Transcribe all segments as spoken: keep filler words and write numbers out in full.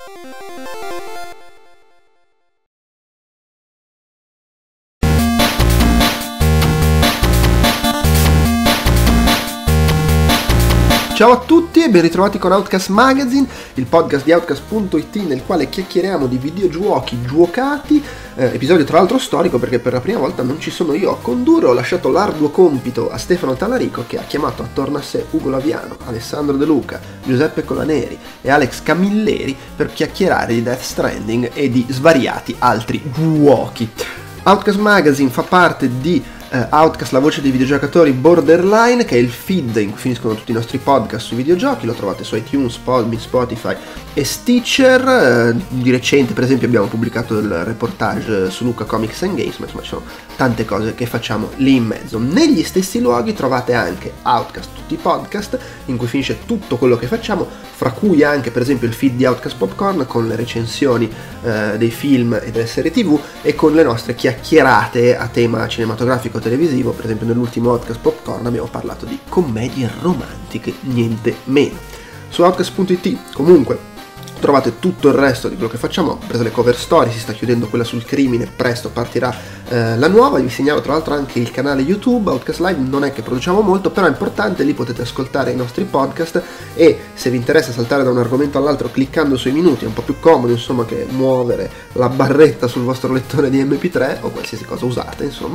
Ciao a tutti e ben ritrovati con Outcast Magazine, il podcast di Outcast punto it nel quale chiacchieriamo di videogiochi giocati, eh, episodio tra l'altro storico perché per la prima volta non ci sono io a condurre, ho lasciato l'arduo compito a Stefano Talarico che ha chiamato attorno a sé Ugo Laviano, Alessandro De Luca, Giuseppe Colaneri e Alex Camilleri per chiacchierare di Death Stranding e di svariati altri giochi. Outcast Magazine fa parte di Uh, Outcast, la voce dei videogiocatori Borderline, che è il feed in cui finiscono tutti i nostri podcast sui videogiochi, lo trovate su iTunes, Podbean, Spotify e Stitcher. Uh, di recente per esempio abbiamo pubblicato il reportage su Luca Comics and Games, ma insomma ci sono tante cose che facciamo lì in mezzo. Negli stessi luoghi trovate anche Outcast, tutti i podcast in cui finisce tutto quello che facciamo, fra cui anche per esempio il feed di Outcast Popcorn con le recensioni uh, dei film e delle serie tv e con le nostre chiacchierate a tema cinematografico televisivo. Per esempio nell'ultimo Outcast Popcorn abbiamo parlato di commedie romantiche, niente meno. Su Outcast punto it comunque trovate tutto il resto di quello che facciamo, prese le cover story, si sta chiudendo quella sul crimine, presto partirà eh, la nuova. Vi segnalo tra l'altro anche il canale YouTube Outcast Live, non è che produciamo molto, però è importante, lì potete ascoltare i nostri podcast e se vi interessa saltare da un argomento all'altro cliccando sui minuti, è un po' più comodo insomma che muovere la barretta sul vostro lettore di emme pi tre o qualsiasi cosa usate insomma,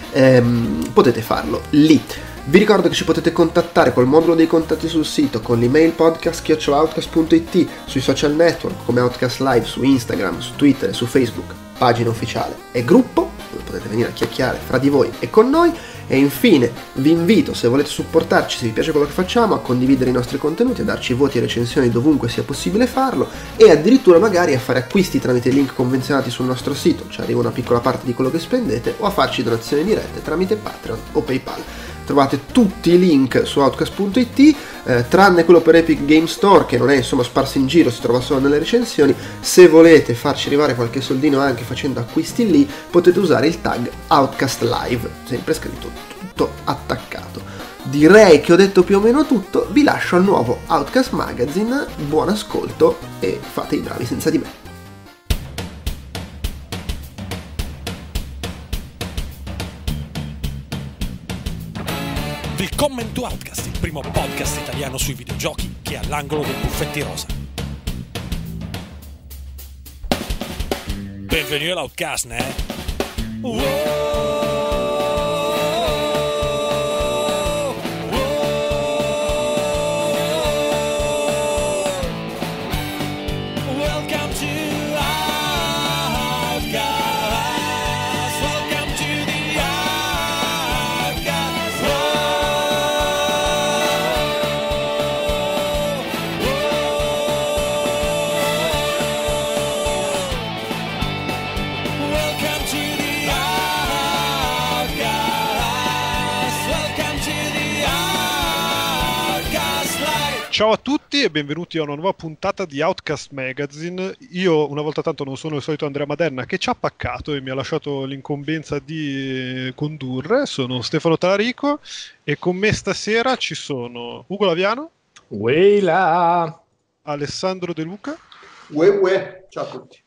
ehm, potete farlo lì. Vi ricordo che ci potete contattare col modulo dei contatti sul sito, con l'email podcast chiocciola outcast punto it, sui social network come Outcast Live su Instagram, su Twitter e su Facebook, pagina ufficiale e gruppo, dove potete venire a chiacchierare fra di voi e con noi. E infine vi invito, se volete supportarci, se vi piace quello che facciamo, a condividere i nostri contenuti, a darci voti e recensioni dovunque sia possibile farlo e addirittura magari a fare acquisti tramite link convenzionati sul nostro sito, ci arriva una piccola parte di quello che spendete, o a farci donazioni dirette tramite Patreon o PayPal. Trovate tutti i link su Outcast punto it, eh, tranne quello per Epic Game Store che non è insomma sparso in giro, si trova solo nelle recensioni. Se volete farci arrivare qualche soldino anche facendo acquisti lì, potete usare il tag Outcast Live, sempre scritto tutto attaccato. Direi che ho detto più o meno tutto, vi lascio al nuovo Outcast Magazine, buon ascolto e fate i bravi senza di me. Willkommen to Outcast, il primo podcast italiano sui videogiochi che è all'angolo dei buffetti rosa. Benvenuti all'Outcast, né? Wow! Ciao a tutti e benvenuti a una nuova puntata di Outcast Magazine. Io una volta tanto non sono il solito Andrea Maderna che ci ha paccato e mi ha lasciato l'incombenza di condurre. Sono Stefano Talarico e con me stasera ci sono Ugo Laviano, Weila, Alessandro De Luca, Ue ue. Ciao a tutti.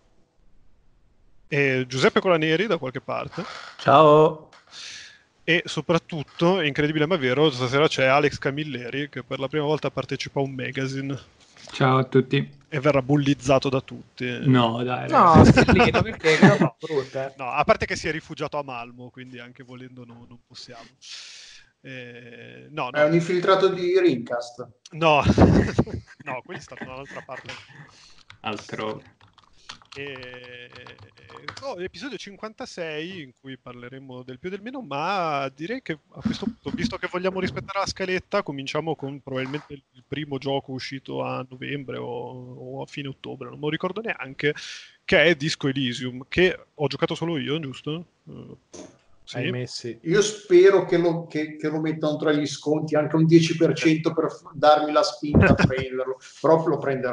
E Giuseppe Colaneri da qualche parte. Ciao. E soprattutto, incredibile ma vero, stasera c'è Alex Camilleri che per la prima volta partecipa a un magazine. Ciao a tutti. E verrà bullizzato da tutti. No, dai. No, schifo, perché no, brutta. No, a parte che si è rifugiato a Malmo, quindi anche volendo no, non possiamo. Eh, no, no. È un infiltrato di Rincast. No, no, quelli stanno da un'altra parte. Altro. E... Oh, l'episodio cinquantasei in cui parleremo del più e del meno, ma direi che a questo punto, visto che vogliamo rispettare la scaletta, cominciamo con probabilmente il primo gioco uscito a novembre o, o a fine ottobre, non me lo ricordo neanche, che è Disco Elysium, che ho giocato solo io, giusto? Uh, sì. Hai messi. Io spero che lo, che, che lo mettano tra gli sconti anche un dieci per cento per darmi la spinta a prenderlo, però lo prenderò.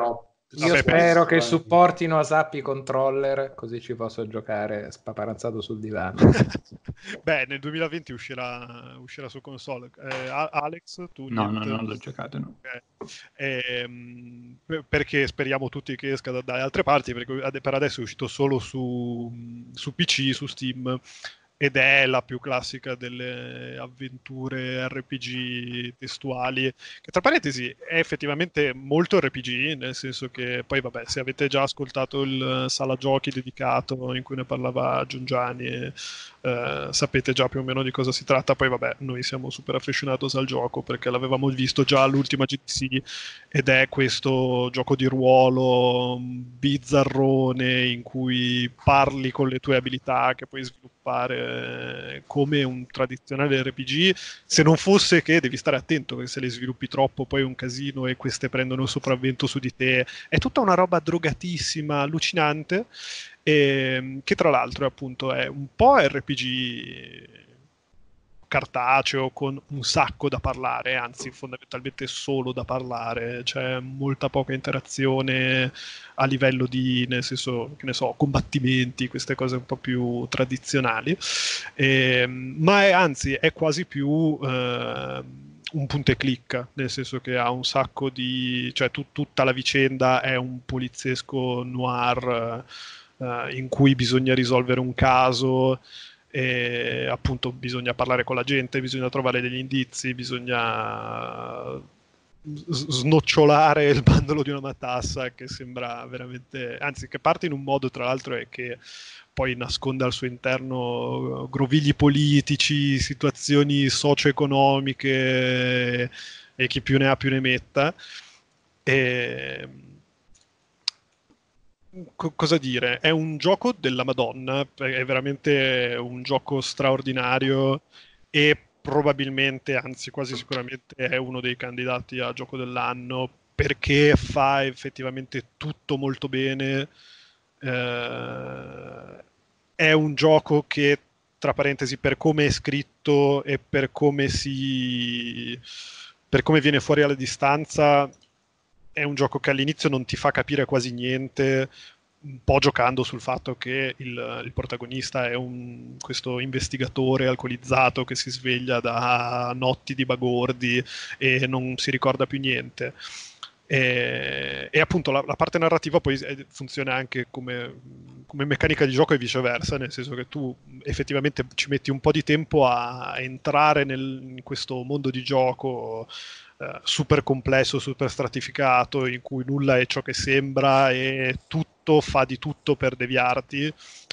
Io Vabbè, spero penso, che eh. supportino Asappi Controller, così ci posso giocare spaparanzato sul divano. Beh, nel duemilaventi uscirà, uscirà su console. Eh, A- Alex, tu No, no, niente? non l'ho giocato, no. Ok. Ehm, per- perché speriamo tutti che esca da, dalle altre parti, perché ade- per adesso è uscito solo su, su P C, su Steam, ed è la più classica delle avventure R P G testuali, che tra parentesi è effettivamente molto R P G, nel senso che poi vabbè, se avete già ascoltato il sala giochi dedicato in cui ne parlava Giungiani, eh, sapete già più o meno di cosa si tratta. Poi vabbè, noi siamo super affezionatos al gioco perché l'avevamo visto già all'ultima G D C, ed è questo gioco di ruolo bizzarrone in cui parli con le tue abilità che puoi sviluppare eh, come un tradizionale R P G, se non fosse che devi stare attento, che se le sviluppi troppo poi è un casino e queste prendono il sopravvento su di te. È tutta una roba drogatissima, allucinante, e, che tra l'altro appunto è un po' R P G cartaceo con un sacco da parlare, anzi fondamentalmente solo da parlare, c'è molta poca interazione a livello di, nel senso, che ne so, combattimenti, queste cose un po' più tradizionali, Ehm, ma è anzi è quasi più eh, un punta e clicca, nel senso che ha un sacco di, cioè tu- tutta la vicenda è un poliziesco noir eh, in cui bisogna risolvere un caso e appunto bisogna parlare con la gente, bisogna trovare degli indizi, bisogna s- snocciolare il bandolo di una matassa che sembra veramente, anzi che parte in un modo tra l'altro e che poi nasconde al suo interno grovigli politici, situazioni socio-economiche e chi più ne ha più ne metta. E co- cosa dire? È un gioco della Madonna, è veramente un gioco straordinario e probabilmente, anzi quasi sicuramente, è uno dei candidati a gioco dell'anno perché fa effettivamente tutto molto bene. Eh, è un gioco che, tra parentesi, per come è scritto e per come si... per come viene fuori alla distanza, è un gioco che all'inizio non ti fa capire quasi niente, un po' giocando sul fatto che il, il protagonista è un, questo investigatore alcolizzato che si sveglia da notti di bagordi e non si ricorda più niente. E, e appunto la, la parte narrativa poi eh, funziona anche come, come meccanica di gioco e viceversa, nel senso che tu effettivamente ci metti un po' di tempo a entrare nel, in questo mondo di gioco eh, super complesso, super stratificato, in cui nulla è ciò che sembra e tutto fa di tutto per deviarti.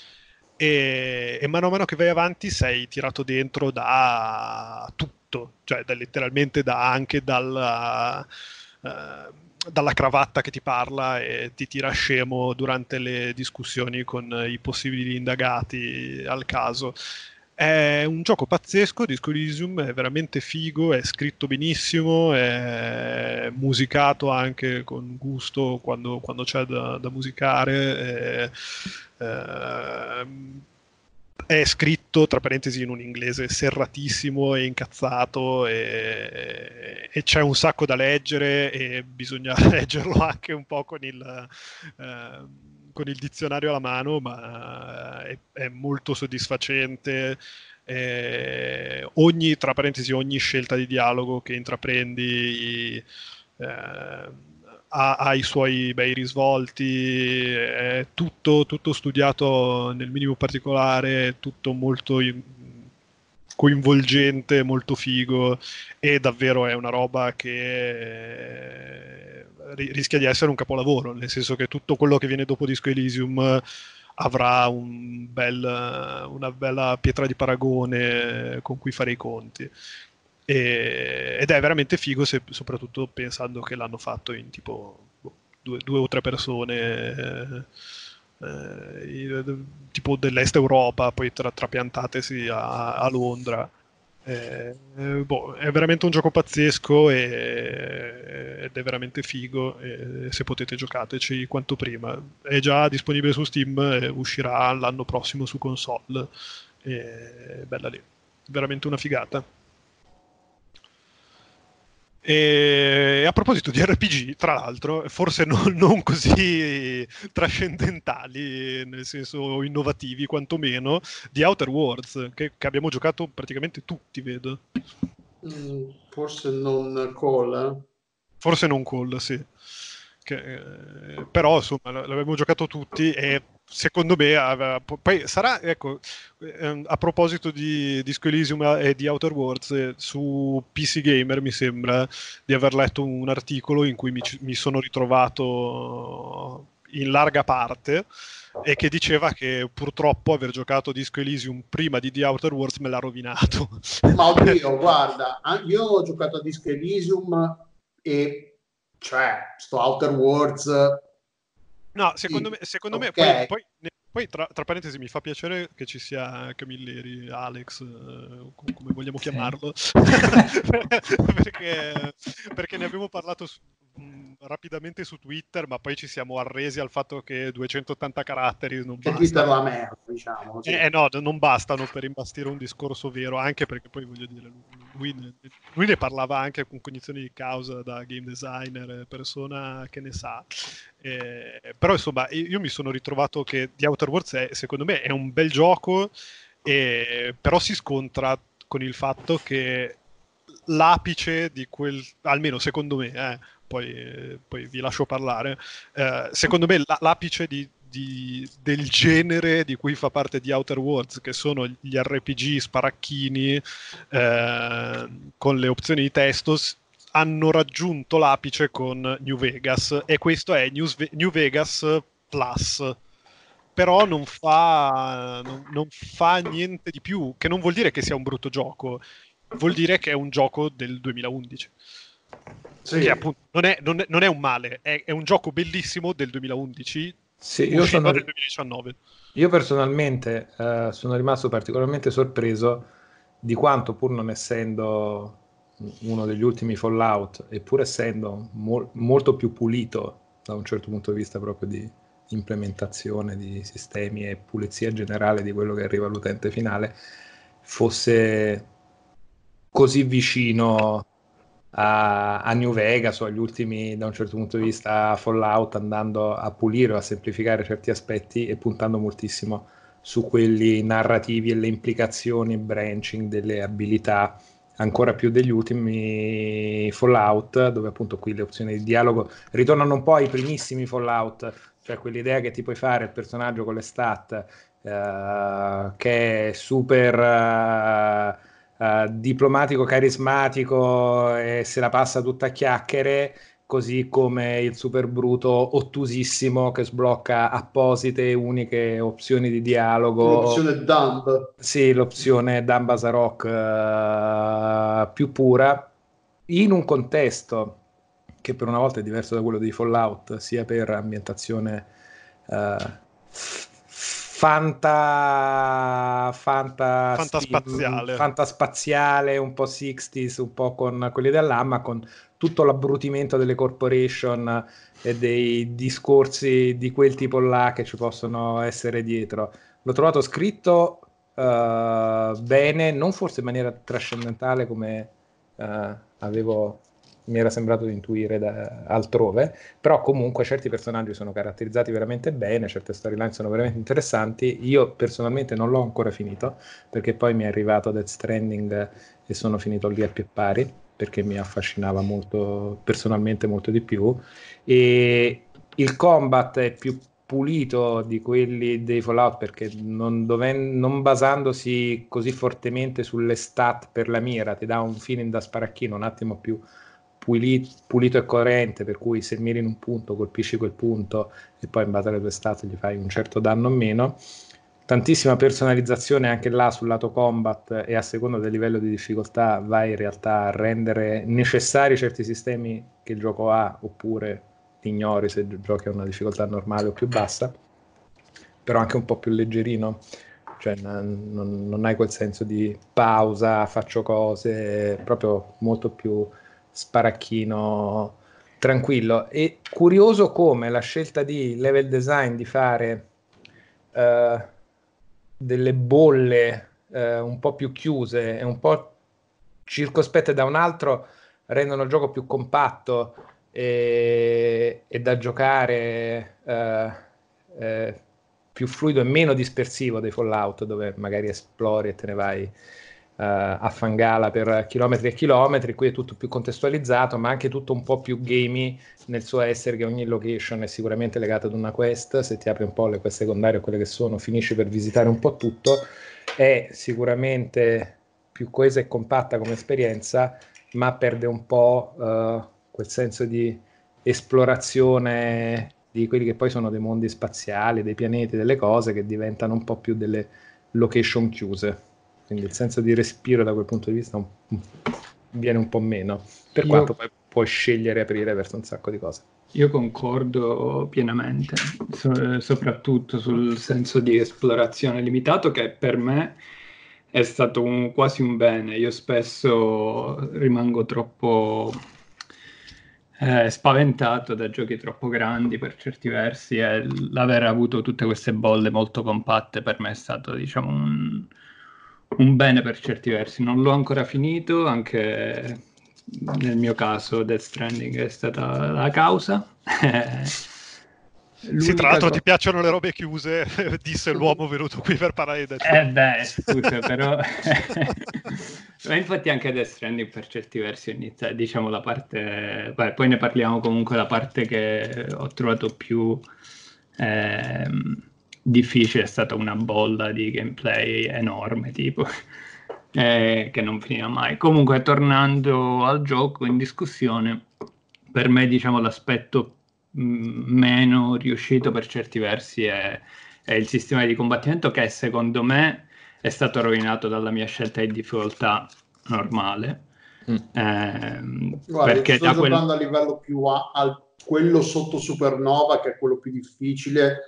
E, e mano a mano che vai avanti sei tirato dentro da tutto, cioè da, letteralmente da, anche dalla, eh, dalla cravatta che ti parla e ti tira scemo durante le discussioni con i possibili indagati al caso. È un gioco pazzesco, Disco Elysium, è veramente figo, è scritto benissimo, è musicato anche con gusto quando, quando c'è da, da musicare, è, ehm, è scritto, tra parentesi, in un inglese serratissimo e incazzato e, e c'è un sacco da leggere e bisogna leggerlo anche un po' con il... ehm, con il dizionario alla mano, ma è, è molto soddisfacente. Eh, ogni, tra parentesi, ogni scelta di dialogo che intraprendi eh, ha, ha i suoi bei risvolti, è tutto, tutto studiato nel minimo particolare, tutto molto coinvolgente, molto figo e davvero è una roba che eh, rischia di essere un capolavoro, nel senso che tutto quello che viene dopo Disco Elysium avrà un bel, una bella pietra di paragone con cui fare i conti. E, ed è veramente figo, se, soprattutto pensando che l'hanno fatto in tipo boh, due, due o tre persone. Eh, tipo dell'est Europa, poi tra, trapiantatesi a, a Londra. Eh, eh, boh, è veramente un gioco pazzesco e, ed è veramente figo. E se potete giocateci quanto prima. È già disponibile su Steam e uscirà l'anno prossimo su console. E, bella lì, veramente una figata. E a proposito di R P G, tra l'altro, forse non, non così trascendentali, nel senso innovativi quantomeno, di Outer Worlds, che, che abbiamo giocato praticamente tutti, vedo. Mm, forse non Call. Forse non Call, sì. Che, eh, però insomma l- l'abbiamo giocato tutti e secondo me aveva, po- poi sarà, ecco, ehm, a proposito di Disco Elysium e di Outer Worlds, eh, su P C Gamer mi sembra di aver letto un articolo in cui mi, ci- mi sono ritrovato in larga parte e che diceva che purtroppo aver giocato Disco Elysium prima di The Outer Worlds me l'ha rovinato. Ma oddio, guarda, an- io ho giocato a Disco Elysium e cioè, sto Outer Worlds, No, secondo sì, me, secondo me poi, ok, poi, ne- poi tra, tra parentesi mi fa piacere che ci sia Camilleri, Alex, eh, com- come vogliamo Sì. chiamarlo, perché, perché ne abbiamo parlato su- mh, rapidamente su Twitter, ma poi ci siamo arresi al fatto che duecentottanta caratteri non che Twitter bastano. la merda, diciamo così. Eh, eh, no, non bastano per imbastire un discorso vero, anche perché poi voglio dire, lui ne, lui ne parlava anche con cognizione di causa da game designer, eh, persona che ne sa. Eh, però insomma, io io mi sono ritrovato che The Outer Worlds è, secondo me è un bel gioco, eh, però si scontra con il fatto che l'apice di quel, almeno secondo me, eh, poi, eh, poi vi lascio parlare, eh, secondo me la- l'apice di, di- del genere di cui fa parte di Outer Worlds, che sono gli R P G sparacchini eh, con le opzioni di testo, s- hanno raggiunto l'apice con New Vegas e questo è New, Sve- New Vegas Plus. Però non fa, non, non fa niente di più, che non vuol dire che sia un brutto gioco, vuol dire che è un gioco del duemilaundici. Sì. Che appunto non è, non è- non è un male, è, è un gioco bellissimo del duemilaundici, Sì, io uscito sono, nel ri- duemiladiciannove. io personalmente eh, sono rimasto particolarmente sorpreso di quanto, pur non essendo uno degli ultimi Fallout, e pur essendo mol- molto più pulito da un certo punto di vista proprio di implementazione di sistemi e pulizia generale di quello che arriva all'utente finale, fosse così vicino a, a New Vegas o agli ultimi, da un certo punto di vista, Fallout, andando a pulire o a semplificare certi aspetti e puntando moltissimo su quelli narrativi e le implicazioni e branching delle abilità, ancora più degli ultimi Fallout, dove appunto qui le opzioni di dialogo ritornano un po' ai primissimi Fallout, cioè quell'idea che ti puoi fare il personaggio con le stat, eh, che è super eh, eh, diplomatico, carismatico e se la passa tutta a chiacchiere, così come il super bruto ottusissimo che sblocca apposite e uniche opzioni di dialogo. L'opzione dumb. Sì, l'opzione Dambasarok eh, più pura, in un contesto che per una volta è diverso da quello di Fallout, sia per ambientazione eh, fanta, fanta, steam, Fantaspaziale. fantaspaziale, un po' sessanta's, un po' con quelli dell'A M, ma con tutto l'abbrutimento delle corporation e dei discorsi di quel tipo là che ci possono essere dietro. L'ho trovato scritto eh, bene, non forse in maniera trascendentale come eh, avevo, mi era sembrato di intuire da, altrove, però comunque certi personaggi sono caratterizzati veramente bene, certe storyline sono veramente interessanti. Io personalmente non l'ho ancora finito, perché poi mi è arrivato Death Stranding e sono finito lì a pie pari, perché mi affascinava molto, personalmente molto di più, e il combat è più pulito di quelli dei Fallout, perché non, doven- non basandosi così fortemente sulle stat per la mira, ti dà un feeling da sparacchino un attimo più puli- pulito e coerente, per cui se miri in un punto colpisci quel punto e poi in base alle tue stat gli fai un certo danno o meno. Tantissima personalizzazione anche là sul lato combat, e a seconda del livello di difficoltà vai in realtà a rendere necessari certi sistemi che il gioco ha, oppure ti ignori se giochi a una difficoltà normale o più bassa, però anche un po' più leggerino, cioè non, non- non hai quel senso di pausa, faccio cose, proprio molto più sparacchino, tranquillo. E curioso come la scelta di level design di fare eh, delle bolle eh, un po' più chiuse e un po' circospette da un altro rendono il gioco più compatto e, e da giocare eh, eh, più fluido e meno dispersivo dei Fallout, dove magari esplori e te ne vai Uh, a fangala per chilometri e chilometri. Qui è tutto più contestualizzato, ma anche tutto un po' più gamey nel suo essere, che ogni location è sicuramente legata ad una quest. Se ti apri un po' le quest secondarie o quelle che sono, finisci per visitare un po' tutto. È sicuramente più coesa e compatta come esperienza, ma perde un po' uh, quel senso di esplorazione di quelli che poi sono dei mondi spaziali, dei pianeti, delle cose che diventano un po' più delle location chiuse. Quindi il senso di respiro da quel punto di vista un, viene un po' meno, per Io, quanto poi puoi scegliere e aprire verso un sacco di cose. Io concordo pienamente, so, soprattutto sul senso di esplorazione limitato, che per me è stato un, quasi un bene. Io spesso rimango troppo eh, spaventato da giochi troppo grandi per certi versi, e l'aver avuto tutte queste bolle molto compatte per me è stato, diciamo, un... un bene per certi versi. Non l'ho ancora finito, anche nel mio caso Death Stranding è stata la causa. Sì, tra l'altro co- ti piacciono le robe chiuse, disse l'uomo venuto qui per parlare di Death Eh beh, scusa, però... Ma infatti anche Death Stranding per certi versi inizia, diciamo, la parte... Beh, poi ne parliamo comunque, la parte che ho trovato più... Ehm... difficile è stata una bolla di gameplay enorme, tipo, eh, che non finiva mai. Comunque, tornando al gioco in discussione, per me, diciamo, l'aspetto mh, meno riuscito per certi versi è, è il sistema di combattimento, che secondo me è stato rovinato dalla mia scelta di difficoltà normale. Mm. Eh, Guarda, perché sto da quel... giocando a livello più a, al quello sotto Supernova, che è quello più difficile,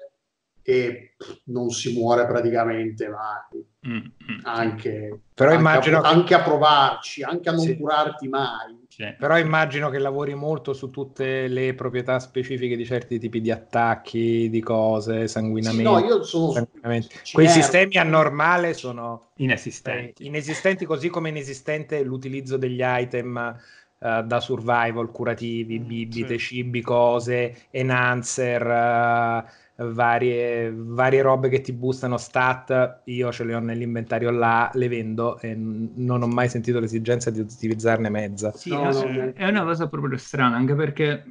e non si muore praticamente mai. Mm, mm, anche, però anche, immagino a, che... anche a provarci, anche a non sì. curarti mai. Sì, però sì. immagino che lavori molto su tutte le proprietà specifiche di certi tipi di attacchi, di cose, sanguinamenti. Sì, no, io sono sanguinamenti. Quei sistemi a normale sono inesistenti. eh, inesistenti, così come inesistente l'utilizzo degli item uh, da survival, curativi, bibite, sì. cibi, cose, enhancer, uh, varie, varie robe che ti boostano stat. Io ce le ho nell'inventario là, le vendo e n- non ho mai sentito l'esigenza di utilizzarne mezza. Sì, No, è, no, è- no. è una cosa proprio strana, anche perché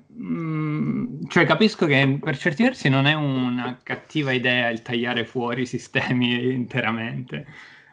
mh, cioè capisco che per certi versi non è una cattiva idea il tagliare fuori i sistemi interamente,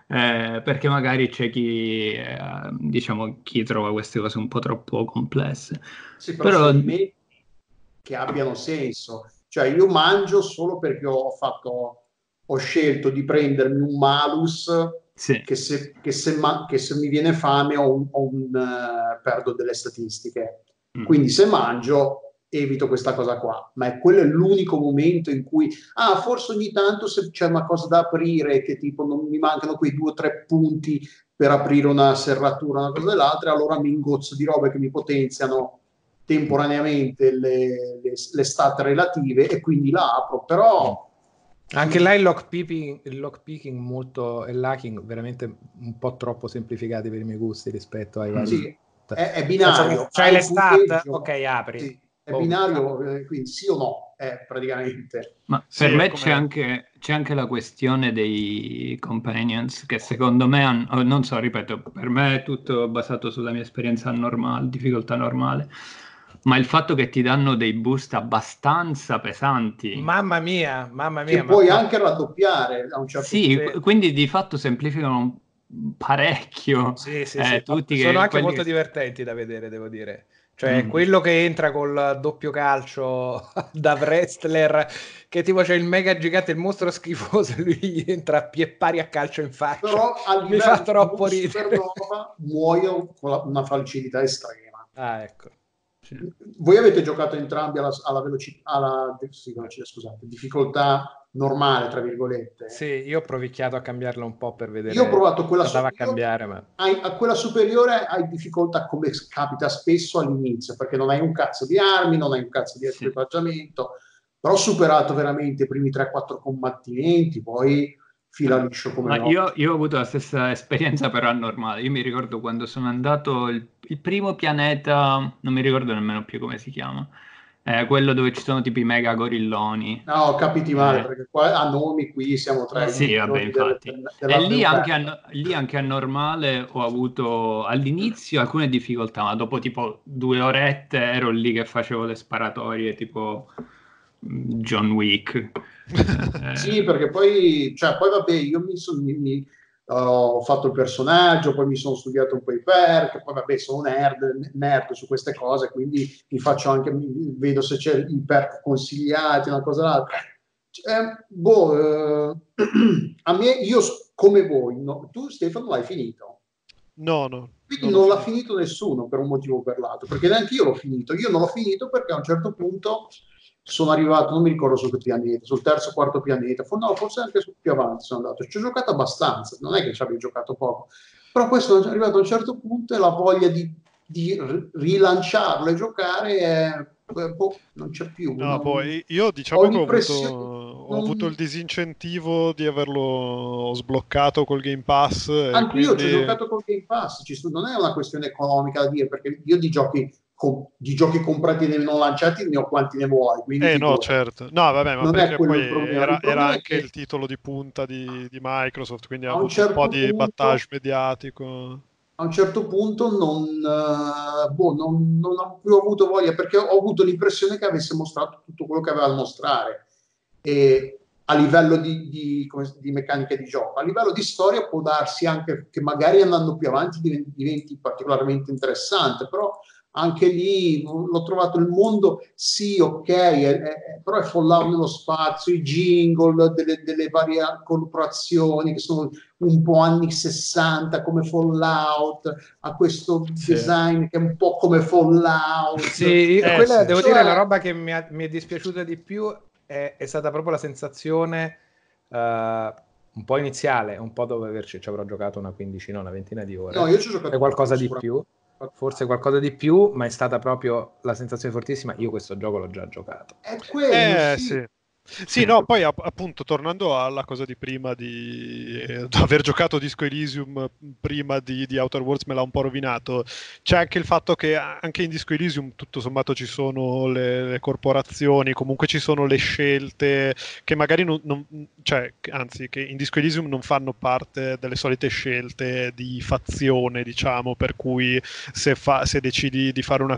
eh, perché magari c'è chi, eh, diciamo, chi trova queste cose un po' troppo complesse. Sì, però, Però se li metti che abbiano senso. Cioè, io mangio solo perché ho fatto, ho scelto di prendermi un malus sì, che se, che se, ma, che se mi viene fame ho un, ho un, uh, perdo delle statistiche. mm. Quindi se mangio evito questa cosa qua, ma è quello è l'unico momento in cui, ah, forse ogni tanto se c'è una cosa da aprire, che tipo non mi mancano quei due o tre punti per aprire una serratura, una cosa dell'altra, allora mi ingozzo di robe che mi potenziano temporaneamente le, le, le stat relative e quindi la apro, però anche là il lockpicking, il lockpicking molto e l'hacking veramente un po' troppo semplificati per i miei gusti rispetto ai vari. Sì, è, è binario. C'hai le stat, punteggio, ok, apri. sì, è oh, binario, eh, quindi sì o no, è praticamente. Ma Sì, per me come... c'è anche, c'è anche la questione dei companions, che secondo me, hanno, non so, ripeto, per me è tutto basato sulla mia esperienza normale, difficoltà normale, ma il fatto che ti danno dei boost abbastanza pesanti. Mamma mia, mamma mia. Che puoi ma... anche raddoppiare a un certo sì, punto. Sì, quindi di fatto semplificano parecchio. Sì, sì, eh, sì. tutti Sono che, anche quelli molto che... divertenti da vedere, devo dire. Cioè, Mm. quello che entra col doppio calcio da wrestler, che tipo c'è il mega gigante, il mostro schifoso, lui gli entra a pie pari a calcio in faccia. Però a Mi fa livello troppo di ridere. Supernova muoio con la, una facilità estrema. Ah, ecco. Sì. Voi avete giocato entrambi alla, alla velocità, alla sì, velocità, scusate, difficoltà normale, tra virgolette. Sì, io ho provicchiato a cambiarla un po' per vedere. Io ho provato quella andava su- a cambiare, ma hai, a quella superiore hai difficoltà, come capita spesso all'inizio, perché non hai un cazzo di armi, non hai un cazzo di equipaggiamento, però ho superato veramente i primi tre quattro combattimenti, poi fila liscio come Ma no. io, io ho avuto la stessa esperienza però anormale. Io mi ricordo quando sono andato il, il primo pianeta, non mi ricordo nemmeno più come si chiama, eh, quello dove ci sono tipo i mega gorilloni. No, capiti male, Eh, perché qua a nomi qui siamo tra i sì, vabbè, milioni delle- infatti. della E lì anche, dell'offerta. a, lì anche a normale ho avuto all'inizio alcune difficoltà, ma dopo tipo due orette ero lì che facevo le sparatorie tipo mm, John Wick. Eh, Sì, perché poi, cioè, poi vabbè, io mi, son- mi- mi- ho fatto il personaggio, poi mi sono studiato un po' i perk, poi vabbè, sono nerd, nerd su queste cose, quindi mi faccio anche, mi- vedo se c'è i perk consigliati, una cosa o l'altra. Eh, boh, eh, a me, io come voi, no? Tu Stefano l'hai finito? No, no. Quindi non non l'ho l'ha finito nessuno per un motivo o per l'altro, perché neanche io l'ho finito. Io non l'ho finito perché a un certo punto sono arrivato, non mi ricordo su che pianeta, sul terzo o quarto pianeta, for- no, forse anche su più avanti sono andato. Ci ho giocato abbastanza, non è che ci abbia giocato poco, però poi sono arrivato a un certo punto e la voglia di, di r- rilanciarlo e giocare è, eh, boh, non c'è più. No, Non- poi io ho diciamo che ho avuto, l'impressione... ho non- avuto il disincentivo di averlo sbloccato col Game Pass e Anche io ci ho quindi... giocato col Game Pass, ci sto- non è una questione economica da dire, perché io di giochi, co- di giochi comprati e non lanciati ne ho quanti ne vuoi, quindi Eh no, figurati. certo. No, vabbè, ma Non è perché quello poi il problema. era, Il era problema è anche che il titolo di punta di, di Microsoft, quindi ha a un avuto un po' certo di punto, battage mediatico. a un certo punto non, eh, boh, non, non ho più avuto voglia, perché ho avuto l'impressione che avesse mostrato tutto quello che aveva da mostrare. E a livello di, di, come si- di meccanica di gioco, a livello di storia può darsi anche che magari andando più avanti diventi, diventi particolarmente interessante, però anche lì l'ho trovato il mondo, sì, ok, è- è- però è Fallout nello spazio, i jingle delle, delle varie corporazioni che sono un po' anni sessanta come Fallout, ha questo Sì. design che è un po' come Fallout. Sì, Eh, quella sì. devo Cioè- dire la roba che mi, ha- mi è dispiaciuta di più è, è stata proprio la sensazione eh, un po' iniziale, un po' dopo averci ci avrò giocato una quindicina, una ventina di ore. No, io ci ho giocato È qualcosa di sicuramente. più, forse qualcosa di più, ma è stata proprio la sensazione fortissima. Io questo gioco l'ho già giocato. È quello, Eh, sì. sì. Sì, no, poi app- appunto tornando alla cosa di prima di eh, aver giocato Disco Elysium prima di, di Outer Worlds me l'ha un po' rovinato. C'è anche il fatto che anche in Disco Elysium tutto sommato ci sono le, le corporazioni, comunque ci sono le scelte che magari non, non- cioè, anzi, che in Disco Elysium non fanno parte delle solite scelte di fazione, diciamo, per cui se, fa- se decidi di fare una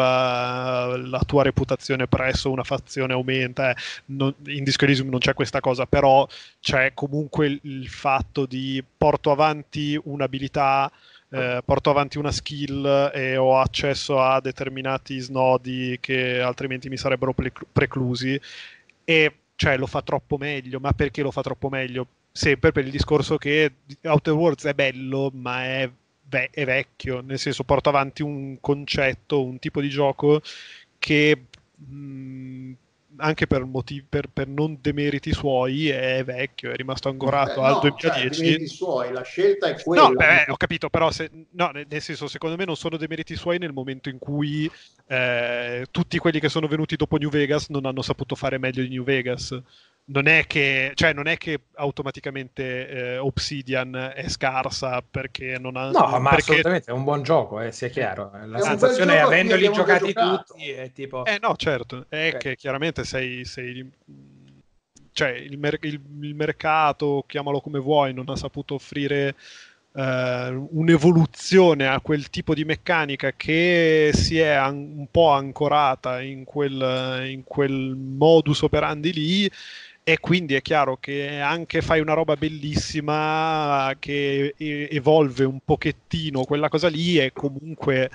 cosa la tua reputazione presso una fazione aumenta. eh. Non- in Disco Elysium non c'è questa cosa, però c'è comunque il, il fatto di porto avanti un'abilità, eh, porto avanti una skill e ho accesso a determinati snodi che altrimenti mi sarebbero preclu- preclusi e cioè lo fa troppo meglio. Ma perché lo fa troppo meglio? Sempre per il discorso che Outer Worlds è bello ma è, ve- è vecchio, nel senso porta avanti un concetto, un tipo di gioco che mh, anche per motivi per, per non demeriti suoi è vecchio, è rimasto ancorato Eh, al no, cioè, duemiladieci. demeriti suoi, la scelta è No, quella. beh, ho capito, però se, no, nel nel senso, secondo me non sono demeriti suoi nel momento in cui eh, tutti quelli che sono venuti dopo New Vegas non hanno saputo fare meglio di New Vegas. Non è che, cioè, non è che automaticamente eh, Obsidian è scarsa perché non ha... No, ma perché, assolutamente è un buon gioco, eh, sia chiaro. La È un bel sensazione, gioco a cui avendoli abbiamo già giocati giocato. tutti, è tipo... Eh no, certo, è Ok. che chiaramente sei, sei cioè il, mer- il- il mercato, chiamalo come vuoi, non ha saputo offrire eh, un'evoluzione a quel tipo di meccanica che si è an- un po' ancorata in quel, in quel modus operandi lì. E quindi è chiaro che anche fai una roba bellissima che e- evolve un pochettino quella cosa lì e comunque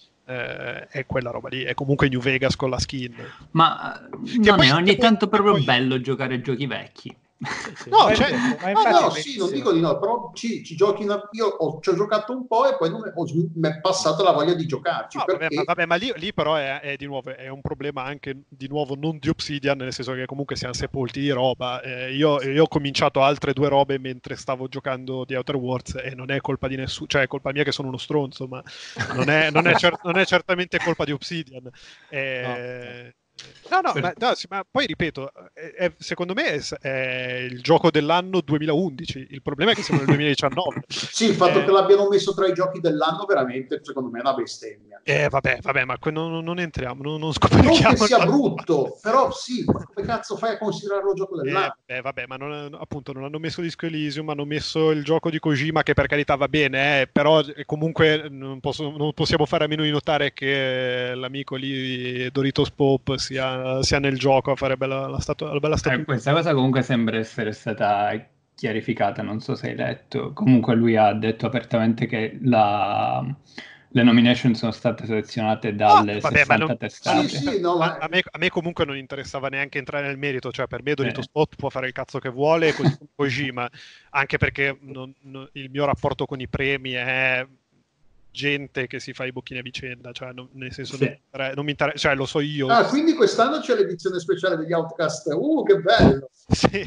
eh, è quella roba lì, è comunque New Vegas con la skin. Ma eh, Che non poi- è ogni che poi- tanto proprio poi- bello giocare giochi vecchi. No, ma cioè- infatti- ma Ah, infatti no, è sì, non bellissimo. dico di no, però ci, ci giochi una- io ho, ci ho giocato un po' e poi non mi- ho- mi è passata la voglia di giocarci, No, vabbè, perché ma, vabbè, ma lì, lì però è, è di nuovo è un problema anche di nuovo non di Obsidian, nel senso che comunque siamo sepolti di roba. Eh, io, io ho cominciato altre due robe mentre stavo giocando di Outer Worlds e non è colpa di nessuno, cioè è colpa mia che sono uno stronzo, ma non è, non è cer- non è certamente colpa di Obsidian. Eh, No, no, Per- ma, no, sì, ma poi ripeto, è- è- secondo me è, è il gioco dell'anno duemilaundici. Il problema è che siamo nel duemiladiciannove. Sì, il fatto Eh, che l'abbiano messo tra i giochi dell'anno veramente, secondo me, è una bestemmia. eh, vabbè, vabbè, ma que- non, non entriamo, non, non Non scopriamo. che sia brutto, però sì, ma come cazzo fai a considerarlo gioco Eh, dell'anno? vabbè, vabbè, ma non, appunto non hanno messo Disco Elysium, hanno messo il gioco di Kojima che per carità va bene, eh, però eh, comunque non, posso- non possiamo fare a meno di notare che l'amico lì Doritos Pope sia, sia nel gioco a fare bella, la, statua, la bella Eh, statua. questa cosa comunque sembra essere stata chiarificata, non so se hai letto. Comunque lui ha detto apertamente che la- le nomination sono state selezionate dalle Ah, vabbè, ma non- sessanta ma testate. Sì, sì, no, Ma ma a me, a me comunque non interessava neanche entrare nel merito, cioè per me Doritos Eh. Spot può fare il cazzo che vuole, così come Kojima, anche perché non- non- il mio rapporto con i premi è gente che si fa i bocchini a vicenda, cioè non- nel senso Sì. non, mi inter- non mi interessa, cioè lo so io. ah, quindi quest'anno c'è l'edizione speciale degli Outcast. Uh, che bello! Sì.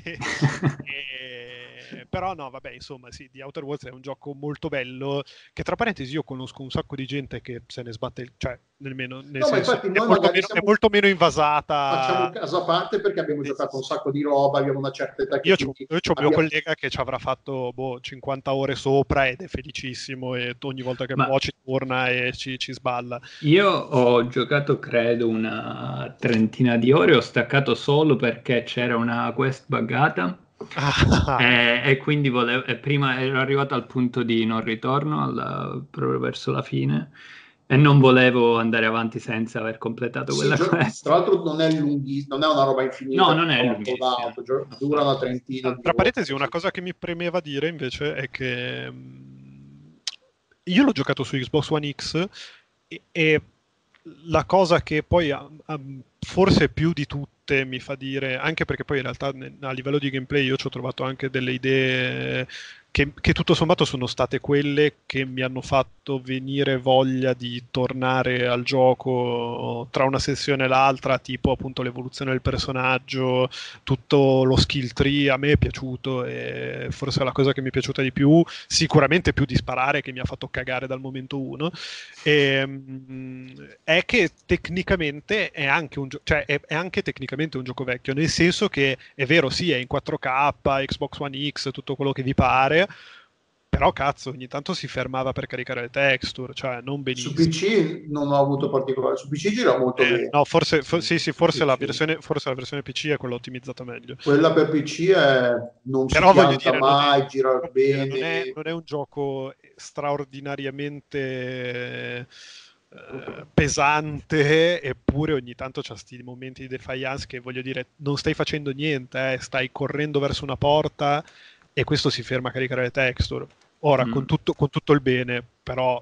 E- però no, vabbè, insomma, sì, The Outer Worlds è un gioco molto bello, che tra parentesi io conosco un sacco di gente che se ne sbatte, il- cioè nemmeno, nel No, ma senso, infatti è noi molto, magari meno, siamo- è molto meno Facciamo invasata. un caso a parte perché abbiamo Sì, giocato sì, un sì. sacco di roba, abbiamo una certa età che Io c'ho, quindi io c'ho un mio abbiamo- collega che ci avrà fatto boh, cinquanta ore sopra ed è felicissimo e ogni volta che Ma- può ci torna e ci, ci sballa. Io ho giocato credo una trentina di ore, ho staccato solo perché c'era una quest buggata Ah, e, e quindi volevo, e prima ero arrivato al punto di non ritorno, alla- proprio verso la fine, e non volevo andare avanti senza aver completato Sì, quella gio- quest. tra l'altro non è lunghi- non è una roba infinita, No, non è però lunghissima. Fallout, gio- dura una trentina di tra ore. parentesi, una cosa che mi premeva dire invece è che mh, io l'ho giocato su Xbox One X e, e la cosa che poi ha- ha- forse più di tutte mi fa dire, anche perché poi in realtà ne- a livello di gameplay io ci ho trovato anche delle idee che, che tutto sommato sono state quelle che mi hanno fatto venire voglia di tornare al gioco tra una sessione e l'altra, tipo appunto l'evoluzione del personaggio, tutto lo skill tree a me è piaciuto e forse è la cosa che mi è piaciuta di più, sicuramente più di sparare che mi ha fatto cagare dal momento uno. E, mm, è che tecnicamente è anche un gioco, cioè è, è anche tecnicamente un gioco vecchio, nel senso che è vero, sì, è in quattro K, Xbox One X, tutto quello che vi pare, però cazzo, ogni tanto si fermava per caricare le texture, cioè non Su benissimo. P C non ho avuto particolare, su P C gira molto Eh, bene. no, forse, for- sì, sì, forse la P C. versione, forse la versione P C è quella ottimizzata meglio. Quella per P C è, non Però si voglio pianta dire, non mai, è, gira voglio dire, bene. non è- non è un gioco straordinariamente eh, pesante, eppure ogni tanto c'ha sti momenti di defiance che voglio dire, non stai facendo niente, eh, stai correndo verso una porta e questo si ferma a caricare le texture. Ora, Mm. con, tutto, con tutto il bene, però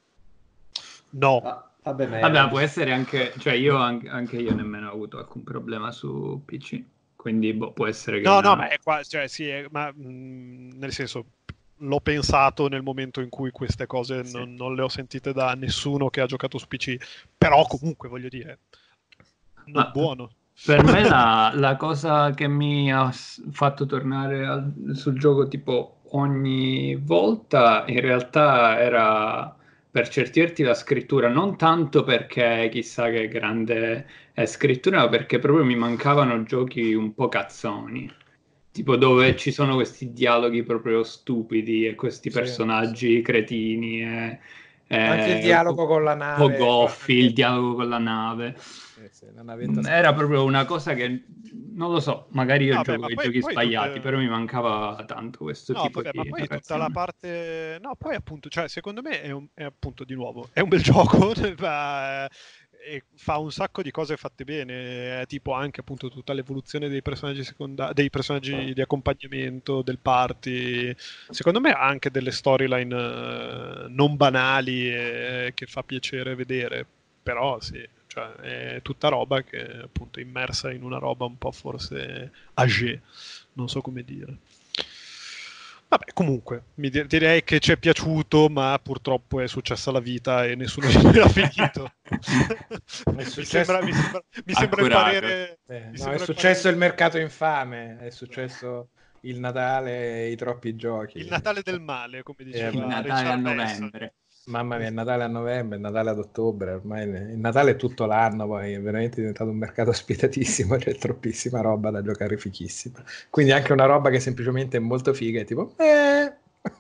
no. Ah, vabbè, ma Vabbè, era- può essere anche, cioè io anche, anche io nemmeno ho avuto alcun problema su P C, quindi boh, può essere che No, una- no, ma è qua, cioè, sì, è- ma mh, nel senso, l'ho pensato nel momento in cui queste cose Sì. non, non le ho sentite da nessuno che ha giocato su P C, però comunque voglio dire, non Ma- buono. Per me la, la cosa che mi ha s- fatto tornare al- sul gioco tipo ogni volta in realtà era per certi versi la scrittura, non tanto perché chissà che grande è scrittura, ma perché proprio mi mancavano giochi un po' cazzoni, tipo dove ci sono questi dialoghi proprio stupidi e questi Sì, personaggi cretini e, e Anche il dialogo con la un nave, po' goffi, anche- il dialogo con la nave. Eh sì, la navetta Mm, Era proprio una cosa che non lo so, magari io Vabbè, gioco ma ai poi- giochi poi sbagliati, tutte- però mi mancava tanto questo No, tipo vabbè, ma di poi tutta narrazione. la parte... No, poi appunto, cioè, secondo me è, un- è appunto di nuovo, è un bel gioco, ma- e fa un sacco di cose fatte bene, è tipo anche appunto tutta l'evoluzione dei personaggi secondari, dei personaggi di accompagnamento, del party. Secondo me ha anche delle storyline eh, non banali e che fa piacere vedere, però sì, cioè, è tutta roba che è appunto immersa in una roba un po' forse âgée, non so come dire. Vabbè, comunque, mi di- direi che ci è piaciuto, ma purtroppo è successa la vita e nessuno ce l'ha finito. mi successo- sembra, mi sembra, mi sembra il Accurato. parere... Eh, mi no, sembra è il successo parere- il mercato infame, è successo il Natale e i troppi giochi. Il Natale del male, come diceva Eh, Il Natale a Richard Branson. novembre. Mamma mia, il Natale a novembre, il Natale ad ottobre, ormai il Natale è tutto l'anno, poi è veramente diventato un mercato spietatissimo, c'è troppissima roba da giocare fichissima. Quindi anche una roba che semplicemente è molto figa, è tipo... Eh...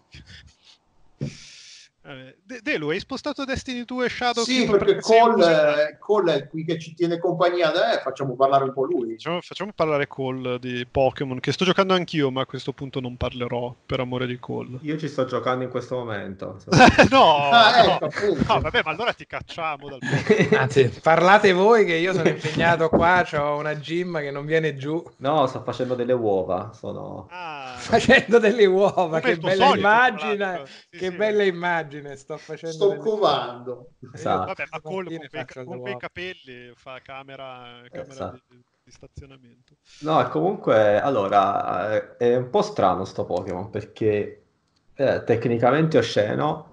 Eh, De- Delu, hai spostato Destiny due e Shadow Sì, Keep perché sì, Cole, così- eh, Cole è qui che ci tiene compagnia, eh, facciamo parlare un po' lui. Facciamo, facciamo parlare Cole di Pokémon, che sto giocando anch'io, ma a questo punto non parlerò per amore di Cole. Io ci sto giocando in questo momento. no, Ah, no, ecco, appunto. no, vabbè, ma allora ti cacciamo dal Pokémon. Anzi, parlate voi che io sono impegnato qua, ho una gym che non viene giù, No, sto facendo delle uova. Sono... Ah, facendo delle uova, come che il tuo bella solito, tra immagine, l'altro. Sì, che sì. bella immagine, sto facendo Sto delle... covando. Esatto. Vabbè, ma Cole con, Stamattina quei, faccio le con quei uova. capelli fa camera, camera Esatto. di, di stazionamento. No, e comunque, allora, eh, è un po' strano sto Pokémon perché eh, tecnicamente è osceno.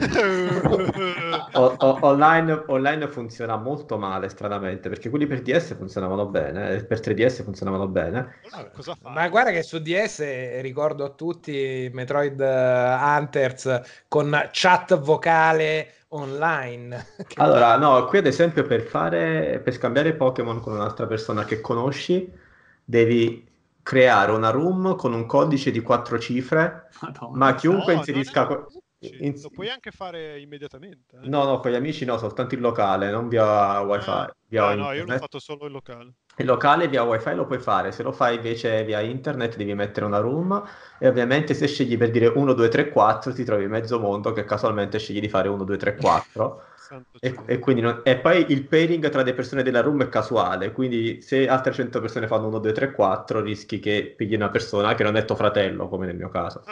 O- o- online, online funziona molto male, stranamente, perché quelli per D S funzionavano bene, e per tre D S funzionavano bene. Allora, cosa fa? Ma guarda che su D S eh, ricordo a tutti Metroid eh, Hunters con chat vocale online. Che Allora, no, qui ad esempio per fare, per scambiare Pokémon con un'altra persona che conosci, devi creare una room con un codice di quattro cifre, Madonna. ma chiunque No, inserisca... non è- co- sì, in- lo puoi anche fare immediatamente. eh. No, no, con gli amici no, soltanto in locale, non via wifi, Ah, via ah, no, io l'ho internet. fatto solo in locale. Il locale via wifi lo puoi fare, se lo fai invece via internet devi mettere una room e ovviamente se scegli per dire uno, due, tre, quattro ti trovi mezzo mondo che casualmente scegli di fare uno, due, tre, quattro Santo e, cielo. e quindi non- e poi il pairing tra le persone della room è casuale, quindi se altre cento persone fanno uno, due, tre, quattro rischi che pigli una persona che non è tuo fratello, come nel mio caso.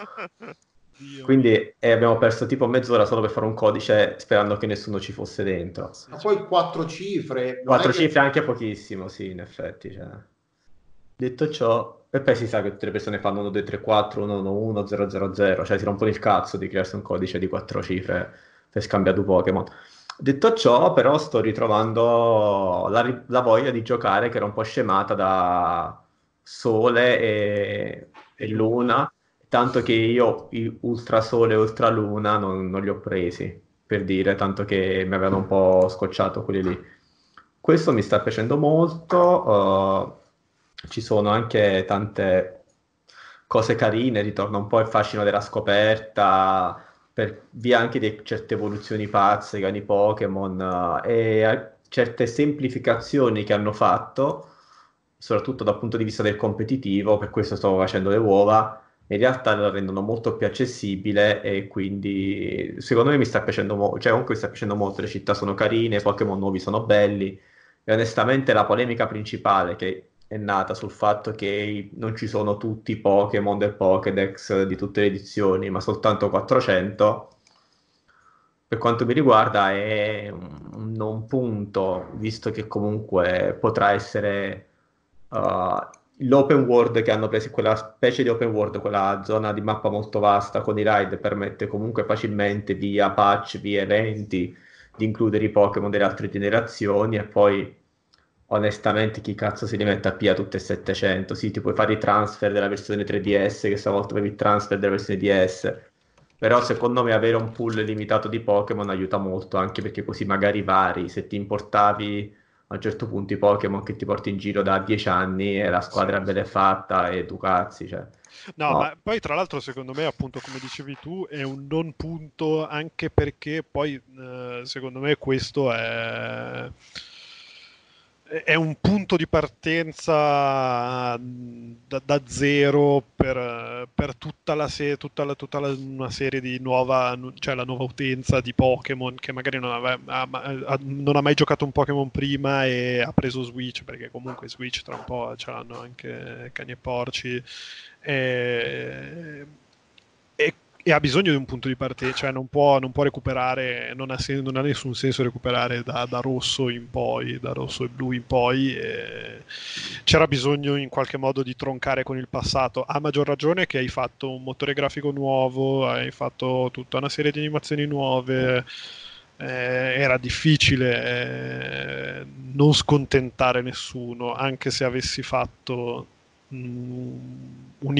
Dio Quindi eh, abbiamo perso tipo mezz'ora solo per fare un codice sperando che nessuno ci fosse dentro. mio. Sì, Ma sì. poi quattro cifre. non Quattro è che- cifre anche pochissimo, sì, in effetti. Cioè. Detto ciò, e poi si sa che tutte le persone fanno uno, due, tre, quattro, uno, uno, uno, zero, zero, zero, cioè si rompono il cazzo di crearsi un codice di quattro cifre per scambiare due Pokémon. Detto ciò, però, sto ritrovando la, ri- la voglia di giocare che era un po' scemata da Sole e, e Luna, tanto che io i Ultra Sole e Ultra Luna non, non li ho presi, per dire, tanto che mi avevano un po' scocciato quelli lì. Questo mi sta piacendo molto, eh, ci sono anche tante cose carine, ritorna un po' il fascino della scoperta, per via anche di certe evoluzioni pazze che hanno i Pokémon, eh, e a- certe semplificazioni che hanno fatto, soprattutto dal punto di vista del competitivo, per questo stavo facendo le uova, in realtà lo rendono molto più accessibile e quindi secondo me mi sta piacendo molto, cioè comunque mi sta piacendo molto, le città sono carine, i Pokémon nuovi sono belli e onestamente la polemica principale che è nata sul fatto che i- non ci sono tutti i Pokémon del Pokédex di tutte le edizioni, ma soltanto quattrocento, per quanto mi riguarda è un un non punto, visto che comunque potrà essere uh, l'open world che hanno preso, quella specie di open world, quella zona di mappa molto vasta con i raid, permette comunque facilmente via patch, via eventi, di includere i Pokémon delle altre generazioni e poi onestamente chi cazzo si rimette a P A tutte e settecento? Sì, ti puoi fare i transfer della versione tre D S, che stavolta avevi il transfer della versione D S, però secondo me avere un pool limitato di Pokémon aiuta molto, anche perché così magari vari, se ti importavi a un certo punto i Pokémon che ti porti in giro da dieci anni e la squadra è bella fatta e tu cazzi, cioè. No, No. ma poi tra l'altro secondo me, appunto, come dicevi tu, è un non punto anche perché poi eh, secondo me questo è è un punto di partenza mh, da, da zero per, per tutta la serie, tutta, la, tutta la, una serie di nuova, cioè la nuova utenza di Pokémon che magari non, ave, ha, ha, non ha mai giocato un Pokémon prima e ha preso Switch, perché comunque Switch tra un po' ce l'hanno anche cani e porci, e, e, e ha bisogno di un punto di partenza, cioè non può, non può recuperare, non ha, sen- non ha nessun senso recuperare da, da rosso in poi, da rosso e blu in poi, e c'era bisogno in qualche modo di troncare con il passato, a maggior ragione che hai fatto un motore grafico nuovo, hai fatto tutta una serie di animazioni nuove, eh, era difficile eh, non scontentare nessuno, anche se avessi fatto mm, un, im-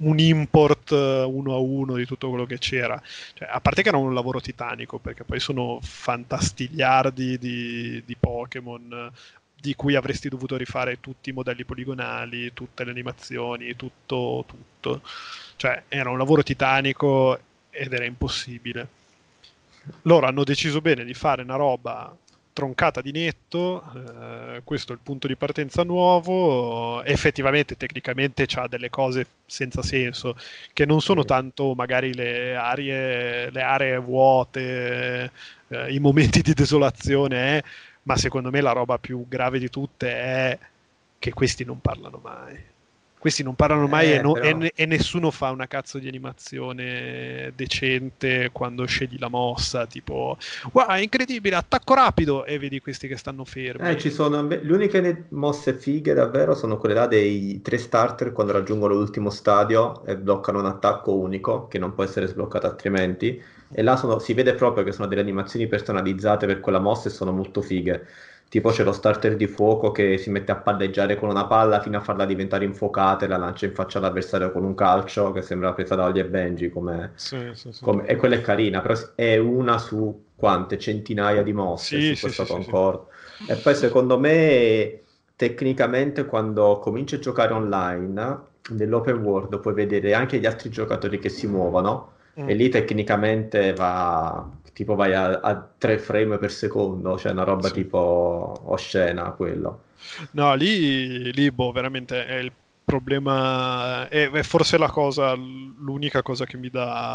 un import uno a uno di tutto quello che c'era, cioè, a parte che era un lavoro titanico, perché poi sono fantastigliardi di, di Pokémon di cui avresti dovuto rifare tutti i modelli poligonali, tutte le animazioni, tutto, tutto. Cioè, era un lavoro titanico ed era impossibile. Loro hanno deciso bene di fare una roba troncata di netto, eh, questo è il punto di partenza nuovo, effettivamente tecnicamente c'ha delle cose senza senso, che non sono tanto magari le aree, le aree vuote, eh, i momenti di desolazione, eh, ma secondo me la roba più grave di tutte è che questi non parlano mai. Questi non parlano mai Eh, e, no- però- e ne- e nessuno fa una cazzo di animazione decente quando scegli la mossa, tipo wow, è incredibile, attacco rapido, e vedi questi che stanno fermi. Eh, ci sono le uniche ne- mosse fighe davvero sono quelle là dei tre starter quando raggiungono l'ultimo stadio e bloccano un attacco unico che non può essere sbloccato altrimenti. E là sono- si vede proprio che sono delle animazioni personalizzate per quella mossa e sono molto fighe. Tipo c'è lo starter di fuoco che si mette a palleggiare con una palla fino a farla diventare infuocata e la lancia in faccia all'avversario con un calcio che sembra presa da Holly e Benji come, Sì, sì, sì. come- e quella è carina, però è una su quante centinaia di mosse Sì, su sì, questo sì, sì, sì. Concord. E poi secondo me tecnicamente quando cominci a giocare online nell'open world puoi vedere anche gli altri giocatori che si muovono Mm. e lì tecnicamente va tipo vai a, a tre frame per secondo, cioè una roba Sì. tipo oscena quello. No, lì, lì, boh, veramente è il problema, è, è forse la cosa, l'unica cosa che mi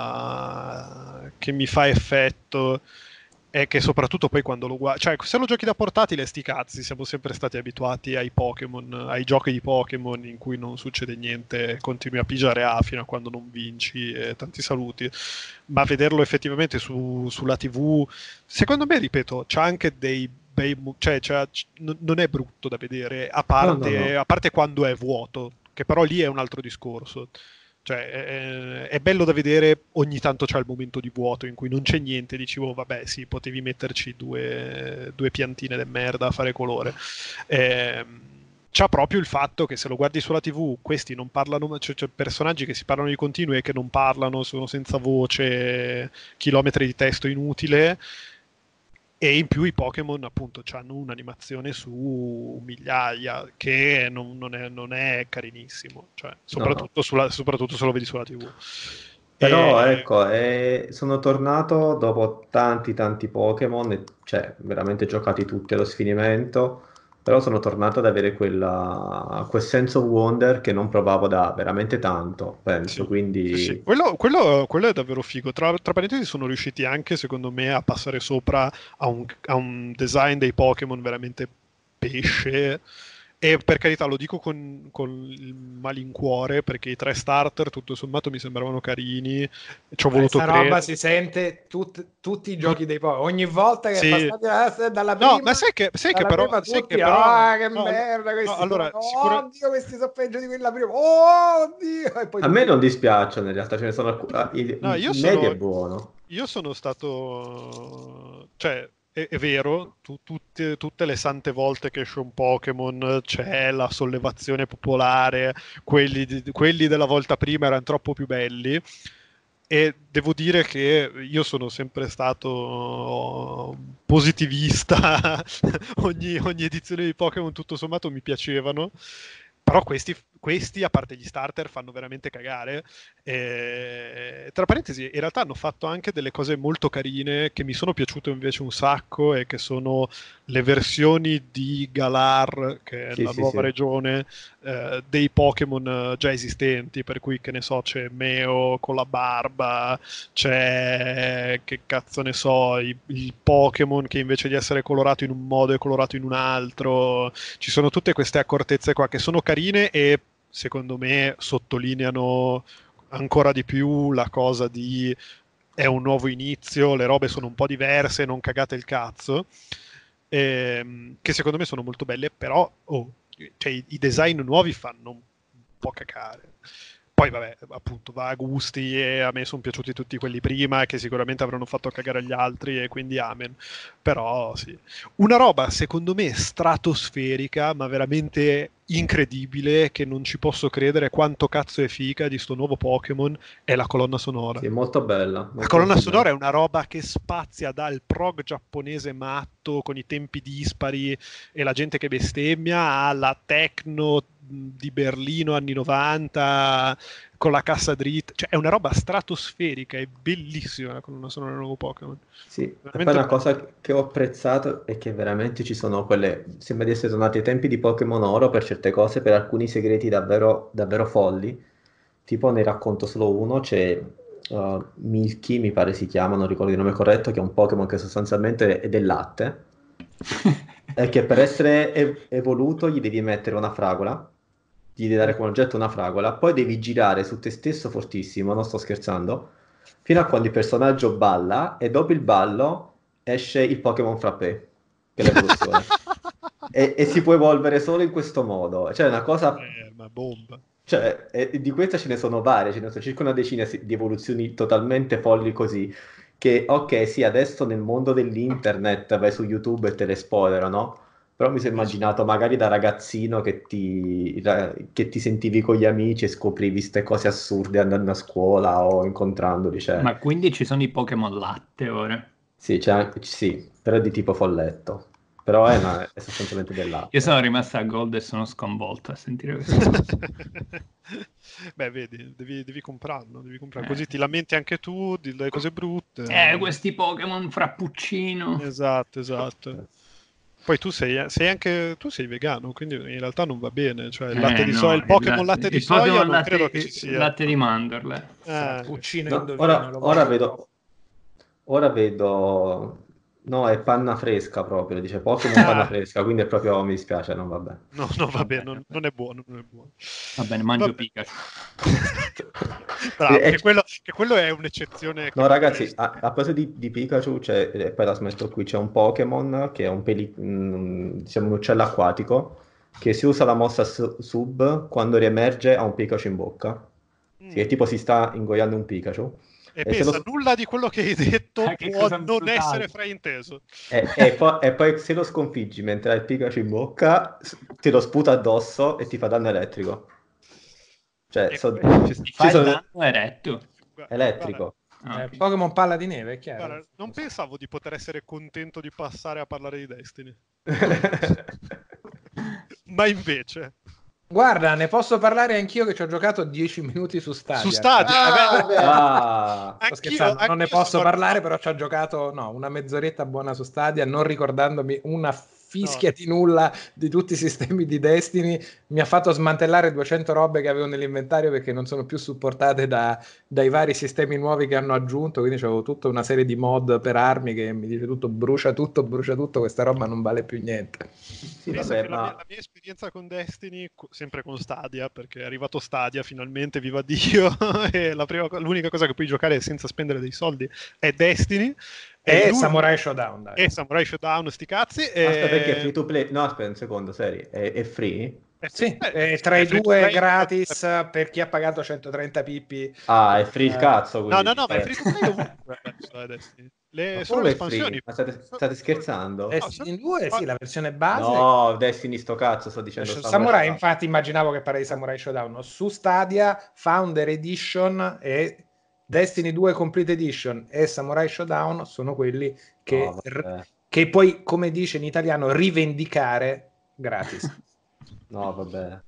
dà, che mi fa effetto è che soprattutto poi quando lo guardi, cioè se lo giochi da portatile sti cazzi, siamo sempre stati abituati ai Pokémon, ai giochi di Pokémon in cui non succede niente, continui a pigiare A fino a quando non vinci, e tanti saluti, ma vederlo effettivamente su, sulla tivù, secondo me, ripeto, c'ha anche dei bei, mo- cioè, c'ha- c- n- non è brutto da vedere, a parte, No, no, no. a parte quando è vuoto, che però lì è un altro discorso. Cioè, è, è bello da vedere, ogni tanto c'è il momento di vuoto in cui non c'è niente, dici, oh, vabbè, sì, potevi metterci due, due piantine de merda a fare colore. Ehm, c'ha proprio il fatto che se lo guardi sulla tivù, questi non parlano, cioè, cioè personaggi che si parlano di continuo e che non parlano, sono senza voce, chilometri di testo inutile. E in più i Pokémon appunto hanno un'animazione su migliaia che non, non è, non è carinissimo, cioè, soprattutto, sulla- soprattutto se lo vedi sulla tivù. Però E- ecco, eh, sono tornato dopo tanti tanti Pokémon, e- cioè veramente giocati tutti allo sfinimento, però sono tornato ad avere quella, quel sense of wonder che non provavo da veramente tanto, penso, Sì, sì, sì. quindi Quello, quello- quello è davvero figo. Tra, tra parentesi, sono riusciti anche, secondo me, a passare sopra a un, a un design dei Pokémon veramente pesce. E per carità, lo dico con, con il malincuore, perché i tre starter, tutto sommato, mi sembravano carini. Ci ho voluto Questa roba credere. si sente tut- tutti i giochi dei Pokémon. Ogni volta che Sì. passate eh, dalla No, prima, ma sai che, sai che dalla però, prima sai tutti, che però- ah, che no, merda, no, questi allora, sono... sicura- oddio, questi sono peggio di quella prima, oh, oddio, e poi a me non dispiacciono in realtà, ce ne sono alcuni, ah, il, No, io il medio sono, è buono. io sono stato, cioè, è, è vero, tu- tutte, tutte le sante volte che esce un Pokémon c'è la sollevazione popolare, quelli, di- quelli della volta prima erano troppo più belli, e devo dire che io sono sempre stato positivista, ogni, ogni edizione di Pokémon tutto sommato mi piacevano. Però questi, questi, a parte gli starter, fanno veramente cagare. E, tra parentesi, in realtà hanno fatto anche delle cose molto carine che mi sono piaciute invece un sacco, e che sono le versioni di Galar, che è Sì, la sì, nuova sì. regione, eh, dei Pokémon eh, già esistenti, per cui, che ne so, c'è Meo con la barba, c'è, che cazzo ne so, i- il Pokémon che invece di essere colorato in un modo è colorato in un altro. Ci sono tutte queste accortezze qua che sono carine e secondo me sottolineano ancora di più la cosa di è un nuovo inizio, le robe sono un po' diverse, non cagate il cazzo, ehm, che secondo me sono molto belle, però oh, cioè, i, i design nuovi fanno un po' cacare. Poi vabbè, appunto, va a gusti, e a me sono piaciuti tutti quelli prima, che sicuramente avranno fatto cagare agli altri, e quindi amen. Però sì. Una roba, secondo me, stratosferica, ma veramente incredibile che non ci posso credere quanto cazzo è figa di sto nuovo Pokémon è la colonna sonora. Sì, molto bella. Molto La colonna molto sonora bella. è una roba che spazia dal prog giapponese matto con i tempi dispari e la gente che bestemmia alla techno di Berlino anni novanta con la cassa dritta, cioè è una roba stratosferica, è bellissima la colonna sonora del nuovo Pokémon. Sì, e Veramente poi una bello. cosa che ho apprezzato è che veramente ci sono quelle, sembra di essere tornati ai tempi di Pokémon Oro per certe cose, per alcuni segreti davvero, davvero folli. Tipo ne racconto solo uno, c'è uh, Milky, mi pare si chiama, non ricordo il nome corretto, che è un Pokémon che sostanzialmente è del latte, e che per essere ev- evoluto gli devi mettere una fragola, gli devi dare come oggetto una fragola, poi devi girare su te stesso fortissimo, non sto scherzando, fino a quando il personaggio balla e dopo il ballo esce il Pokémon Frappé, che è l'evoluzione. e, e si può evolvere solo in questo modo. Cioè, è una cosa... Eh, ma bomba. Cioè, e di queste ce ne sono varie, ce ne sono circa una decina si- di evoluzioni totalmente folli così, che ok, sì, adesso nel mondo dell'internet vai su YouTube e te le spoilerano, però mi sono immaginato magari da ragazzino che ti, ra- che ti sentivi con gli amici e scoprivi queste cose assurde andando a scuola o incontrandoli, cioè... Ma quindi ci sono i Pokémon latte ora? Sì, c'è anche- sì, però è di tipo folletto. Però è, una- è sostanzialmente del latte. Io sono rimasto a Gold e sono sconvolto a sentire questa cosa. Beh, vedi, devi, devi comprarlo, devi comprarlo. Eh. Così ti lamenti anche tu delle cose brutte. Eh, questi Pokémon frappuccino. Esatto, esatto. Poi tu sei, sei anche tu sei vegano, quindi in realtà non va bene. Cioè, il latte Eh, di no, soia, il il Pokémon latte- latte di il soia Pokémon non latte- credo che ci sia. latte di mandorle. Eh, Frappuccino No, indovino, ora, lo ora voglio vedo, troppo. ora vedo, no, è panna fresca proprio, dice Pokémon panna fresca, quindi è proprio, mi dispiace, non va bene. no, no, va Va bene, bene, non, va non è buono, non è buono. Va bene, mangio Vabbè. Pikachu. Bravo, E- che quello, che quello è un'eccezione. No, che ragazzi, potresti- a, a proposito di, di Pikachu, c'è, e poi la smetto qui, c'è un Pokémon che è un, peli, mm, diciamo un uccello acquatico, che si usa la mossa su- sub quando riemerge a un Pikachu in bocca. Mm. Sì, che tipo si sta ingoiando un Pikachu. E E se pensa, lo- nulla di quello che hai detto Ah, che può cosa non brutale. essere frainteso. E, e poi, e poi se lo sconfiggi mentre hai il Pikachu in bocca, s- ti lo sputa addosso e ti fa danno elettrico. Cioè, E so- que- ci, Ti ci fa il sono danno eretto. Guarda, elettrico. Ah, Eh, ok. Pokémon Palla di Neve, è chiaro. guarda, non pensavo di poter essere contento di passare a parlare di Destiny. Ma invece, Guarda, ne posso parlare anch'io che ci ho giocato dieci minuti su Stadia. su Stadia, Ah, vabbè, beh. Ah, Sto anch'io- scherzando, non ne anch'io posso sono parlare, arrivato- però ci ho giocato no, una mezz'oretta buona su Stadia, non ricordandomi una fischia di nulla di tutti i sistemi di Destiny. Mi ha fatto smantellare duecento robe che avevo nell'inventario perché non sono più supportate da- dai vari sistemi nuovi che hanno aggiunto, quindi avevo tutta una serie di mod per armi che mi dice tutto brucia tutto, brucia tutto, questa roba non vale più niente. sì, Pensa vabbè, che la, ma... mia, la mia esperienza con Destiny, co- sempre con Stadia, perché è arrivato Stadia finalmente, viva Dio, e la prima co- l'unica cosa che puoi giocare senza spendere dei soldi è Destiny. E l'un- Samurai Showdown, dai. E Samurai Showdown, sti cazzi. Aspetta, perché è e- free to play? No, aspetta un secondo, seri, è, è free? è Sì, free- eh, sì, tra è i free to due play. gratis per chi ha pagato centotrenta pippi. Ah, è free il Eh, cazzo, No, quindi... no, no, ma è eh. free to play ovunque adesso, eh, Destiny. Le, Ma sono come le è free? espansioni. Ma state, state scherzando? Destiny due, sì, la versione base. No, Destiny sto cazzo, sto dicendo Samurai, Samurai Showdown. infatti immaginavo che parli di Samurai Showdown. Su Stadia, Founder Edition e Destiny due Complete Edition e Samurai Showdown sono quelli che, No, vabbè. che puoi, come dice in italiano, rivendicare gratis. No, vabbè.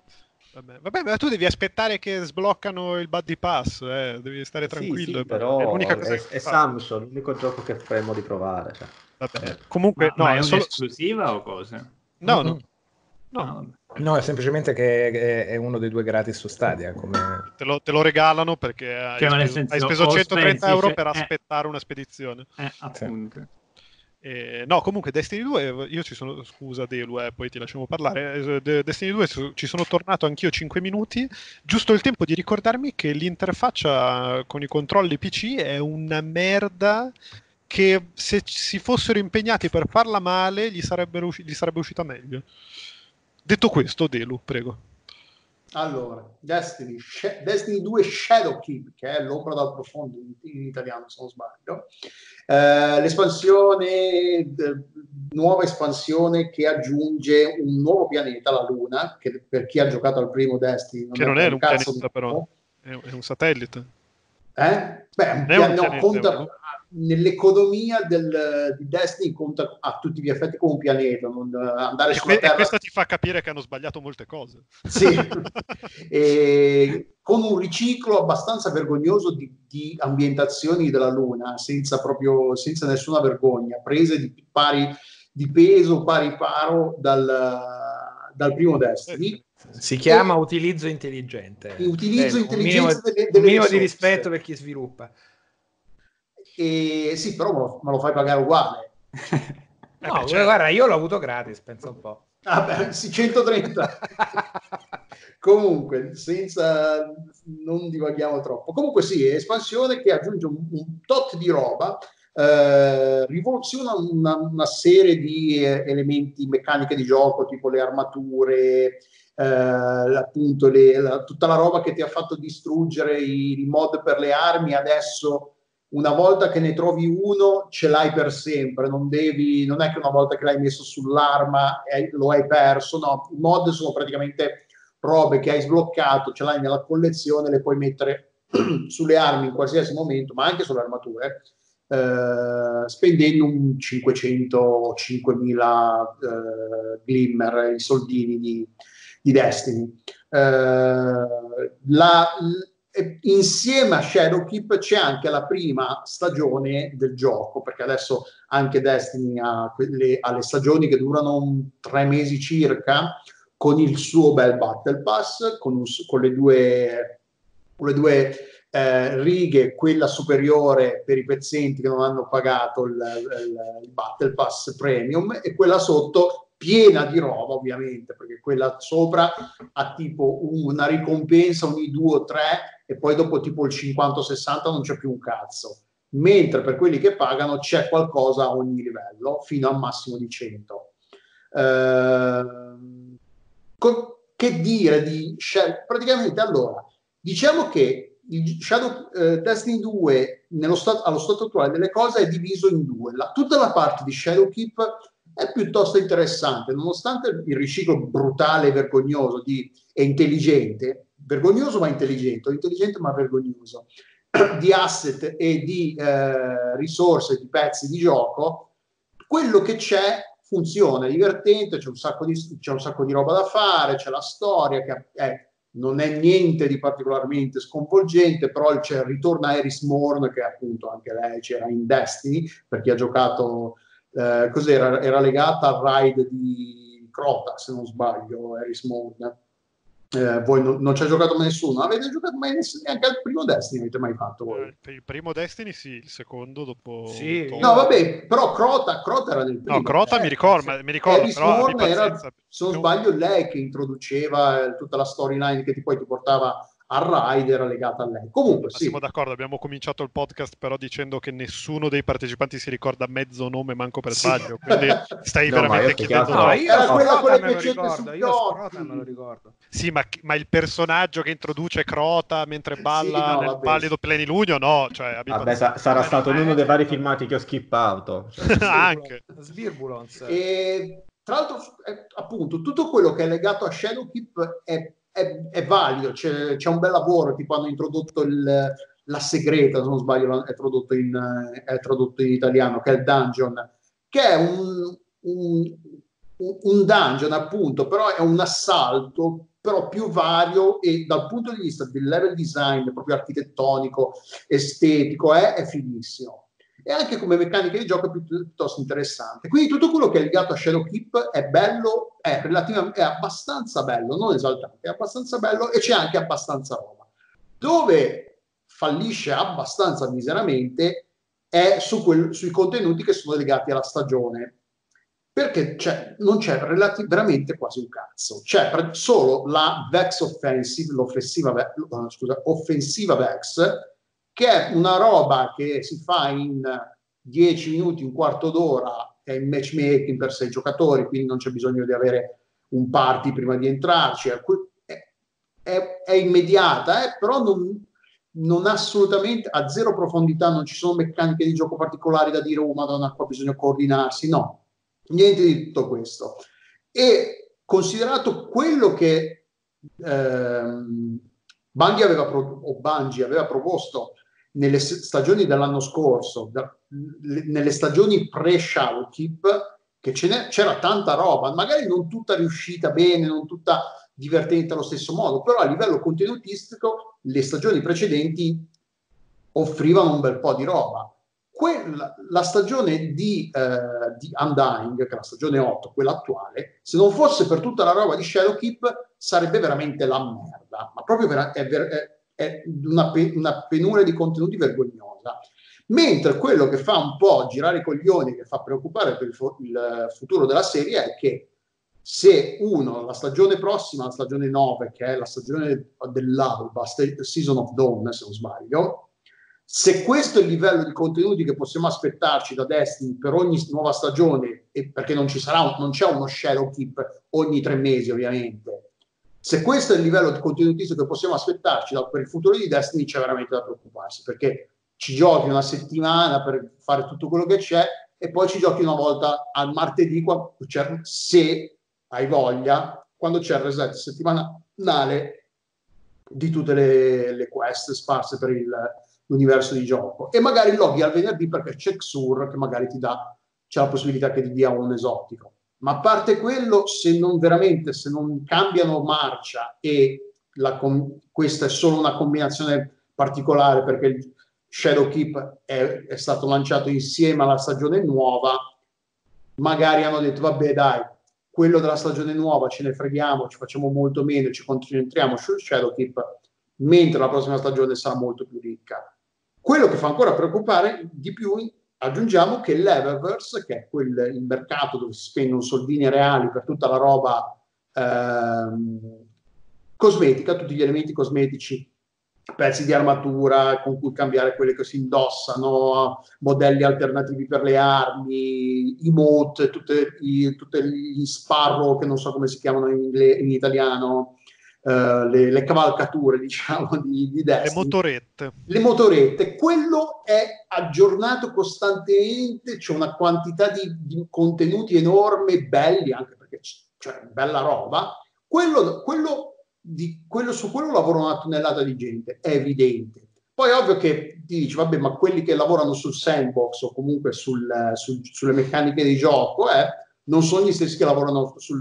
Vabbè, vabbè, ma tu devi aspettare che sbloccano il Buddy Pass, eh, devi stare Sì, tranquillo. sì, è però l'unica è, cosa è che puoi fare. Samsung, l'unico gioco che faremo di provare. Cioè. Vabbè, comunque, Ma, no, ma è è solo... un'esclusiva o cosa? No, Mm-mm. no, no, Ah, vabbè. No, è semplicemente che è, è uno dei due gratis su Stadia. Come... te lo, te lo regalano perché hai Cioè, ma nel speso, hai senso, speso o centotrenta spesi, euro cioè, per eh. aspettare una spedizione. Eh, appunto. Eh, no, comunque Destiny due, io ci sono, scusa Delu, eh, poi ti lasciamo parlare, eh, De- Destiny due su- ci sono tornato anch'io cinque minuti, giusto il tempo di ricordarmi che l'interfaccia con i controlli P C è una merda che se ci- si fossero impegnati per farla male gli, sarebbero usci- gli sarebbe uscita meglio. Detto questo, Delu, prego. Allora, Destiny, Sh- Destiny due Shadowkeep, che è l'ombra dal profondo in, in italiano, se non sbaglio. Eh, l'espansione, d- nuova espansione che aggiunge un nuovo pianeta, la Luna, che per chi ha giocato al primo Destiny non Che è non per è un un cazzo pianeta, però. nuovo. È, è un satellite. Eh? Beh, un Non è un pian- no, pianeta, conta, è un- nell'economia del, di Destiny conta a tutti gli effetti come un pianeta, non andare E, sulla que- e Terra. questo ti fa capire che hanno sbagliato molte cose. Sì, e con un riciclo abbastanza vergognoso di, di ambientazioni della Luna, senza proprio, senza nessuna vergogna, prese di pari di peso, pari paro dal, dal primo Destiny. Si chiama E utilizzo intelligente. utilizzo Bello, intelligente un minimo, delle, un delle minimo di risorse. rispetto per chi sviluppa. E sì, però me lo, me lo fai pagare uguale. No, beh, certo. guarda, io l'ho avuto gratis, pensa un po'. Ah, beh, sì, centotrenta. Comunque, senza non divaghiamo troppo. Comunque sì, è espansione che aggiunge un, un tot di roba, eh, rivoluziona una, una serie di eh, elementi, meccaniche di gioco, tipo le armature, eh, appunto le, la, tutta la roba che ti ha fatto distruggere i, i mod per le armi, adesso una volta che ne trovi uno ce l'hai per sempre, non devi, non è che una volta che l'hai messo sull'arma eh, lo hai perso, no, i mod sono praticamente robe che hai sbloccato, ce l'hai nella collezione, le puoi mettere sulle armi in qualsiasi momento, ma anche sulle armature, eh, spendendo un cinquecento o cinquemila eh, glimmer, i soldini di, di Destiny. Eh, la, insieme a Shadowkeep c'è anche la prima stagione del gioco, perché adesso anche Destiny ha, quelle, ha le stagioni che durano un, tre mesi circa, con il suo bel Battle Pass, con, un, con le due, con le due eh, righe, quella superiore per i pezzenti che non hanno pagato il, il, il Battle Pass Premium, e quella sotto piena di roba, ovviamente, perché quella sopra ha tipo una ricompensa ogni due o tre e poi dopo tipo il cinquanta sessanta non c'è più un cazzo, mentre per quelli che pagano c'è qualcosa a ogni livello fino al massimo di cento. Eh, che dire di praticamente, allora, diciamo che il Shadow eh, Destiny due nello stato, allo stato attuale delle cose è diviso in due. La, tutta la parte di Shadowkeep è piuttosto interessante, nonostante il riciclo brutale e vergognoso di, e intelligente, vergognoso ma intelligente, intelligente ma vergognoso, di asset e di eh, risorse, di pezzi di gioco. Quello che c'è funziona, è divertente, c'è un sacco di, c'è un sacco di roba da fare, c'è la storia che è, non è niente di particolarmente sconvolgente, però c'è, ritorna Eris Morn, che appunto anche lei c'era in Destiny, per chi ha giocato, eh, cos'era, era legata al raid di Crota, se non sbaglio, Eris Morn. Eh, voi non, non ci ha giocato nessuno, avete giocato mai neanche al primo Destiny, avete mai fatto voi? Eh, il primo Destiny sì, il secondo dopo... Sì, dopo... No, vabbè, però Crota, Crota era nel primo. No, Crota eh, mi ricordo, sì. ma, mi ricordo Eris però abbi Morn era, pazienza. se non Non- sbaglio, lei che introduceva eh, tutta la storyline che ti, poi ti portava al raid, era legata a lei. Comunque, Ma sì. siamo d'accordo, abbiamo cominciato il podcast però dicendo che nessuno dei partecipanti si ricorda mezzo nome manco per Sì. sbaglio, quindi stai No, ma io veramente più che chiedendo altro- No, troppo. io Era quella con Scrota le me lo pecette ricordo, sugli io Scrota occhi. me lo ricordo. Sì, ma, ma il personaggio che introduce Crota mentre balla Sì, no, nel vabbè. pallido plenilunio, no, cioè abbi Vabbè, pazienza. sa- sarà Ma stato no, uno eh, dei vari certo. filmati che ho skippato. Anche. Svirbulons. E, tra l'altro, eh, appunto, tutto quello che è legato a Shadowkeep è, è, è valido, c'è, c'è un bel lavoro, tipo hanno introdotto il, la segreta, se non sbaglio è tradotto in, è tradotto in italiano, che è il dungeon, che è un, un, un dungeon appunto, però è un assalto, però più vario, e dal punto di vista del level design, proprio architettonico, estetico, è, è finissimo. E anche come meccanica di gioco è piuttosto interessante. Quindi tutto quello che è legato a Shadowkeep è bello, è relativamente, è abbastanza bello, non esaltante, è abbastanza bello, e c'è anche abbastanza roba. Dove fallisce abbastanza miseramente è su quel, sui contenuti che sono legati alla stagione, perché c'è, non c'è relati- veramente quasi un cazzo. C'è solo la Vex Offensive, l'offensiva, uh, scusa, offensiva Vex, che è una roba che si fa in dieci minuti, un quarto d'ora, è in matchmaking per sei giocatori, quindi non c'è bisogno di avere un party prima di entrarci. È, è, è immediata, eh, però non, non ha assolutamente, ha zero profondità, non ci sono meccaniche di gioco particolari da dire, oh madonna, qua bisogna coordinarsi, no, niente di tutto questo. E considerato quello che ehm, Bungie aveva, pro- o Bungie aveva proposto nelle stagioni dell'anno scorso, da, le, nelle stagioni pre-Shadowkeep, che ce n'è, c'era tanta roba, magari non tutta riuscita bene, non tutta divertente allo stesso modo, però a livello contenutistico le stagioni precedenti offrivano un bel po' di roba. Quella, la stagione di, eh, di Undying, che è la stagione otto, quella attuale, se non fosse per tutta la roba di Shadowkeep sarebbe veramente la merda, ma proprio vera- è, ver- è, è una, pe- una penuria di contenuti vergognosa. Mentre quello che fa un po' girare i coglioni, che fa preoccupare per il, fu- il futuro della serie, è che se uno, la stagione prossima, la stagione nove, che è la stagione dell'alba, Season of Dawn, se non sbaglio, se questo è il livello di contenuti che possiamo aspettarci da Destiny per ogni nuova stagione, e perché non ci sarà, non c'è uno Shadowkeep ogni tre mesi ovviamente, se questo è il livello di contenuti che possiamo aspettarci da, per il futuro di Destiny, c'è veramente da preoccuparsi, perché ci giochi una settimana per fare tutto quello che c'è e poi ci giochi una volta al martedì, quando c'è, se hai voglia, quando c'è il reset settimanale di tutte le, le quest sparse per il, l'universo di gioco, e magari loghi al venerdì perché c'è Xur che magari ti dà, c'è la possibilità che ti dia un esotico. Ma a parte quello, se non veramente, se non cambiano marcia e la, questa è solo una combinazione particolare perché il Shadowkeep è, è stato lanciato insieme alla stagione nuova, magari hanno detto vabbè dai, quello della stagione nuova ce ne freghiamo, ci facciamo molto meno, ci concentriamo sul Shadowkeep, mentre la prossima stagione sarà molto più ricca. Quello che fa ancora preoccupare di più, aggiungiamo che l'Eververse, che è quel, il mercato dove si spendono soldini reali per tutta la roba ehm, cosmetica, tutti gli elementi cosmetici, pezzi di armatura con cui cambiare quelle che si indossano, modelli alternativi per le armi, i mote, tutte, i, tutte gli sparrow che non so come si chiamano in, inglese, in italiano, uh, le, le cavalcature diciamo di, di Destiny. Le motorette. Le motorette, quello è aggiornato costantemente, c'è una quantità di, di contenuti enorme, belli anche perché c'è bella roba, quello... quello Di quello, su quello lavora una tonnellata di gente, è evidente. Poi è ovvio che ti dici, vabbè, ma quelli che lavorano sul sandbox o comunque sul, sul, sulle meccaniche di gioco eh, non sono gli stessi che lavorano sul,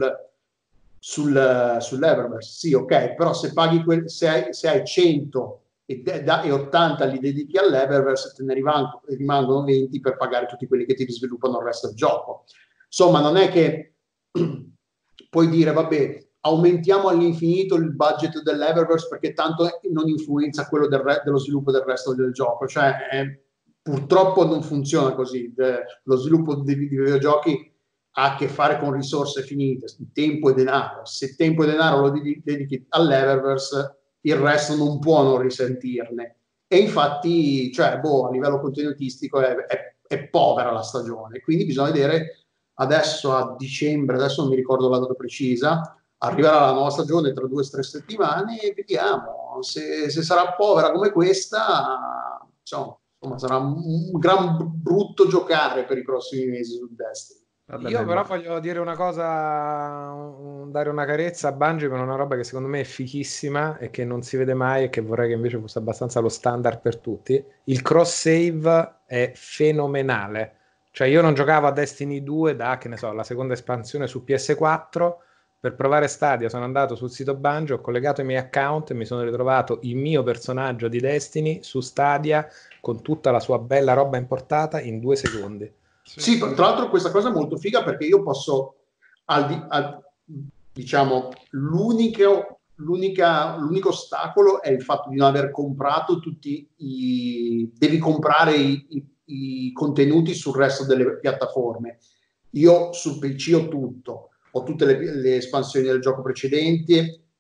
sul, sull'Eververse. Sì, ok, però se paghi quel, se, hai, se hai cento e, da, e ottanta li dedichi all'Eververse, te ne rimangono, rimangono venti per pagare tutti quelli che ti sviluppano il resto del gioco. Insomma, non è che puoi dire, vabbè, aumentiamo all'infinito il budget dell'Eververse perché tanto non influenza quello del re- dello sviluppo del resto del gioco. Cioè, eh, purtroppo non funziona così. Eh, lo sviluppo di, di videogiochi ha a che fare con risorse finite, tempo e denaro. Se tempo e denaro lo dedichi all'Eververse, il resto non può non risentirne. E infatti, cioè, boh, a livello contenutistico è, è, è povera la stagione. Quindi bisogna vedere adesso a dicembre, adesso non mi ricordo la data precisa, arriverà la nuova stagione tra due o tre settimane e vediamo se, se sarà povera come questa, insomma, insomma sarà un, un gran brutto giocare per i prossimi mesi su Destiny. Vabbè, io però voglio dire una cosa, dare una carezza a Bungie per una roba che secondo me è fichissima e che non si vede mai e che vorrei che invece fosse abbastanza lo standard per tutti. Il cross save è fenomenale, cioè io non giocavo a Destiny due da, che ne so, la seconda espansione su P S quattro. Per provare Stadia sono andato sul sito Bungie, ho collegato i miei account e mi sono ritrovato il mio personaggio di Destiny su Stadia con tutta la sua bella roba importata in due secondi. Sì, sì, tra l'altro questa cosa è molto figa perché io posso, al di, al, diciamo, l'unico, l'unica, l'unico ostacolo è il fatto di non aver comprato tutti i... devi comprare i, i, i contenuti sul resto delle piattaforme. Io sul P C ho tutto. Ho tutte le, le espansioni del gioco precedenti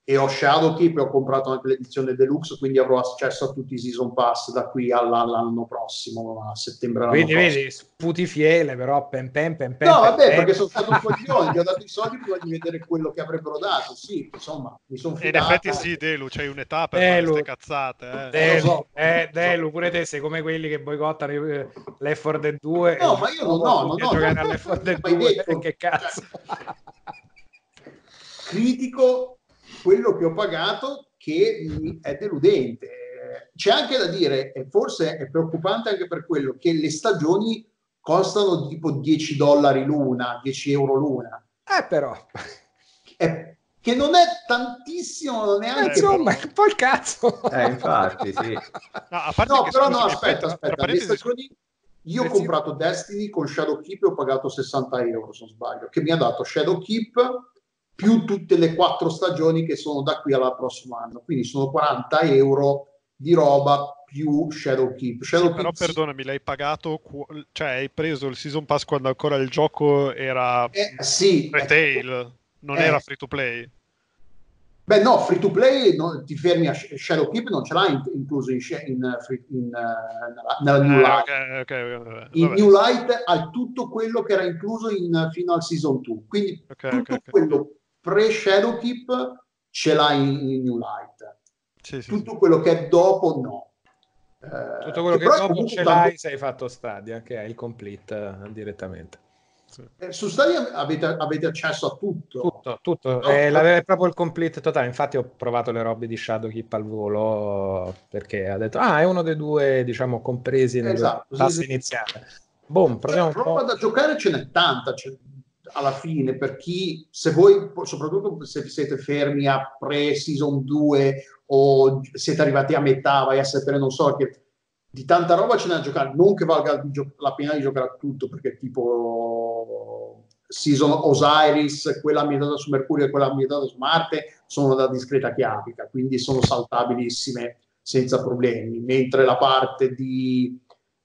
e ho Shadowkeep e ho comprato anche l'edizione deluxe, quindi avrò accesso a tutti i season pass da qui all'anno prossimo, a settembre. Quindi prossimo. vedi, sputi fiele, però pen pen pen pen. No, pen, vabbè, pen. perché sono stato un coglione, gli ho dato i soldi prima di vedere quello che avrebbero dato. Sì, insomma, mi sono E in fidato. effetti sì, Delu, c'hai un'età per Delu. fare queste cazzate. Eh. Delu, lo so. eh, Delu, pure te sei come quelli che boicottano eh, Left four Dead due. No, e ma io non dopo no, tutti no, a no, giocare no, a Left four Dead mai due, detto. che cazzo. Critico quello che ho pagato, che mi è deludente. C'è anche da dire, e forse è preoccupante anche per quello, che le stagioni costano tipo dieci dollari l'una, dieci euro l'una. Eh però, È, che non è tantissimo neanche. eh, insomma, però. è un po' il cazzo. Eh, infatti, sì. No, a parte No, che, però no, scusami, aspetta, tra aspetta, le parentesi, stagioni... Io ho Sì. comprato Destiny con Shadowkeep e ho pagato sessanta euro, se non sbaglio, che mi ha dato Shadowkeep più tutte le quattro stagioni che sono da qui al prossimo anno. Quindi sono quaranta euro di roba più Shadowkeep. sì, Shadowkeep però sì, perdonami, l'hai pagato, qu- cioè hai preso il Season Pass quando ancora il gioco era eh, sì, retail, non eh, era free to play. Beh, no, free to play no, ti fermi a Shadowkeep, non ce l'hai in- incluso in, in, in, in, uh, nella, nella New Eh, Light. ok, ok, vabbè. In New Light hai tutto quello che era incluso in, fino al Season due. Quindi Ok, tutto ok, ok. quello pre-Shadowkeep ce l'hai in, in New Light. Sì, sì, Tutto sì. quello che è dopo no. Eh, Tutto quello che però è dopo comunque ce tanto- l'hai se hai fatto Stadia, che è il complete eh, direttamente. eh, su Stadia avete, avete accesso a tutto. Tutto, tutto. No, È, no. la- è proprio il complete totale. Infatti ho provato le robe di Shadowkeep al volo perché ha detto, ah, è uno dei due, diciamo, compresi nel Esatto, sì, pass sì. iniziale. Boom, proviamo un Roba po'. da giocare ce n'è tanta, cioè, alla fine, per chi, se voi, soprattutto se siete fermi a pre-season due o siete arrivati a metà, vai a sapere, non so, che di tanta roba ce n'è da giocare, non che valga di gio- la pena di giocare a tutto, perché tipo Season Osiris, quella ambientata su Mercurio e quella ambientata su Marte, sono da discreta chiavica, quindi sono saltabilissime senza problemi, mentre la parte di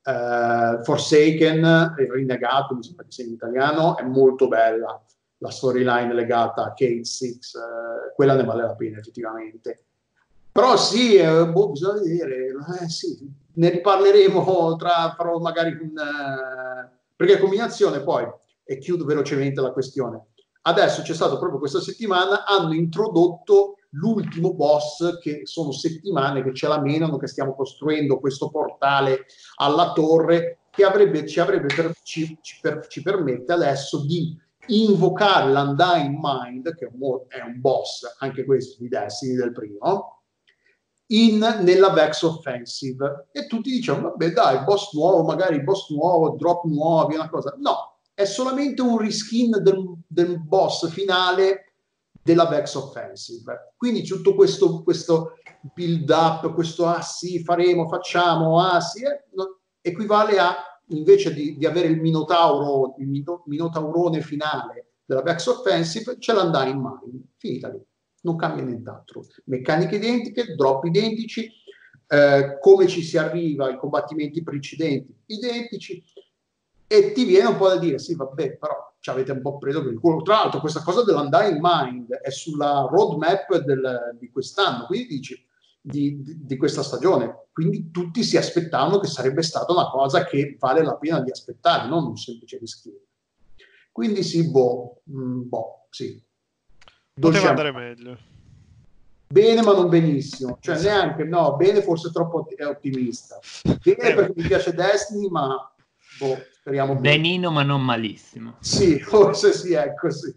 Uh, Forsaken, il rinnegato, mi sembra che sia in italiano, è molto bella. La storyline legata a Cade Six, uh, quella ne vale la pena effettivamente. Però sì, eh, boh, bisogna vedere. Eh, sì, ne riparleremo tra, farò magari un, uh, perché combinazione poi, e chiudo velocemente la questione. Adesso c'è stato proprio questa settimana, hanno introdotto l'ultimo boss, che sono settimane che ce la menano, che stiamo costruendo questo portale alla torre che avrebbe, ci, avrebbe per, ci, ci, per, ci permette adesso di invocare l'Undying Mind, che è un, è un boss, anche questo di Destiny del primo, in, nella Vex Offensive. E tutti dicevano, vabbè dai, boss nuovo, magari boss nuovo, drop nuovi, una cosa. No, è solamente un reskin del, del boss finale della Vex Offensive. Quindi tutto questo, questo build up, questo ah sì, faremo, facciamo, ah sì, eh, no, equivale a, invece di, di avere il Minotauro, il mino, Minotaurone finale della Vex Offensive, c'è l'Undying Mind, finita lì, non cambia nient'altro. Meccaniche identiche, drop identici, eh, come ci si arriva ai combattimenti precedenti identici, e ti viene un po' da dire, sì vabbè, però ci avete un po' preso per il culo. Tra l'altro questa cosa dell'Undying Mind è sulla roadmap del, di quest'anno, quindi dici di, di, di questa stagione, quindi tutti si aspettavano che sarebbe stata una cosa che vale la pena di aspettare, non un semplice rischio. Quindi sì, boh, mh, boh, sì. Poteva Dolciamo. andare meglio. Bene ma non benissimo, cioè neanche, no, bene forse troppo è ottimista. Bene perché mi piace Destiny, ma boh, speriamo bene. Benino ma non malissimo. Sì, forse sì, è così.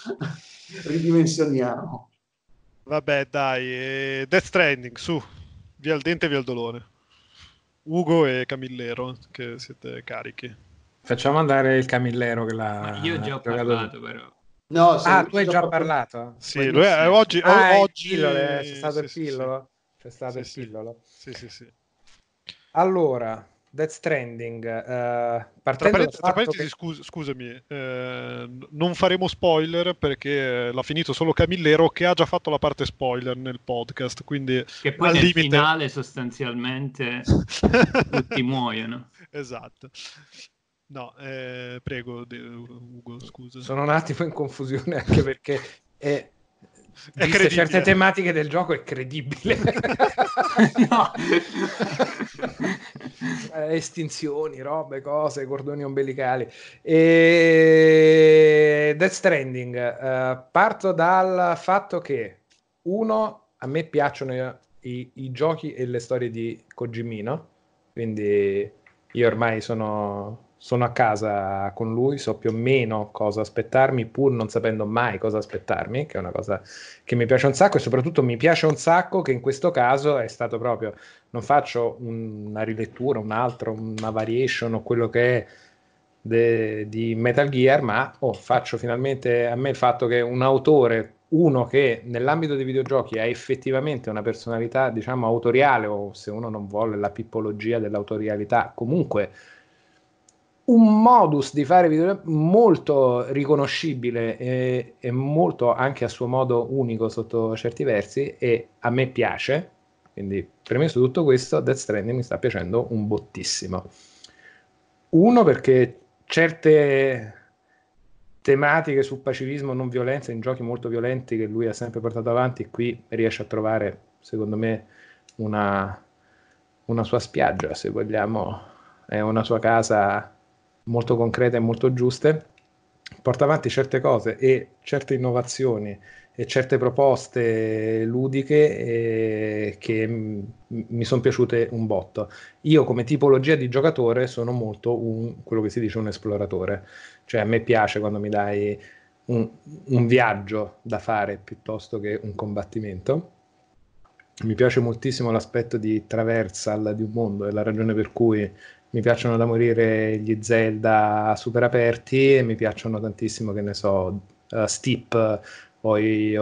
Ridimensioniamo. Vabbè, dai, eh, Death Stranding, su, via il dente, via il dolore. Ugo e Camillero, che siete carichi. Facciamo andare il Camillero che l'ha Ma io già ho giocato. parlato però. No, se Ah, lui tu hai ci ha già fatto- parlato? Sì, lui è, oggi... Ah, oggi... il pillole, c'è stato sì, il sì, pillolo? C'è stato sì, il sì. pillolo. Sì, sì, sì. Allora, Death Stranding, eh, Tra partendo dal parentesi, tra fatto parentesi, che... scus- scusami, eh, n- non faremo spoiler perché l'ha finito solo Camillero, che ha già fatto la parte spoiler nel podcast, quindi Che poi al nel limite... finale sostanzialmente tutti muoiono. Esatto. No, eh, prego, de- Ugo, scusa. Sono un attimo in confusione anche perché è- Viste certe tematiche del gioco è credibile. No. Estinzioni, robe, cose, cordoni ombelicali. E... Death Stranding, uh, parto dal fatto che uno, a me piacciono i, i giochi e le storie di Kojimino, quindi io ormai sono sono a casa con lui, so più o meno cosa aspettarmi, pur non sapendo mai cosa aspettarmi, che è una cosa che mi piace un sacco, e soprattutto mi piace un sacco che in questo caso è stato proprio, non faccio un, una rilettura, un altro, una variation o quello che è de, di Metal Gear, ma oh, faccio finalmente, a me il fatto che un autore, uno che nell'ambito dei videogiochi ha effettivamente una personalità, diciamo, autoriale, o se uno non vuole la pippologia dell'autorialità, comunque un modus di fare video molto riconoscibile e, e molto anche a suo modo unico sotto certi versi, e a me piace, quindi premesso tutto questo, Death Stranding mi sta piacendo un bottissimo. Uno, perché certe tematiche sul pacifismo, non violenza in giochi molto violenti che lui ha sempre portato avanti, qui riesce a trovare secondo me una, una sua spiaggia, se vogliamo, è una sua casa molto concrete e molto giuste, porta avanti certe cose e certe innovazioni e certe proposte ludiche eh, che m- mi sono piaciute un botto. Io come tipologia di giocatore sono molto un, quello che si dice un esploratore, cioè a me piace quando mi dai un, un viaggio da fare piuttosto che un combattimento. Mi piace moltissimo l'aspetto di traversal di un mondo, è la ragione per cui mi piacciono da morire gli Zelda super aperti, e mi piacciono tantissimo, che ne so, uh, Steep o,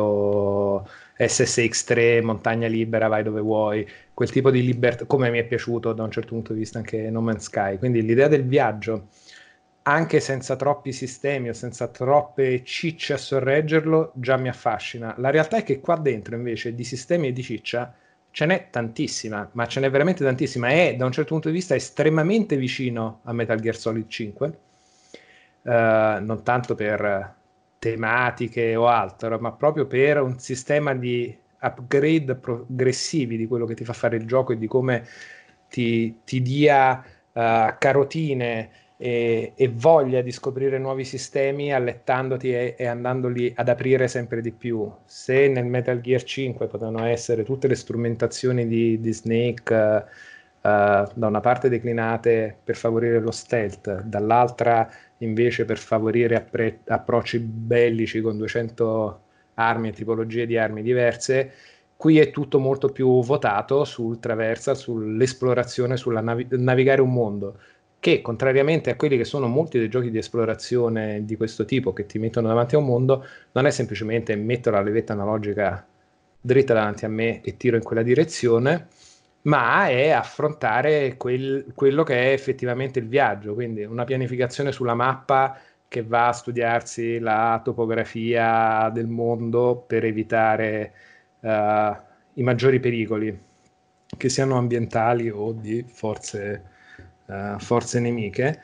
o S S X tre, montagna libera, vai dove vuoi, quel tipo di libertà, come mi è piaciuto da un certo punto di vista anche No Man's Sky. Quindi l'idea del viaggio, anche senza troppi sistemi o senza troppe cicce a sorreggerlo, già mi affascina. La realtà è che qua dentro invece di sistemi e di ciccia ce n'è tantissima, ma ce n'è veramente tantissima. È da un certo punto di vista estremamente vicino a Metal Gear Solid cinque, uh, non tanto per tematiche o altro, ma proprio per un sistema di upgrade progressivi di quello che ti fa fare il gioco e di come ti, ti dia uh, carotine e, e voglia di scoprire nuovi sistemi, allettandoti e, e andandoli ad aprire sempre di più. Se nel Metal Gear cinque potevano essere tutte le strumentazioni di, di Snake uh, uh, da una parte declinate per favorire lo stealth, dall'altra invece per favorire appre- approcci bellici con duecento armi e tipologie di armi diverse, qui è tutto molto più votato sul traversal, sull'esplorazione, sulla navi- navigare un mondo, che contrariamente a quelli che sono molti dei giochi di esplorazione di questo tipo che ti mettono davanti a un mondo, non è semplicemente metto la levetta analogica dritta davanti a me e tiro in quella direzione, ma è affrontare quel, quello che è effettivamente il viaggio, quindi una pianificazione sulla mappa che va a studiarsi la topografia del mondo per evitare uh, i maggiori pericoli, che siano ambientali o di forze Uh, forze nemiche,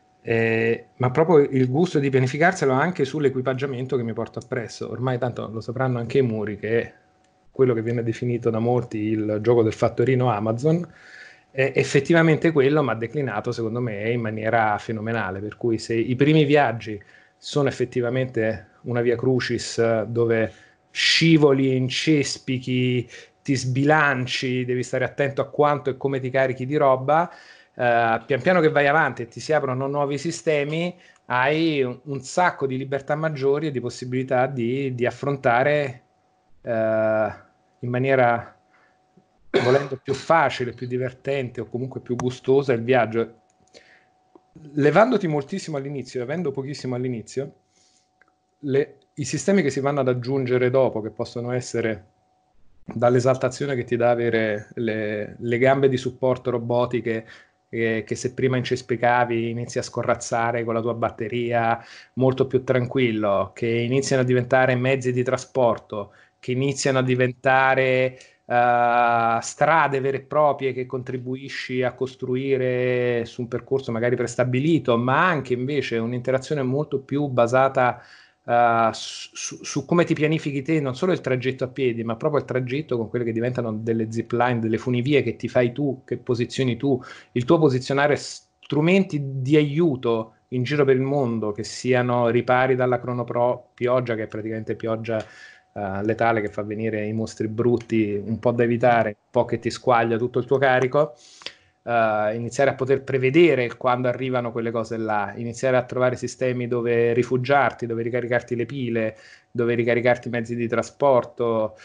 eh, ma proprio il gusto di pianificarselo anche sull'equipaggiamento che mi porto appresso. Ormai tanto lo sapranno anche i muri, che è quello che viene definito da molti il gioco del fattorino Amazon, è effettivamente quello, ma declinato secondo me in maniera fenomenale, per cui se i primi viaggi sono effettivamente una via crucis dove scivoli, incespichi, ti sbilanci, devi stare attento a quanto e come ti carichi di roba. Uh, pian piano che vai avanti e ti si aprono nuovi sistemi, hai un, un sacco di libertà maggiori e di possibilità di, di affrontare uh, in maniera, volendo, più facile, più divertente o comunque più gustosa il viaggio, levandoti moltissimo all'inizio, avendo pochissimo all'inizio. Le, i sistemi che si vanno ad aggiungere dopo, che possono essere dall'esaltazione che ti dà avere le, le gambe di supporto robotiche, che, che se prima incespicavi inizi a scorrazzare con la tua batteria molto più tranquillo, che iniziano a diventare mezzi di trasporto, che iniziano a diventare uh, strade vere e proprie che contribuisci a costruire su un percorso magari prestabilito, ma anche invece un'interazione molto più basata uh, su, su come ti pianifichi te, non solo il tragitto a piedi, ma proprio il tragitto con quelle che diventano delle zipline, delle funivie che ti fai tu, che posizioni tu, il tuo posizionare strumenti di aiuto in giro per il mondo, che siano ripari dalla cronopro pioggia, che è praticamente pioggia uh, letale che fa venire i mostri brutti, un po' da evitare, un po' che ti squaglia tutto il tuo carico. Uh, iniziare a poter prevedere quando arrivano quelle cose là, iniziare a trovare sistemi dove rifugiarti, dove ricaricarti le pile, dove ricaricarti i mezzi di trasporto,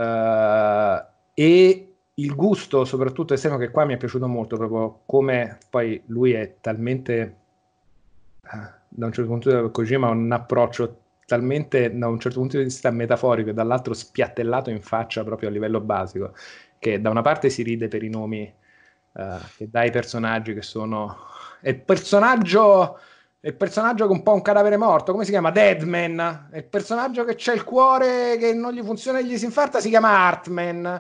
uh, e il gusto soprattutto estremo, che qua mi è piaciuto molto, proprio come poi lui è talmente uh, da un certo punto di vista, Kojima ha un approccio talmente da un certo punto di vista metaforico e dall'altro spiattellato in faccia proprio a livello basico, che da una parte si ride per i nomi Uh, che dai personaggi che sono è il personaggio è il personaggio che è un po' un cadavere morto, come si chiama? Deadman. È il personaggio che c'è il cuore che non gli funziona e gli si infarta, si chiama Heartman.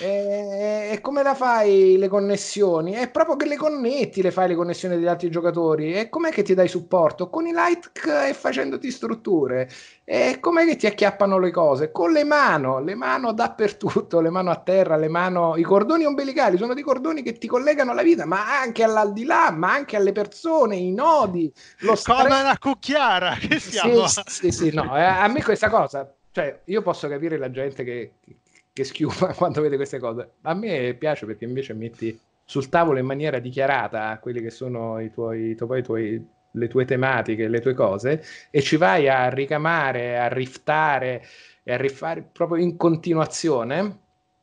E, e come la fai le connessioni? È proprio che le connetti, le fai le connessioni degli altri giocatori. E com'è che ti dai supporto? Con i light e facendoti strutture. E com'è che ti acchiappano le cose? Con le mani, le mani dappertutto, le mani a terra, le mani, i cordoni ombelicali sono dei cordoni che ti collegano alla vita, ma anche all'aldilà, ma anche alle persone, i nodi, lo come una cucchiara che siamo. Sì, sì, sì, no, a me questa cosa, cioè io posso capire la gente che, che schiuma quando vede queste cose, a me piace perché invece metti sul tavolo in maniera dichiarata quelli che sono i tuoi, i tuoi, i tuoi le tue tematiche, le tue cose, e ci vai a ricamare, a riftare e a rifare proprio in continuazione.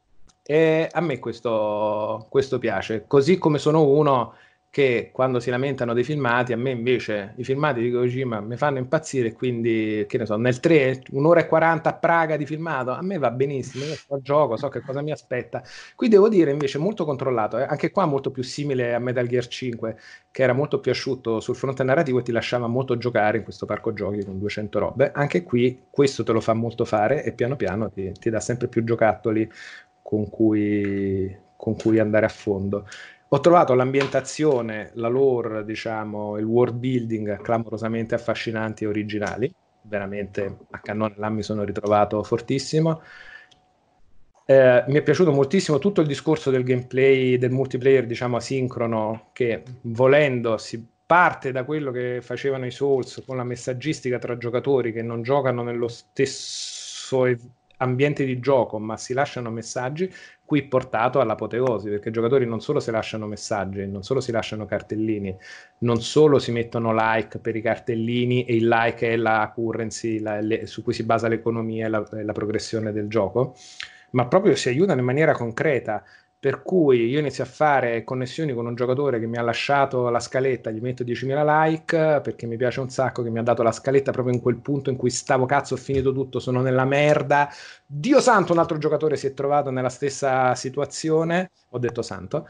E a me questo, questo piace, così come sono uno che quando si lamentano dei filmati, a me invece i filmati di Kojima mi fanno impazzire, quindi che ne so, nel tre, un'ora e quaranta a Praga di filmato, a me va benissimo, io sto a gioco, so che cosa mi aspetta. Qui devo dire invece molto controllato, eh? Anche qua molto più simile a Metal Gear cinque, che era molto più asciutto sul fronte narrativo e ti lasciava molto giocare in questo parco giochi con duecento robe. Anche qui questo te lo fa molto fare e piano piano ti, ti dà sempre più giocattoli con cui, con cui andare a fondo. Ho trovato l'ambientazione, la lore, diciamo, il world building clamorosamente affascinanti e originali, veramente a cannone là mi sono ritrovato fortissimo. Eh, mi è piaciuto moltissimo tutto il discorso del gameplay, del multiplayer, diciamo, asincrono, che volendo si parte da quello che facevano i Souls con la messaggistica tra giocatori che non giocano nello stesso ambiente di gioco ma si lasciano messaggi, qui portato all'apoteosi, perché i giocatori non solo si lasciano messaggi, non solo si lasciano cartellini, non solo si mettono like per i cartellini e il like è la currency la, le, su cui si basa l'economia e la, la progressione del gioco, ma proprio si aiutano in maniera concreta. Per cui io inizio a fare connessioni con un giocatore che mi ha lasciato la scaletta, gli metto diecimila like perché mi piace un sacco, che mi ha dato la scaletta proprio in quel punto in cui stavo, cazzo, ho finito tutto, sono nella merda. Dio santo, un altro giocatore si è trovato nella stessa situazione, ho detto santo,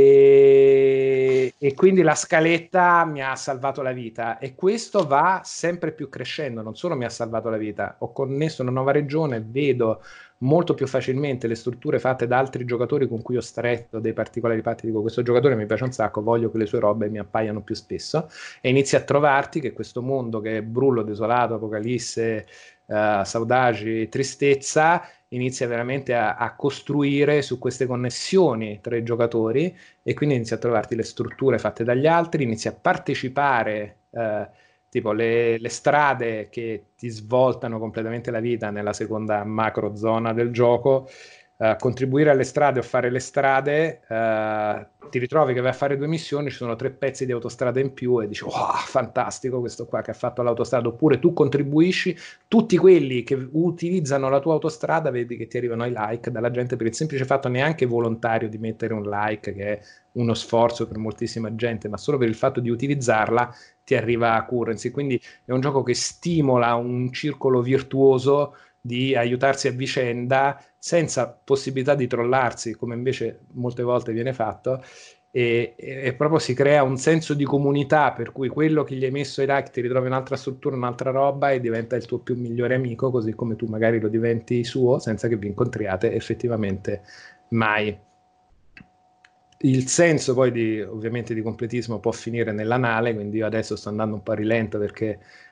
e, e quindi la scaletta mi ha salvato la vita, e questo va sempre più crescendo. Non solo mi ha salvato la vita, ho connesso una nuova regione, vedo molto più facilmente le strutture fatte da altri giocatori con cui ho stretto dei particolari patti. Dico, questo giocatore mi piace un sacco, voglio che le sue robe mi appaiano più spesso, e inizi a trovarti che questo mondo che è brullo, desolato, apocalisse, uh, saudagi, tristezza, inizia veramente a, a costruire su queste connessioni tra i giocatori, e quindi inizi a trovarti le strutture fatte dagli altri, inizi a partecipare, uh, tipo le, le strade che ti svoltano completamente la vita nella seconda macro zona del gioco, uh, contribuire alle strade o fare le strade, uh, ti ritrovi che vai a fare due missioni, ci sono tre pezzi di autostrada in più e dici, wow, fantastico questo qua che ha fatto l'autostrada, oppure tu contribuisci, tutti quelli che utilizzano la tua autostrada vedi che ti arrivano i like dalla gente per il semplice fatto, neanche volontario, di mettere un like, che è uno sforzo per moltissima gente, ma solo per il fatto di utilizzarla ti arriva a currency. Quindi è un gioco che stimola un circolo virtuoso di aiutarsi a vicenda senza possibilità di trollarsi, come invece molte volte viene fatto, e, e proprio si crea un senso di comunità, per cui quello che gli hai messo ai like ti ritrovi un'altra struttura, un'altra roba, e diventa il tuo più migliore amico, così come tu magari lo diventi suo senza che vi incontriate effettivamente mai. Il senso poi di, ovviamente, di completismo può finire nell'anale, quindi io adesso sto andando un po' a rilento perché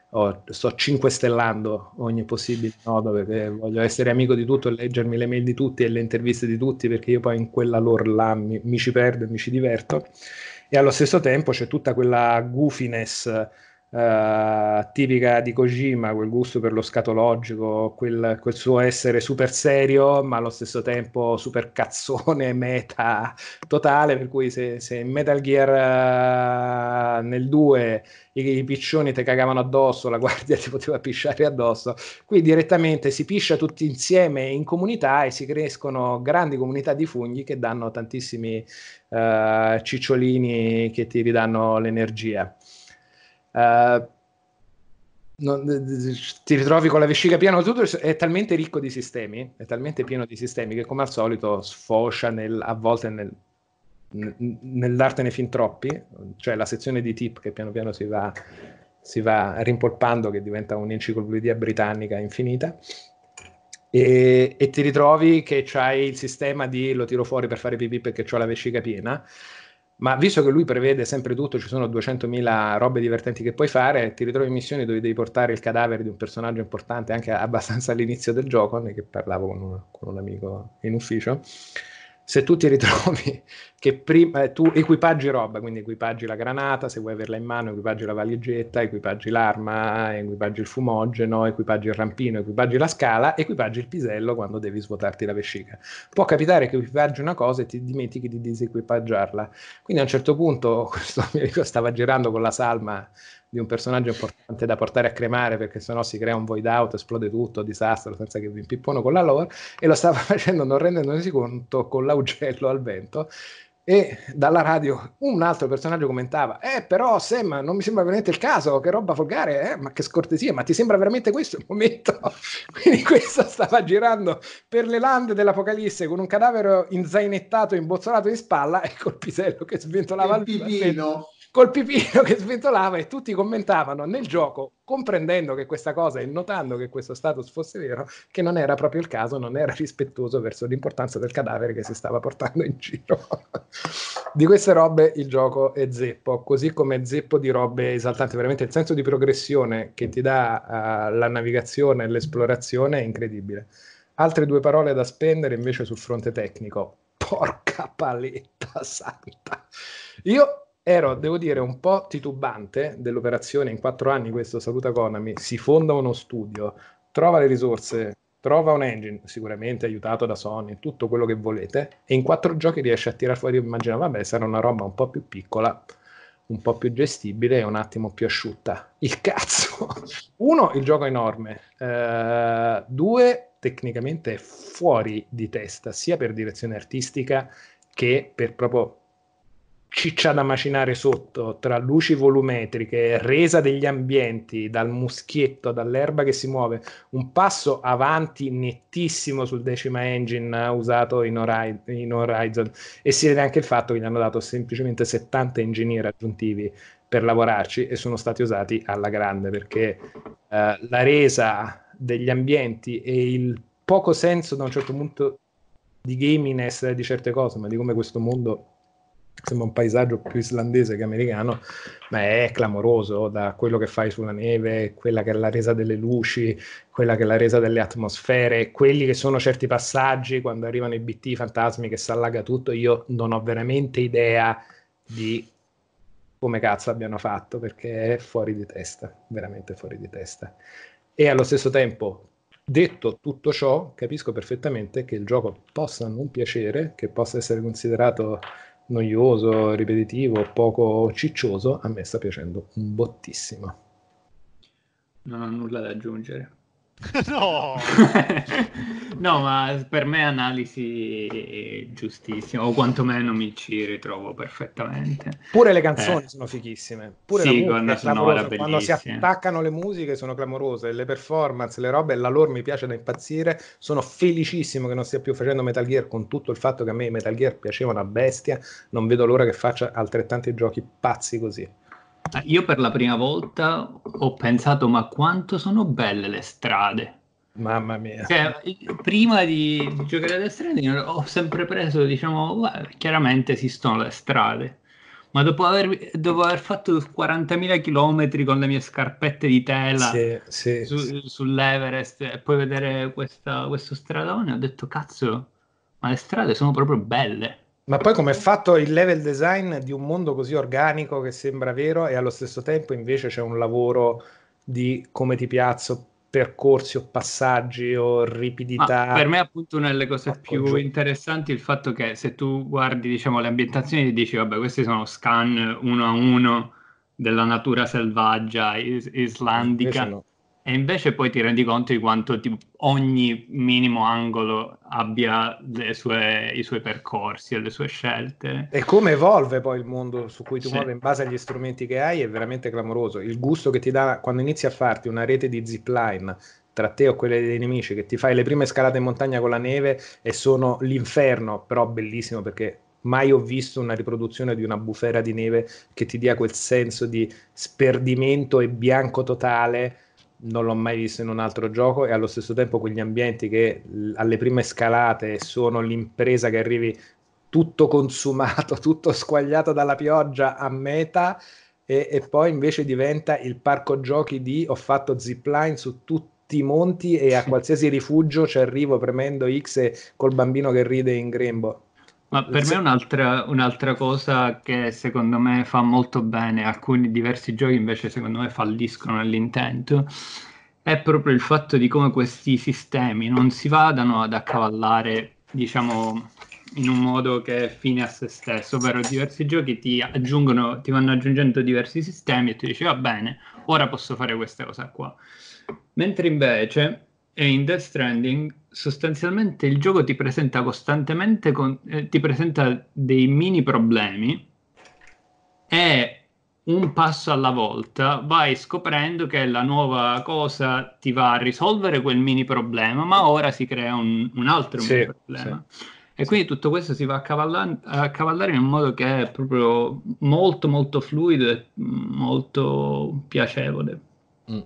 oh, sto cinque stellando ogni possibile nodo perché voglio essere amico di tutto e leggermi le mail di tutti e le interviste di tutti, perché io poi in quella lore là mi, mi ci perdo e mi ci diverto. E allo stesso tempo c'è tutta quella goofiness Uh, tipica di Kojima, quel gusto per lo scatologico, quel, quel suo essere super serio ma allo stesso tempo super cazzone, meta totale, per cui se, se in Metal Gear uh, nel due i, i piccioni ti cagavano addosso, la guardia ti poteva pisciare addosso, qui direttamente si piscia tutti insieme in comunità e si crescono grandi comunità di funghi che danno tantissimi uh, cicciolini che ti ridanno l'energia. Uh, non, ti ritrovi con la vescica piena, tutto è talmente ricco di sistemi, è talmente pieno di sistemi che come al solito sfocia nel, a volte nel, nel dartene fin troppi, cioè la sezione di tip che piano piano si va, si va rimpolpando, che diventa un'enciclopedia britannica infinita, e, e ti ritrovi che c'hai il sistema di lo tiro fuori per fare pipì perché c'ho la vescica piena. Ma visto che lui prevede sempre tutto, ci sono duecentomila robe divertenti che puoi fare, ti ritrovi in missioni dove devi portare il cadavere di un personaggio importante anche abbastanza all'inizio del gioco, ne che parlavo con un, con un amico in ufficio. Se tu ti ritrovi che prima eh, tu equipaggi roba, quindi equipaggi la granata, se vuoi averla in mano, equipaggi la valigetta, equipaggi l'arma, equipaggi il fumogeno, equipaggi il rampino, equipaggi la scala, equipaggi il pisello quando devi svuotarti la vescica. Può capitare che equipaggi una cosa e ti dimentichi di disequipaggiarla. Quindi a un certo punto questo mio amico stava girando con la salma di un personaggio importante da portare a cremare perché sennò si crea un void out, esplode tutto, disastro, senza che vi impippono con la lore, e lo stava facendo non rendendosi conto con l'augello al vento, e dalla radio un altro personaggio commentava: eh però Sam, non mi sembra veramente il caso, che roba volgare, eh? Ma che scortesia, ma ti sembra veramente questo il momento? Quindi questo stava girando per le lande dell'Apocalisse con un cadavere inzainettato, imbozzolato in spalla e col pisello che sventolava il pipino col pipino che sventolava, e tutti commentavano nel gioco, comprendendo che questa cosa e notando che questo status fosse vero, che non era proprio il caso, non era rispettoso verso l'importanza del cadavere che si stava portando in giro. Di queste robe il gioco è zeppo, così come è zeppo di robe esaltanti, veramente il senso di progressione che ti dà uh, la navigazione e l'esplorazione è incredibile. Altre due parole da spendere invece sul fronte tecnico. Porca paletta santa! Io ero, devo dire, un po' titubante dell'operazione. In quattro anni questo, saluta Konami, si fonda uno studio, trova le risorse, trova un engine, sicuramente aiutato da Sony, tutto quello che volete, e in quattro giochi riesce a tirar fuori. Io immaginavo, vabbè, sarà una roba un po' più piccola, un po' più gestibile e un attimo più asciutta. Il cazzo! Uno, il gioco è enorme. Uh, due, tecnicamente è fuori di testa, sia per direzione artistica che per proprio ciccia da macinare sotto, tra luci volumetriche, resa degli ambienti, dal muschietto, dall'erba che si muove, un passo avanti nettissimo sul Decima Engine usato in, Hori- in Horizon, e si vede anche il fatto che gli hanno dato semplicemente settanta ingegneri aggiuntivi per lavorarci e sono stati usati alla grande, perché eh, la resa degli ambienti e il poco senso da un certo punto di gaminess di certe cose, ma di come questo mondo sembra un paesaggio più islandese che americano, ma è clamoroso, da quello che fai sulla neve, quella che è la resa delle luci, quella che è la resa delle atmosfere, quelli che sono certi passaggi quando arrivano i B T fantasmi che si allaga tutto. Io non ho veramente idea di come cazzo abbiano fatto, perché è fuori di testa, veramente fuori di testa. E allo stesso tempo, detto tutto ciò, capisco perfettamente che il gioco possa non piacere, che possa essere considerato noioso, ripetitivo, poco ciccioso. A me sta piacendo un bottissimo. Non ho nulla da aggiungere. No! No, ma per me analisi giustissima, o quantomeno mi ci ritrovo perfettamente. Pure le canzoni eh. sono fighissime. Pure sì, la musica è sonora clamorosa. Quando si attaccano le musiche sono clamorose, le performance, le robe, la lore mi piace da impazzire. Sono felicissimo che non stia più facendo Metal Gear, con tutto il fatto che a me i Metal Gear piacevano a bestia. Non vedo l'ora che faccia altrettanti giochi pazzi così. Io per la prima volta ho pensato, ma quanto sono belle le strade. Mamma mia. Cioè, prima di giocare a Death Stranding ho sempre preso, diciamo, beh, chiaramente esistono le strade. Ma dopo aver, dopo aver fatto quarantamila chilometri con le mie scarpette di tela Sì, sì, su- sì. sull'Everest e poi vedere questa- questo stradone, ho detto cazzo, ma le strade sono proprio belle. Ma poi come è fatto il level design di un mondo così organico che sembra vero e allo stesso tempo invece c'è un lavoro di come ti piazzo, percorsi o passaggi o Ma per ripidità. me appunto una delle cose Porco più giù. interessanti è il fatto che se tu guardi, diciamo, le ambientazioni e dici, vabbè, questi sono scan uno a uno della natura selvaggia is- Invece islandica, no. e invece poi ti rendi conto di quanto tipo, ogni minimo angolo abbia le sue- i suoi percorsi e le sue scelte. E come evolve poi il mondo su cui tu Sì. muovi in base agli strumenti che hai è veramente clamoroso. Il gusto che ti dà quando inizi a farti una rete di zipline tra te o quelle dei nemici, che ti fai le prime scalate in montagna con la neve e sono l'inferno, però bellissimo perché mai ho visto una riproduzione di una bufera di neve che ti dia quel senso di sperdimento e bianco totale. Non l'ho mai visto in un altro gioco e allo stesso tempo quegli ambienti che l- alle prime scalate sono l'impresa che arrivi tutto consumato, tutto squagliato dalla pioggia a meta e, e poi invece diventa il parco giochi di ho fatto zipline su tutti i monti e a qualsiasi rifugio ci arrivo premendo X e col bambino che ride in grembo. Ma per me un'altra un'altra cosa che secondo me fa molto bene, alcuni diversi giochi invece secondo me falliscono nell'intento, è proprio il fatto di come questi sistemi non si vadano ad accavallare, diciamo, in un modo che è fine a se stesso, ovvero diversi giochi ti aggiungono, ti vanno aggiungendo diversi sistemi e tu dici va bene, ora posso fare questa cosa qua. Mentre invece e in Death Stranding sostanzialmente il gioco ti presenta costantemente con- eh, ti presenta dei mini problemi e un passo alla volta vai scoprendo che la nuova cosa ti va a risolvere quel mini problema, ma ora si crea un, un altro mini Sì, problema. sì. E quindi tutto questo si va a cavalla- a cavallare in un modo che è proprio molto molto fluido e molto piacevole. Mm.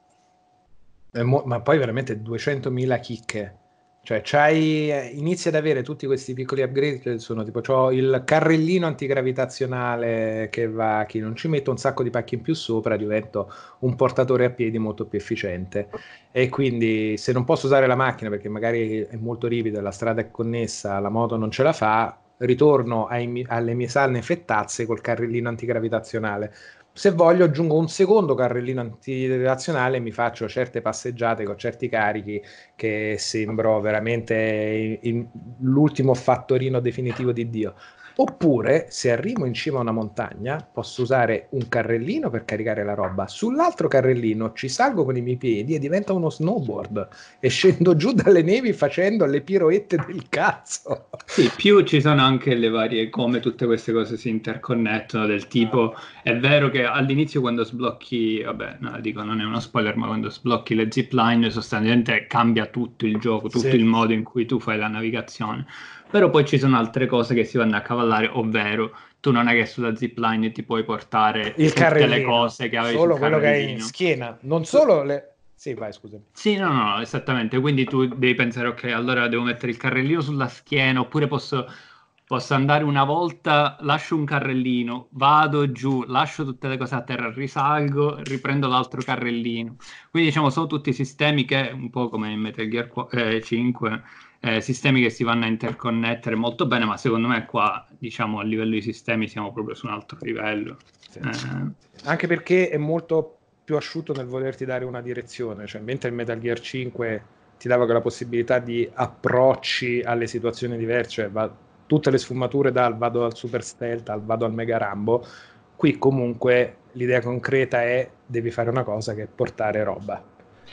E mo- ma poi veramente duecentomila chicche. Cioè, c'hai, eh, inizi ad avere tutti questi piccoli upgrade che sono tipo, c'ho il carrellino antigravitazionale che va, chi non ci metto un sacco di pacchi in più sopra, divento un portatore a piedi molto più efficiente. E quindi se non posso usare la macchina perché magari è molto ripida, la strada è connessa, la moto non ce la fa, ritorno ai mi- alle mie salne fettazze col carrellino antigravitazionale. Se voglio aggiungo un secondo carrellino antirelazionale e mi faccio certe passeggiate con certi carichi che sembro veramente in- l'ultimo fattorino definitivo di Dio. Oppure, se arrivo in cima a una montagna, posso usare un carrellino per caricare la roba. Sull'altro carrellino ci salgo con i miei piedi e diventa uno snowboard e scendo giù dalle nevi facendo le piroette del cazzo. Sì, più ci sono anche le varie, come tutte queste cose si interconnettono, del tipo, è vero che all'inizio quando sblocchi, vabbè, no, dico non è uno spoiler, ma quando sblocchi le zipline sostanzialmente cambia tutto il gioco, tutto Sì. il modo in cui tu fai la navigazione, però poi ci sono altre cose che si vanno a cavallare, ovvero tu non è che sulla zipline ti puoi portare Il tutte carrellino, le cose che avevi solo sul quello che hai in carrellino. schiena, non solo le... Sì, vai, scusami. Sì, no, no, no, esattamente. Quindi tu devi pensare, ok, allora devo mettere il carrellino sulla schiena, oppure posso, posso andare una volta, lascio un carrellino, vado giù, lascio tutte le cose a terra, risalgo, riprendo l'altro carrellino. Quindi diciamo, sono tutti sistemi che, un po' come in Metal Gear qu- eh, cinque, eh, sistemi che si vanno a interconnettere molto bene, ma secondo me qua, diciamo, a livello di sistemi siamo proprio su un altro livello. Sì. Eh, Anche perché è molto più asciutto nel volerti dare una direzione, cioè mentre il Metal Gear cinque ti dava quella possibilità di approcci alle situazioni diverse, cioè va, tutte le sfumature dal vado al super stealth al vado al mega Rambo, qui comunque l'idea concreta è devi fare una cosa che è portare roba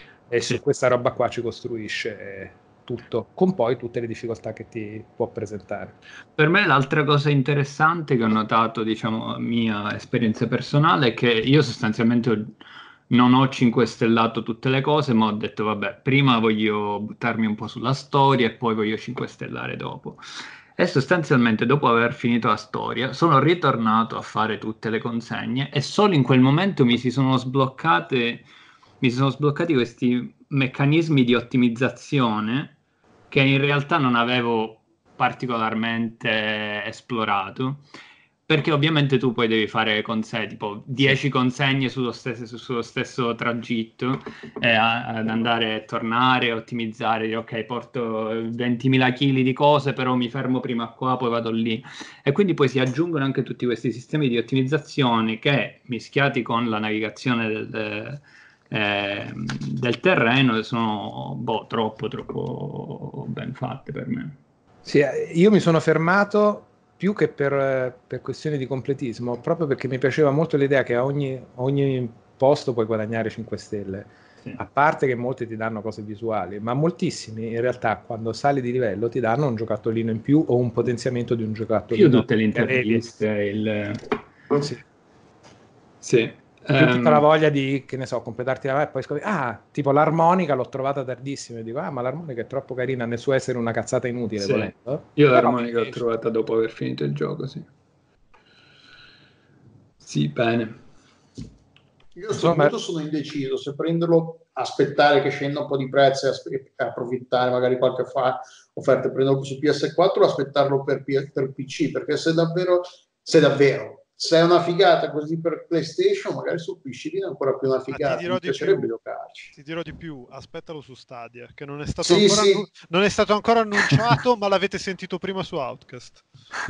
e Sì. su questa roba qua ci costruisce tutto, con poi tutte le difficoltà che ti può presentare. Per me l'altra cosa interessante che ho notato, diciamo, mia esperienza personale, è che io sostanzialmente ho- non ho cinque stellato tutte le cose, ma ho detto, vabbè, prima voglio buttarmi un po' sulla storia e poi voglio cinque stellare dopo. E sostanzialmente, dopo aver finito la storia, sono ritornato a fare tutte le consegne e solo in quel momento mi si sono sbloccate, mi si sono sbloccati questi meccanismi di ottimizzazione che in realtà non avevo particolarmente esplorato, Perché ovviamente tu poi devi fare consegne, tipo dieci consegne sullo stesso, sullo stesso tragitto, eh, ad andare e tornare, ottimizzare, dire ok, porto ventimila chili di cose, però mi fermo prima qua, poi vado lì. E quindi poi si aggiungono anche tutti questi sistemi di ottimizzazione che, mischiati con la navigazione del, eh, del terreno, sono boh, troppo, troppo ben fatte per me. Sì, io mi sono fermato più che per, per questioni di completismo, proprio perché mi piaceva molto l'idea che a ogni, a ogni posto puoi guadagnare cinque stelle, sì. A parte che molti ti danno cose visuali, ma moltissimi in realtà quando sali di livello ti danno un giocattolino in più o un potenziamento di un giocattolino. Più tutte le interviste, il... Sì. Sì. Più tutta la voglia di, che ne so, completarti la mappa e poi scopri, ah, tipo l'armonica l'ho trovata tardissimo e dico, ah, ma l'armonica è troppo carina nel suo essere una cazzata inutile, sì. volendo. Io l'armonica l'ho trovata dopo aver finito il gioco, sì. Sì, bene. Io a questo punto sono indeciso se prenderlo, aspettare che scenda un po' di prezzo e aspe- approfittare magari qualche fa- offerta, prenderlo su P S quattro o aspettarlo per, P- per P C, perché se davvero, se davvero se è una figata così per PlayStation, magari su P C viene ancora più una figata. Mi piacerebbe giocarci. Ti dirò di più, aspettalo su Stadia, che non è stato, sì, ancora, sì. annu- non è stato ancora annunciato, ma l'avete sentito prima su Outcast.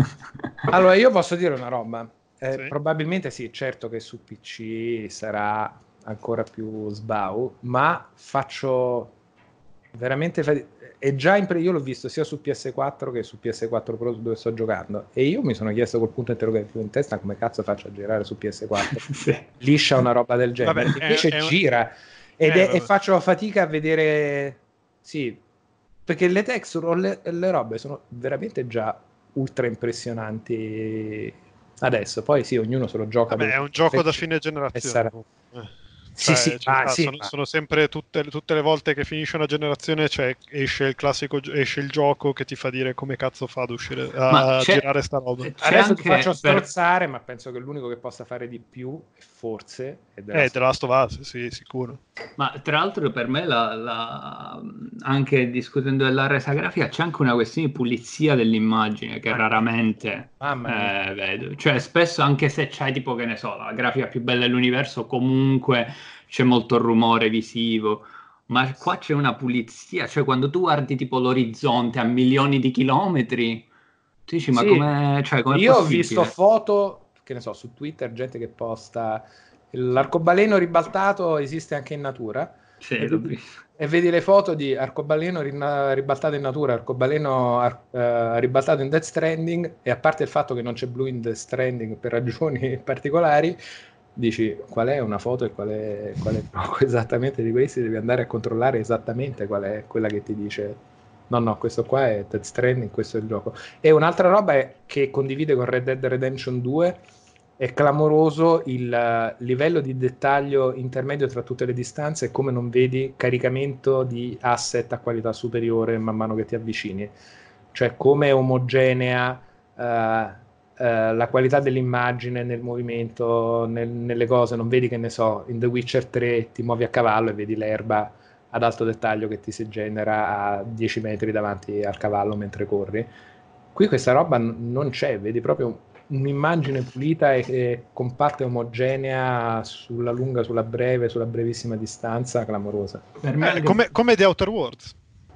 Allora, io posso dire una roba. Eh, Sì. Probabilmente sì, certo che su P C sarà ancora più sbau, ma faccio veramente fatica. È già in pre- io l'ho visto sia su P S quattro che su P S quattro Pro dove sto giocando e io mi sono chiesto col punto interrogativo in testa come cazzo faccio a girare su P S quattro sì. liscia una roba del genere. Vabbè, invece è, è gira ed eh, è, e faccio fatica a vedere, sì, perché le texture o le, le robe sono veramente già ultra impressionanti adesso. Poi sì, ognuno se lo gioca. Vabbè, è un gioco da fine generazione. Sarà... Eh. Sì, Cioè, sì, ah, sta, sì, sono, ma... sono sempre tutte, tutte le volte che finisce una generazione cioè, esce il classico esce il gioco che ti fa dire come cazzo fa ad uscire a girare sta roba. Adesso ti faccio strozzare, per... ma penso che l'unico che possa fare di più forse è The Last, eh, The Last of Us, sì, sicuro. Ma tra l'altro per me la, la... anche discutendo della resa grafica c'è anche una questione di pulizia dell'immagine che ah, raramente eh, vedo, cioè spesso anche se c'hai tipo che ne so la grafica più bella dell'universo comunque c'è molto rumore visivo, ma qua c'è una pulizia, cioè quando tu guardi tipo l'orizzonte a milioni di chilometri tu dici ma sì, come cioè, com'è io possibile? Ho visto foto che ne so su Twitter, gente che posta l'arcobaleno ribaltato esiste anche in natura. Sì, e, l'ho vedi, visto. e vedi le foto di arcobaleno rin- ribaltato in natura, arcobaleno ar- uh, ribaltato in Death Stranding, e a parte il fatto che non c'è blu in Death Stranding per ragioni particolari, dici qual è una foto e qual è, qual è il gioco esattamente di questi, devi andare a controllare esattamente qual è quella che ti dice no no questo qua è Death Stranding, questo è il gioco. E un'altra roba è che condivide con Red Dead Redemption due, è clamoroso il uh, livello di dettaglio intermedio tra tutte le distanze e come non vedi caricamento di asset a qualità superiore man mano che ti avvicini, cioè come è omogenea uh, uh, la qualità dell'immagine nel movimento, nel, nelle cose, non vedi che ne so, in The Witcher tre ti muovi a cavallo e vedi l'erba ad alto dettaglio che ti si genera a dieci metri davanti al cavallo mentre corri. Qui questa roba n- non c'è, vedi proprio un'immagine pulita e, e compatta e omogenea sulla lunga, sulla breve, sulla brevissima distanza, clamorosa. Per me eh, come, come The Outer Worlds.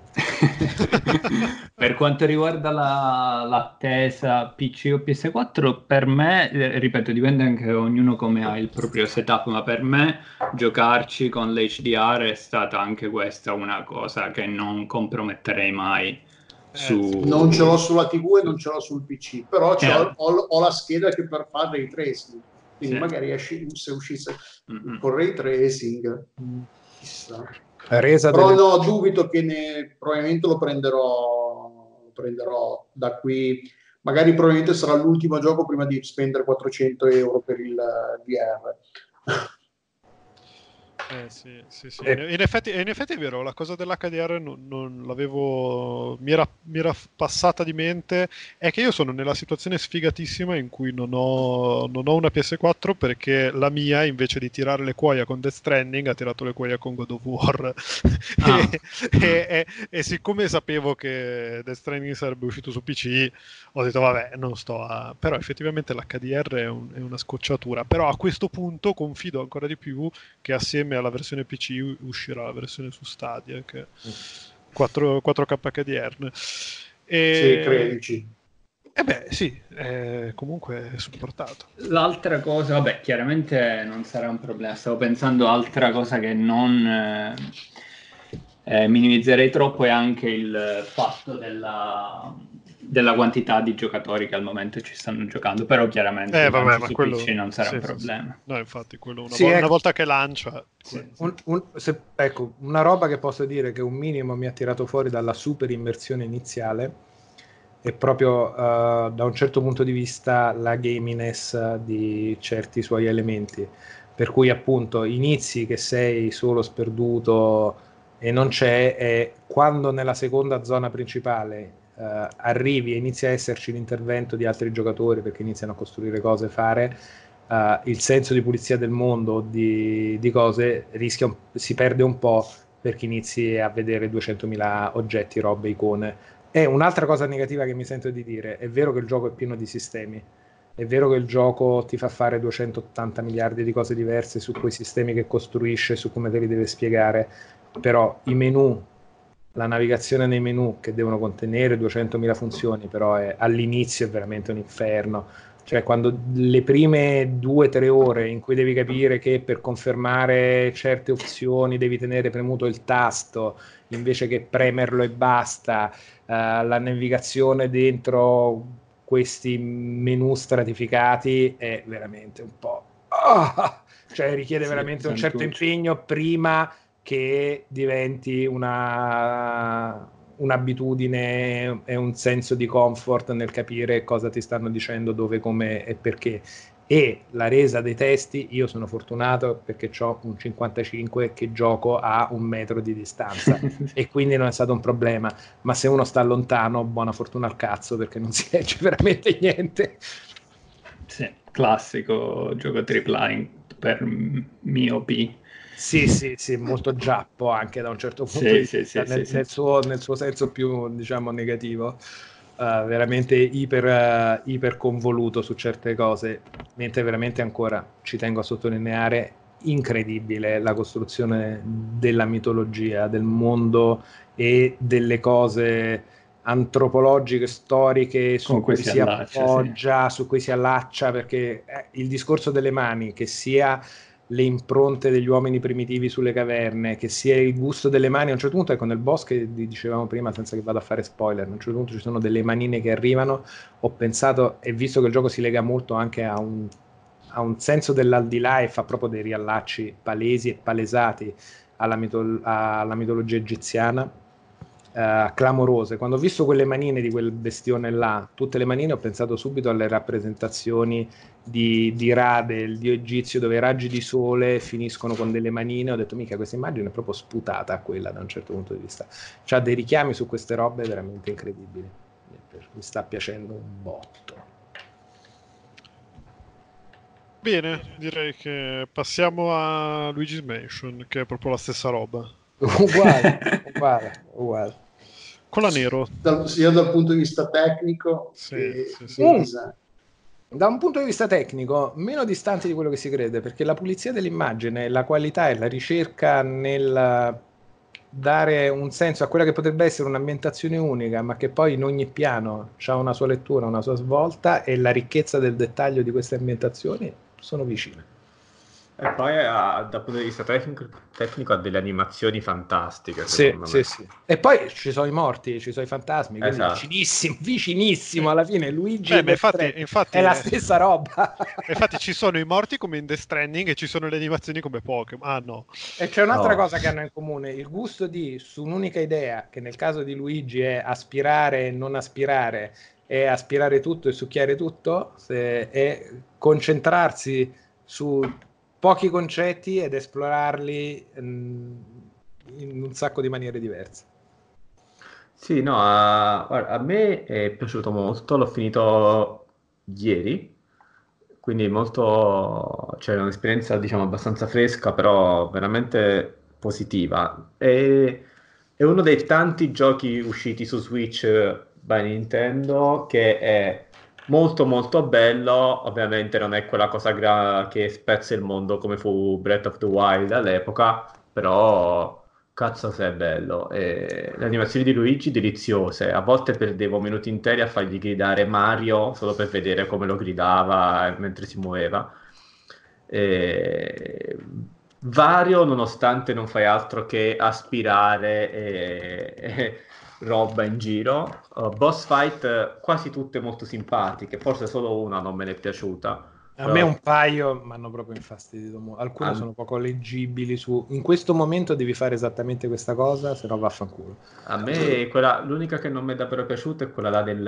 Per quanto riguarda la, l'attesa P C o P S quattro, per me, eh, ripeto, dipende anche ognuno come ha il proprio setup, ma per me giocarci con l'H D R è stata anche questa una cosa che non comprometterei mai. Su... Non ce l'ho sulla tivù e non ce l'ho sul P C, però eh. ho, ho la scheda che per fare ray tracing, quindi sì. magari esci, se uscisse mm-hmm. con ray tracing, chissà. Resa però delle... no, dubito che ne, probabilmente lo prenderò, lo prenderò da qui, magari probabilmente sarà l'ultimo gioco prima di spendere quattrocento euro per il V R. Eh, sì, sì, sì. Eh. In, in effetti, in effetti è vero, la cosa dell'H D R non, non l'avevo, mi era, mi era passata di mente. È che io sono nella situazione sfigatissima in cui non ho, non ho una P S quattro, perché la mia, invece di tirare le cuoia con Death Stranding, ha tirato le cuoia con God of War. Ah. e, e- e- e siccome sapevo che Death Stranding sarebbe uscito su P C, ho detto vabbè, non sto a... Però effettivamente l'H D R è, un- è una scocciatura. Però a questo punto confido ancora di più che assieme alla versione P C u- uscirà la versione su Stadia, che è quattro, quattro K H D R. E... Sì, credici. E beh, sì, è comunque supportato. L'altra cosa, vabbè, chiaramente non sarà un problema. Stavo pensando altra cosa che non eh, eh, minimizzerei troppo, è anche il fatto della, della quantità di giocatori che al momento ci stanno giocando. Però chiaramente Eh vabbè, tanto ma su quello... P C non sarà sì, un sì, sì. problema. No, infatti, quello una, Sì, vo- una ecco. volta che lancia... Sì. quello- Un- un- se- ecco, una roba che posso dire che un minimo mi ha tirato fuori dalla super immersione iniziale è proprio eh, da un certo punto di vista la gaminess di certi suoi elementi, per cui appunto inizi che sei solo sperduto e non c'è, e quando nella seconda zona principale eh, arrivi e inizia a esserci l'intervento di altri giocatori perché iniziano a costruire cose, fare Uh, il senso di pulizia del mondo, di, di cose, rischia un, si perde un po' perché inizi a vedere duecentomila oggetti, robe, icone. E un'altra cosa negativa che mi sento di dire: è vero che il gioco è pieno di sistemi, è vero che il gioco ti fa fare duecentottanta miliardi di cose diverse su quei sistemi che costruisce, su come te li deve spiegare, però i menu, la navigazione nei menu che devono contenere duecentomila funzioni, però è, all'inizio è veramente un inferno. Cioè, quando le prime due o tre ore in cui devi capire che per confermare certe opzioni devi tenere premuto il tasto invece che premerlo e basta, eh, la navigazione dentro questi menu stratificati è veramente un po'... Ah! Cioè, richiede Sì, veramente un certo santuccio. impegno prima che diventi una, un'abitudine e un senso di comfort nel capire cosa ti stanno dicendo, dove, come e perché. E la resa dei testi, io sono fortunato perché ho un cinquantacinque che gioco a un metro di distanza e quindi non è stato un problema, ma se uno sta lontano, buona fortuna al cazzo, perché non si legge veramente niente. Sì, classico gioco tripla A per miopi. Sì, sì, sì, molto giappo anche da un certo punto Sì, di sì, vista, sì, nel, sì, sì. nel suo, nel suo senso più, diciamo, negativo. Uh, veramente iper, uh, iper convoluto su certe cose, mentre veramente ancora, ci tengo a sottolineare, incredibile la costruzione della mitologia, del mondo e delle cose antropologiche, storiche su Con cui cui si si allaccia, sì. appoggia, su cui si allaccia, perché eh, il discorso delle mani, che sia le impronte degli uomini primitivi sulle caverne, che sia il gusto delle mani. A un certo punto, ecco, nel boss che dicevamo prima, senza che vada a fare spoiler, a un certo punto ci sono delle manine che arrivano, ho pensato, e visto che il gioco si lega molto anche a un, a un senso dell'aldilà e fa proprio dei riallacci palesi e palesati alla, mitol- alla mitologia egiziana, Uh, clamorose. Quando ho visto quelle manine di quel bestione là, tutte le manine, ho pensato subito alle rappresentazioni di, di Ra, del dio egizio, dove i raggi di sole finiscono con delle manine. Ho detto, mica, questa immagine è proprio sputata a quella da un certo punto di vista. C'ha dei richiami su queste robe veramente incredibili. Mi sta piacendo un botto. Bene, direi che passiamo a Luigi's Mansion, che è proprio la stessa roba. Uguale, uguale, uguale. Con la nero. Dal- sia dal punto di vista tecnico Sì, che sì, sì. del Mm. design. Da un punto di vista tecnico, meno distante di quello che si crede, perché la pulizia dell'immagine, la qualità e la ricerca nel dare un senso a quella che potrebbe essere un'ambientazione unica, ma che poi in ogni piano ha una sua lettura, una sua svolta, e la ricchezza del dettaglio di queste ambientazioni sono vicine. E poi ha, dal punto di vista tecnico, tecnico ha delle animazioni fantastiche, Sì, secondo sì, me. sì. E poi ci sono i morti, ci sono i fantasmi, quindi Esatto. vicinissimo, vicinissimo. Sì. Alla fine Luigi Beh, e ma Death infatti- Stranding infatti- è la stessa roba. Infatti ci sono i morti come in Death Stranding e ci sono le animazioni come Pokémon. Ah no. E c'è un'altra Oh. cosa che hanno in comune, il gusto di, su un'unica idea, che nel caso di Luigi è aspirare e non aspirare, è aspirare tutto e succhiare tutto, se- è concentrarsi su pochi concetti ed esplorarli mh, in un sacco di maniere diverse. Sì, no, a, guarda, a me è piaciuto molto, l'ho finito ieri, quindi molto, cioè un'esperienza diciamo abbastanza fresca, però veramente positiva. E, è uno dei tanti giochi usciti su Switch by Nintendo che è molto molto bello, ovviamente non è quella cosa gra- che spezza il mondo come fu Breath of the Wild all'epoca, però cazzo se è bello. E le animazioni di Luigi deliziose, a volte perdevo minuti interi a fargli gridare Mario solo per vedere come lo gridava mentre si muoveva. E... Vario, nonostante non fai altro che aspirare e, e roba in giro. Uh, boss fight eh, quasi tutte molto simpatiche, forse solo una non me ne è piaciuta. A Però- me un paio mi hanno proprio infastidito mo- alcune Ah. sono poco leggibili su in questo momento devi fare esattamente questa cosa, se no vaffanculo. A me quella, l'unica che non mi è davvero piaciuta è quella là del...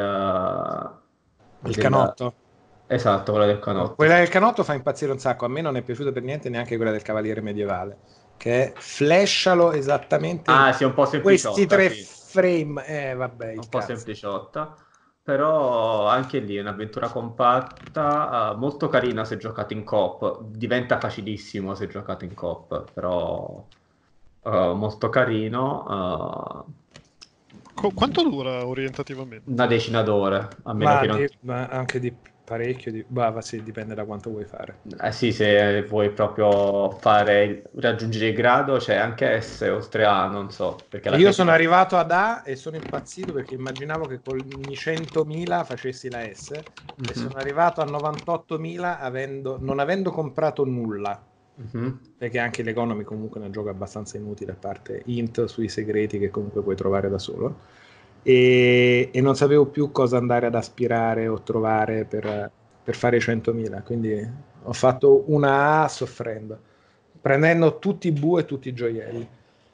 Il del- canotto. Esatto, quella del canotto. Quella del canotto fa impazzire un sacco. A me non è piaciuta per niente neanche quella del cavaliere medievale, che è flashalo esattamente Ah, in sì, un po' questi sempliciotta, tre sì. frame. Eh, vabbè, il Un po' cazzo. sempliciotta, però anche lì è un'avventura compatta, eh, molto carina se giocato in coop, diventa facilissimo se giocato in coop, però eh, molto carino, Co- quanto dura orientativamente? eh, una decina d'ore, a meno Ma, che non... di- ma anche di parecchio, di... bah, va, sì, dipende da quanto vuoi fare. Eh sì, se vuoi proprio fare, raggiungere il grado, c'è anche S, oltre a, non so, perché la Io sono critica- arrivato ad A e sono impazzito perché immaginavo che con i centomila facessi la S e Mhm. sono arrivato a novantottomila avendo, non avendo comprato nulla, Mhm. perché anche l'economy comunque è un gioco abbastanza inutile, a parte int sui segreti che comunque puoi trovare da solo, e, e non sapevo più cosa andare ad aspirare o trovare per, per fare i centomila, quindi ho fatto una A soffrendo, prendendo tutti i bu e tutti i gioielli.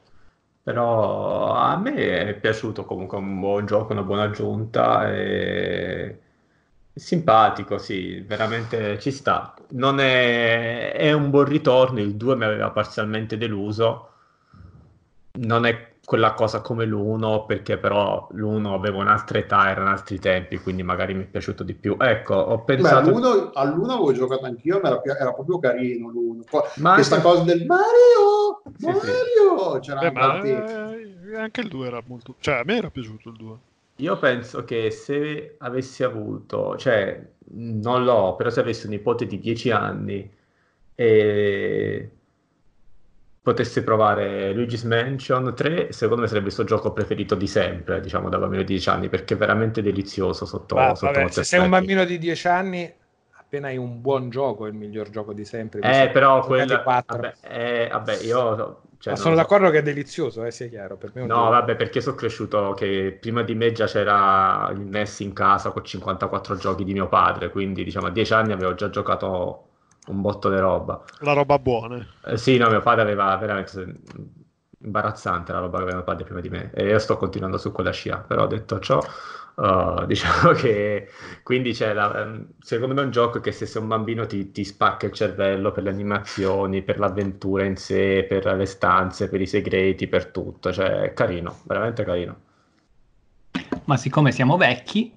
Però a me è piaciuto comunque, un buon gioco, una buona aggiunta, e... è simpatico, sì, veramente ci sta. Non è... è un buon ritorno, il due mi aveva parzialmente deluso, non è quella cosa come l'uno, perché però l'uno aveva un'altra età, erano altri tempi, quindi magari mi è piaciuto di più. Ecco, ho Beh, pensato... all'uno, all'uno avevo giocato anch'io, ma era, pi- era proprio carino l'uno. Poi, Ma questa anche- cosa del Mario, Sì, Mario, c'era Beh, anche ma al tempo. eh, anche il due era molto... Cioè, a me era piaciuto il due. Io penso che se avessi avuto, cioè non l'ho, però se avessi un nipote di dieci anni e potesse provare Luigi's Mansion tre, secondo me sarebbe il suo gioco preferito di sempre, diciamo da bambino di dieci anni, perché è veramente delizioso sotto, Ma, sotto vabbè, molti se sei un aspetti. bambino di dieci anni, appena hai un buon gioco, è il miglior gioco di sempre. visto Eh, che però ne ho giocati quel... quattro. Vabbè, eh, vabbè, io... Cioè, Ma non sono lo so. d'accordo che è delizioso, eh, sia chiaro. Per me è un No, gioco. vabbè, perché sono cresciuto che prima di me già c'era il N E S in casa con cinquantaquattro giochi di mio padre, quindi diciamo a dieci anni avevo già giocato un botto di roba. La roba buona. Eh, sì, no, mio padre aveva veramente imbarazzante la roba che aveva mio padre prima di me e io sto continuando su quella scia, però detto ciò, uh, diciamo che quindi c'è la, secondo me è un gioco che se sei un bambino ti, ti spacca il cervello per le animazioni, per l'avventura in sé, per le stanze, per i segreti, per tutto, cioè è carino, veramente carino. Ma siccome siamo vecchi,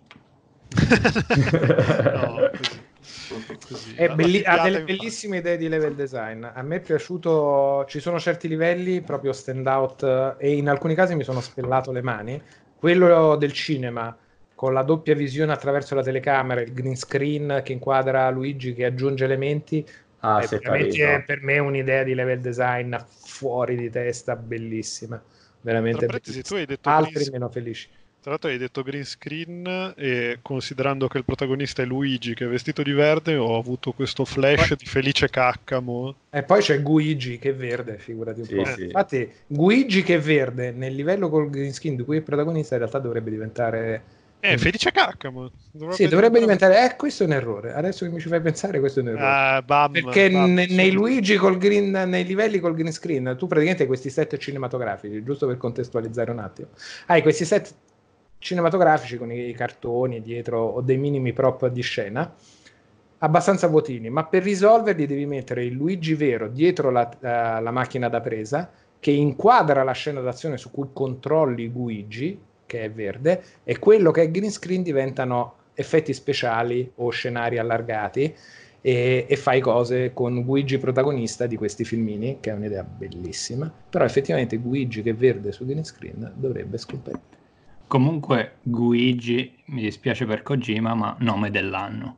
No, così. Così. È La- belli- la ha figata, delle infatti. bellissime idee di level design. A me è piaciuto, ci sono certi livelli proprio stand out eh, e in alcuni casi mi sono spellato le mani. Quello del cinema con la doppia visione attraverso la telecamera, il green screen che inquadra Luigi che aggiunge elementi, Ah, è sì, è veramente carino. per me un'idea di level design fuori di testa, bellissima. Veramente Tra parentesi, bellissima. tu hai detto Altri green- meno felici. Tra l'altro hai detto green screen e considerando che il protagonista è Luigi che è vestito di verde ho avuto questo flash di Felice Caccamo. E poi c'è Guigi che è verde, figurati un Sì, po'. sì. Infatti, Guigi che è verde nel livello col green skin di cui è il protagonista in realtà dovrebbe diventare. Eh, Felice Caccamo. Dovrebbe Sì, dovrebbe diventare. Eh, questo è un errore. Adesso che mi ci fai pensare, questo è un errore. Ah, bam, Perché bam, ne- nei subito. Luigi col green, nei livelli col green screen, tu praticamente hai questi set cinematografici, giusto per contestualizzare un attimo. Hai questi set cinematografici con i cartoni dietro o dei minimi prop di scena. abbastanza votini, ma per risolverli devi mettere il Luigi vero dietro la, uh, la macchina da presa, che inquadra la scena d'azione su cui controlli Luigi, che è verde, e quello che è green screen diventano effetti speciali o scenari allargati, e, e fai cose con Luigi protagonista di questi filmini, che è un'idea bellissima, però effettivamente Luigi che è verde su green screen dovrebbe scomparire. Comunque Luigi, mi dispiace per Kojima, ma nome dell'anno.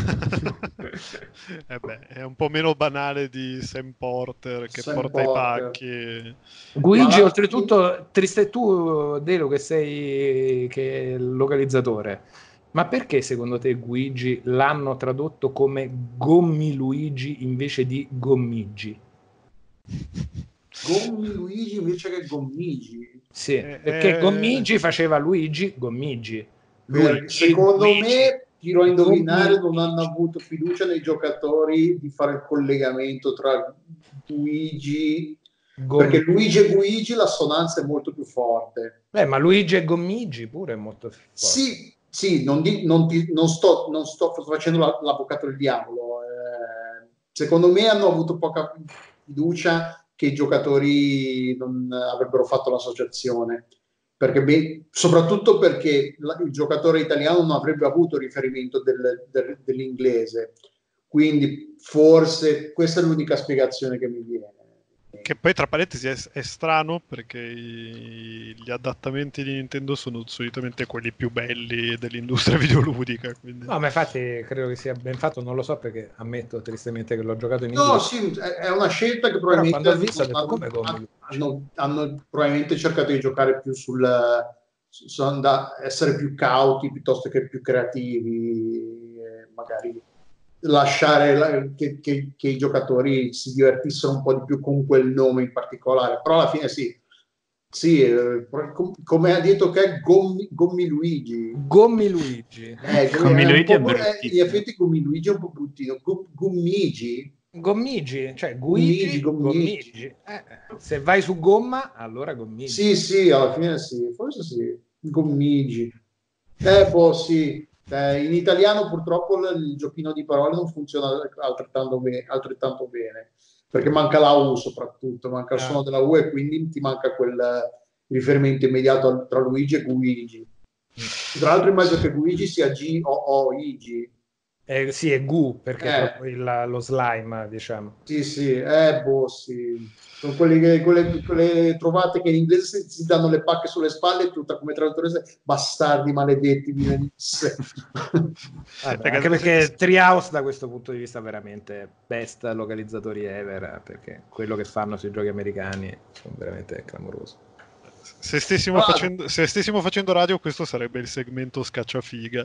eh beh, è un po' meno banale di Sam Porter che Sam porta Porter. i pacchi. Luigi, Ma- oltretutto, triste tu, Delo, che sei che è il localizzatore, ma perché secondo te Luigi l'hanno tradotto come Gommi Luigi invece di Gommigi? Gommi Luigi invece che Gommigi. Sì, Eh, perché eh. Gommigi faceva Luigi Gommigi. Per- Luigi, Secondo Luigi. me, tiro a indovinare, non Luigi. hanno avuto fiducia nei giocatori di fare il collegamento tra Luigi, Gom- perché Luigi e Luigi l'assonanza è molto più forte. Beh, ma Luigi e Gommigi pure è molto forte. Sì, sì, non, di- non ti- non sto, non sto facendo la- l'avvocato del diavolo. eh, secondo me hanno avuto poca fiducia che i giocatori non avrebbero fatto l'associazione. Perché beh, soprattutto perché la- il giocatore italiano non avrebbe avuto riferimento del- del- dell'inglese, quindi forse questa è l'unica spiegazione che mi viene. Che poi tra parentesi è, è strano perché i- gli adattamenti di Nintendo sono solitamente quelli più belli dell'industria videoludica. Quindi... No, ma infatti credo che sia ben fatto, non lo so perché ammetto tristemente che l'ho giocato in No, inglese. sì, è è una scelta che Però probabilmente quando ho visto ho detto hanno, come Gommi hanno- Luigi? hanno- hanno probabilmente cercato di giocare più sul, su- su and- essere più cauti piuttosto che più creativi, eh, magari lasciare la- che, che- che i giocatori si divertissero un po' di più con quel nome in particolare, però alla fine sì, sì, eh, com- come ha detto che è Gommi, Gommi Luigi. Gommi Luigi. Eh, Gommi è un Luigi è po' bru- eh, in bruttissimo. effetti Gommi Luigi è un po' bruttino. Gu- Gummigi? Gommigi, cioè Gummigi, Guigi, Gommigi. Gommigi. Eh, se vai su gomma, allora Gommigi. Sì, sì, alla fine sì, forse sì. Gommigi. Eh, boh, sì. Eh, in italiano purtroppo il, il giochino di parole non funziona altrettanto, be- altrettanto bene, perché manca la U soprattutto, manca il Ah. suono della U e quindi ti manca quel riferimento immediato al- tra Luigi e Luigi. Tra l'altro immagino che Luigi sia G O O I G. Eh, sì, è Gu, perché Eh. è proprio il- lo slime, diciamo. Sì, sì, eh, boh, sì. Sono quelli che, quelle, quelle trovate che in inglese si, si danno le pacche sulle spalle e tutta come traduttore bastardi maledetti mi venisse. Vabbè, Ragazzi, anche perché Treehouse da questo punto di vista veramente best localizzatori ever, perché quello che fanno sui giochi americani sono veramente clamorosi. Se stessimo, Ah. facendo, se stessimo facendo radio, questo sarebbe il segmento scacciafiga.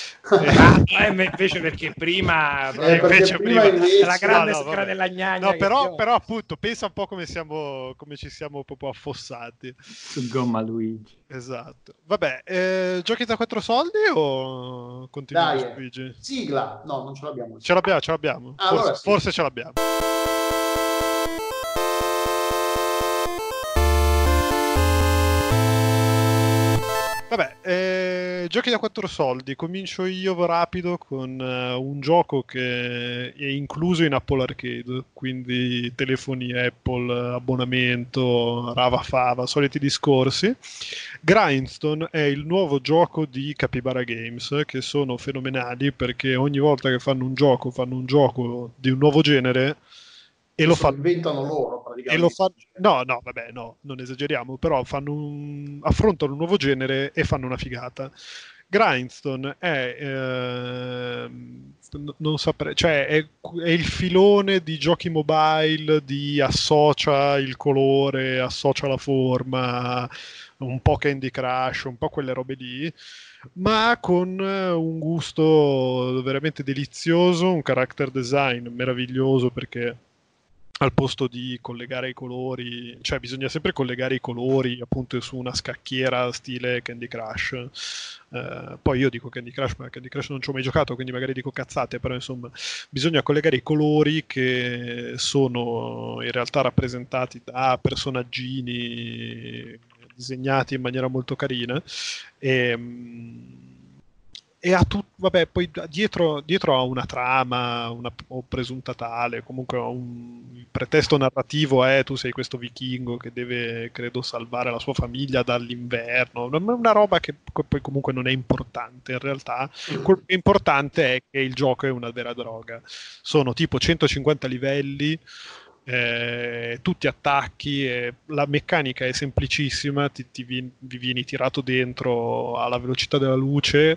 Ah, eh, invece perché prima, Eh, perché invece prima prima- invece- la grande no, no, sera vabbè. della gnagna. No, che però, piove. però appunto, pensa un po' come siamo, come ci siamo proprio affossati. Su Gomma Luigi. Esatto. Vabbè, eh, giochi da quattro soldi o continuiamo Dai, su Luigi? sigla. No, non ce l'abbiamo. Ce l'abbiamo, ce l'abbiamo. Ah, Forse, allora sì. forse ce l'abbiamo. Vabbè, eh, giochi da quattro soldi. Comincio io rapido con eh, un gioco che è incluso in Apple Arcade, quindi telefoni Apple, abbonamento, rava fava, soliti discorsi. Grindstone è il nuovo gioco di Capybara Games, che sono fenomenali perché ogni volta che fanno un gioco, fanno un gioco di un nuovo genere e lo fanno. inventano loro E praticamente. lo fanno, no, no, vabbè, no, non esageriamo, però fanno un, affrontano un nuovo genere e fanno una figata. Grindstone è, ehm, n- non saprei, cioè è, è il filone di giochi mobile, di associa il colore, associa la forma, un po' Candy Crush, un po' quelle robe lì, ma con eh, un gusto veramente delizioso, un character design meraviglioso perché al posto di collegare i colori, cioè bisogna sempre collegare i colori appunto su una scacchiera stile Candy Crush. Eh, poi io dico Candy Crush, ma Candy Crush non ci ho mai giocato, quindi magari dico cazzate, però insomma bisogna collegare i colori che sono in realtà rappresentati da personaggini disegnati in maniera molto carina e, e ha tutto, vabbè, poi dietro, dietro ha una trama, una, o presunta tale, comunque un, il pretesto narrativo è tu sei questo vichingo che deve, credo, salvare la sua famiglia dall'inverno, una, una roba che poi comunque non è importante in realtà. Quello che è importante è che il gioco è una vera droga, sono tipo centocinquanta livelli, Eh, tutti attacchi, eh, la meccanica è semplicissima, ti, ti vi, vi vieni tirato dentro alla velocità della luce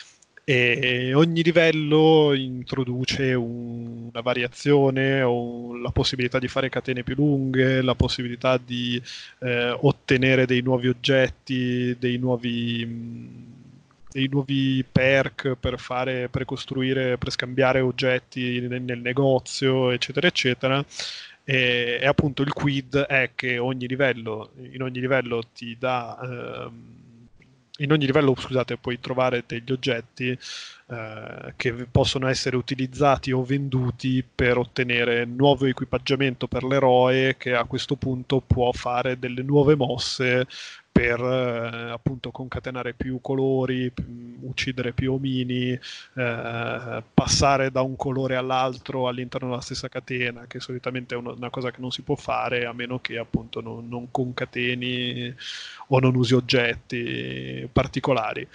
e ogni livello introduce un, una variazione o un, la possibilità di fare catene più lunghe, la possibilità di eh, ottenere dei nuovi oggetti, dei nuovi mh, dei nuovi perk per fare, per costruire, per scambiare oggetti nel, nel negozio, eccetera, eccetera. E, e appunto il quid è che ogni livello, in ogni livello ti dà, ehm, in ogni livello, scusate, puoi trovare degli oggetti eh, che possono essere utilizzati o venduti per ottenere nuovo equipaggiamento per l'eroe, che a questo punto può fare delle nuove mosse per eh, appunto concatenare più colori, p- uccidere più omini, eh, passare da un colore all'altro all'interno della stessa catena, che solitamente è uno- una cosa che non si può fare a meno che appunto non, non concateni o non usi oggetti particolari.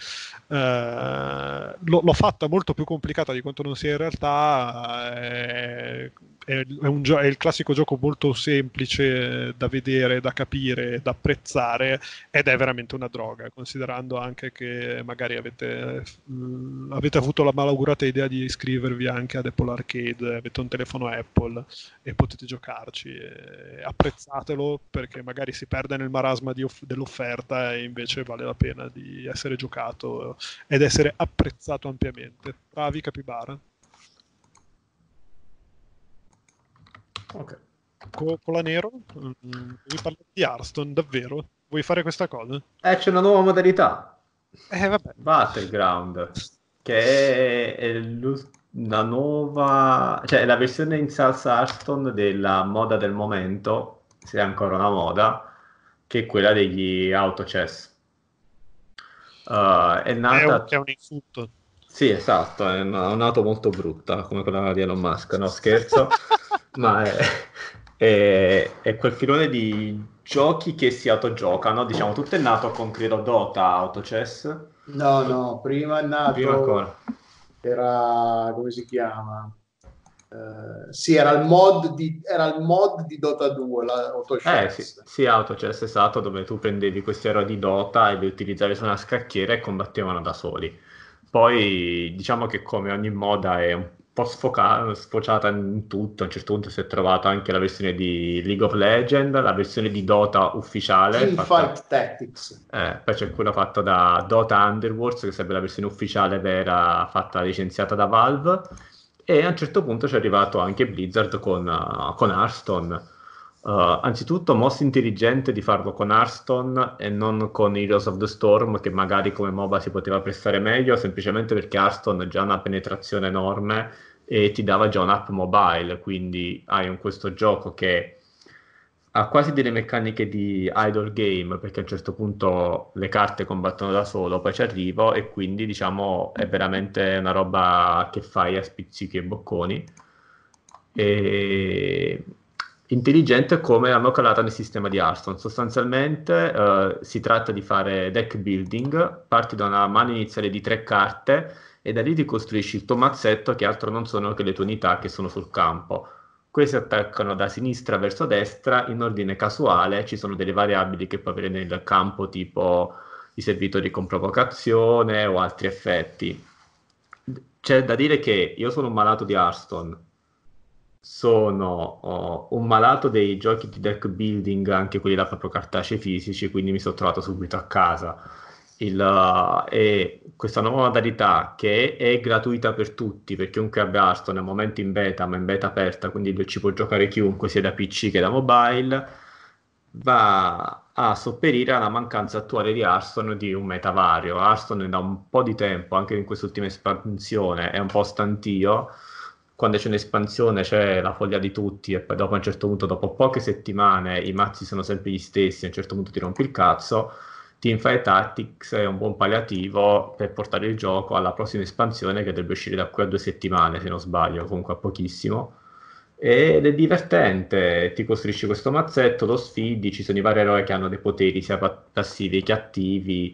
Eh, l'ho, l'ho fatta molto più complicata di quanto non sia in realtà. È, è, è un gio- è il classico gioco molto semplice da vedere, da capire, da apprezzare, ed è veramente una droga, considerando anche che magari avete, mh, avete avuto la malaugurata idea di iscrivervi anche ad Apple Arcade, avete un telefono Apple e potete giocarci. E apprezzatelo, perché magari si perde nel marasma di off- dell'offerta e invece vale la pena di essere giocato ed essere apprezzato ampiamente. Bravi Capibara. Ok. Co- Cola Nero, mm, devi parlare di Hearthstone, davvero? Vuoi fare questa cosa? Eh, c'è una nuova modalità, Eh, vabbè. Battleground, che è, è l'ul- una nuova, cioè è la versione in salsa Hearthstone della moda del momento, se è ancora una moda, che è quella degli auto chess. Uh, è È un, nata... che è un insulto. Sì, esatto, è una- un'auto molto brutta, come quella di Elon Musk, no scherzo, ma è, è- è quel filone di giochi che si autogiocano, diciamo, tutto è nato con, credo, Dota, Autochess. No, no, prima è nato, Prima ancora. era, come si chiama? Eh, sì, era il mod di, era il mod di Dota due, la Eh Autochess. sì, sì, Autochess, esatto, dove tu prendevi questi eroi di Dota e li utilizzavi su una scacchiera e combattevano da soli. Poi diciamo che come ogni moda è un po' sfoca- sfociata in tutto, a un certo punto si è trovata anche la versione di League of Legends, la versione di Dota ufficiale, fatta... Teamfight Tactics. Eh, poi c'è quella fatta da Dota Underworlds, che sarebbe la versione ufficiale vera, fatta licenziata da Valve, e a un certo punto c'è arrivato anche Blizzard con, uh, con Hearthstone. Uh, anzitutto, mosso intelligente di farlo con Hearthstone e non con Heroes of the Storm, che magari come MOBA si poteva prestare meglio, semplicemente perché Hearthstone ha già una penetrazione enorme e ti dava già un'app mobile, quindi hai un, questo gioco che ha quasi delle meccaniche di idle game, perché a un certo punto le carte combattono da solo, poi ci arrivo e quindi diciamo è veramente una roba che fai a spizzichi e bocconi. E... intelligente come l'hanno calata nel sistema di Hearthstone. Sostanzialmente eh, si tratta di fare deck building, parti da una mano iniziale di tre carte e da lì ti costruisci il tuo mazzetto, che altro non sono che le tue unità che sono sul campo. Questi attaccano da sinistra verso destra in ordine casuale, ci sono delle variabili che puoi avere nel campo, tipo i servitori con provocazione o altri effetti. C'è da dire che io sono un malato di Hearthstone, sono oh, un malato dei giochi di deck building, anche quelli da proprio cartacei fisici, quindi mi sono trovato subito a casa. Il, uh, e questa nuova modalità, che è, è gratuita per tutti, per chiunque abbia Hearthstone, al momento in beta, ma in beta aperta, quindi ci può giocare chiunque, sia da P C che da mobile, va a sopperire alla mancanza attuale di Hearthstone di un meta vario. Hearthstone da un po' di tempo, anche in quest'ultima espansione, è un po' stantio. Quando c'è un'espansione c'è la foglia di tutti e poi dopo a un certo punto, dopo poche settimane, i mazzi sono sempre gli stessi, a un certo punto ti rompi il cazzo. Teamfight Tactics è un buon palliativo per portare il gioco alla prossima espansione, che dovrebbe uscire da qui a due settimane, se non sbaglio, comunque a pochissimo. Ed è divertente, ti costruisci questo mazzetto, lo sfidi, ci sono i vari eroi che hanno dei poteri sia pa- passivi che attivi.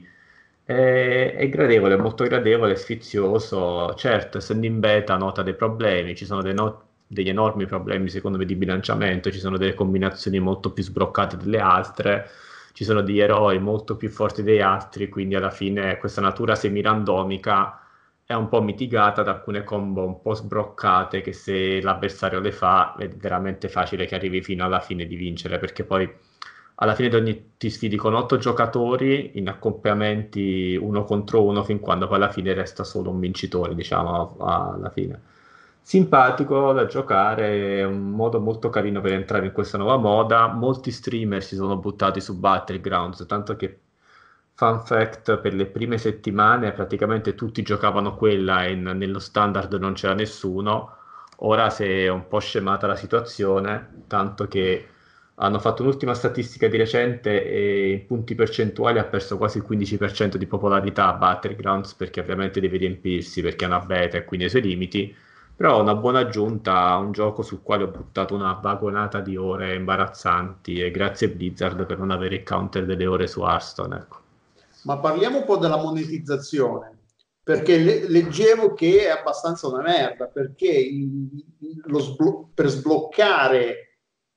È, è gradevole, è molto gradevole, è sfizioso. Certo, essendo in beta nota dei problemi, ci sono dei no- degli enormi problemi secondo me di bilanciamento, ci sono delle combinazioni molto più sbloccate delle altre, ci sono degli eroi molto più forti degli altri, quindi alla fine questa natura semi-randomica è un po' mitigata da alcune combo un po' sbroccate, che se l'avversario le fa è veramente facile che arrivi fino alla fine di vincere, perché poi alla fine di ogni ti sfidi con otto giocatori in accoppiamenti uno contro uno, fin quando poi alla fine resta solo un vincitore, diciamo, alla fine. Simpatico da giocare, è un modo molto carino per entrare in questa nuova moda. Molti streamer si sono buttati su Battlegrounds, tanto che, fun fact, per le prime settimane praticamente tutti giocavano quella e n- nello standard non c'era nessuno. Ora si è un po' scemata la situazione, tanto che hanno fatto un'ultima statistica di recente e in punti percentuali ha perso quasi il quindici per cento di popolarità a Battlegrounds, perché ovviamente deve riempirsi, perché è una beta e quindi ha i suoi limiti. Però una buona aggiunta a un gioco sul quale ho buttato una vagonata di ore imbarazzanti, e grazie Blizzard per non avere il counter delle ore su Hearthstone, ecco. Ma parliamo un po' della monetizzazione, perché le- leggevo che è abbastanza una merda, perché i- i- lo sblo- per sbloccare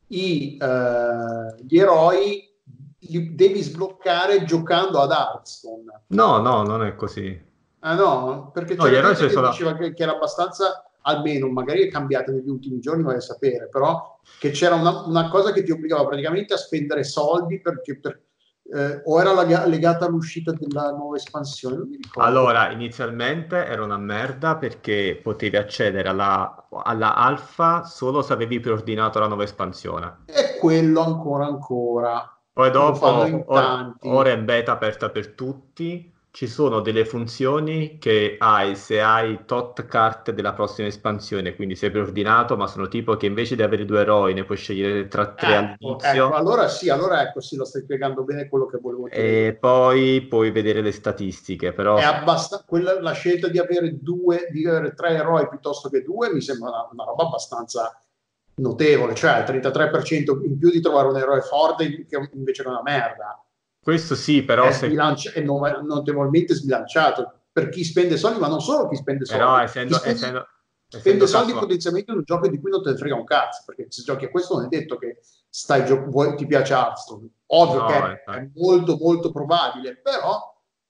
i, eh, gli eroi li devi sbloccare giocando ad Hearthstone. No, no, non è così. Ah no? Perché No, gli c'era eroi gente che sono- diceva che, che era abbastanza, almeno magari è cambiato negli ultimi giorni, vorrei sapere, però che c'era una, una cosa che ti obbligava praticamente a spendere soldi perché per, eh, o era lega- legata all'uscita della nuova espansione, non mi ricordo. Allora, inizialmente era una merda perché potevi accedere alla, alla alfa solo se avevi preordinato la nuova espansione. E quello ancora ancora. Poi Lo fanno dopo, in or- tanti. ora è in beta aperta per tutti, ci sono delle funzioni che hai se hai tot carte della prossima espansione, quindi sei preordinato, ma sono tipo che invece di avere due eroi ne puoi scegliere tra tre Ecco, all'inizio. ecco, allora sì, allora ecco, sì, lo stai spiegando bene quello che volevo dire. E poi puoi vedere le statistiche, però È abbast- quella, la scelta di avere due, di avere tre eroi piuttosto che due mi sembra una, una roba abbastanza notevole, cioè il trentatré per cento in più di trovare un eroe forte che invece è una merda. questo sì, però È, se... sbilancia- è no- notevolmente sbilanciato per chi spende soldi, ma non solo chi spende soldi, Però chi essendo, spende, essendo, spende essendo soldi casuale- potenzialmente in un gioco di cui non te ne frega un cazzo, perché se giochi a questo non è detto che stai gio- vuoi- ti piace Hearthstone. Ovvio No, che è, infatti. è molto molto probabile, però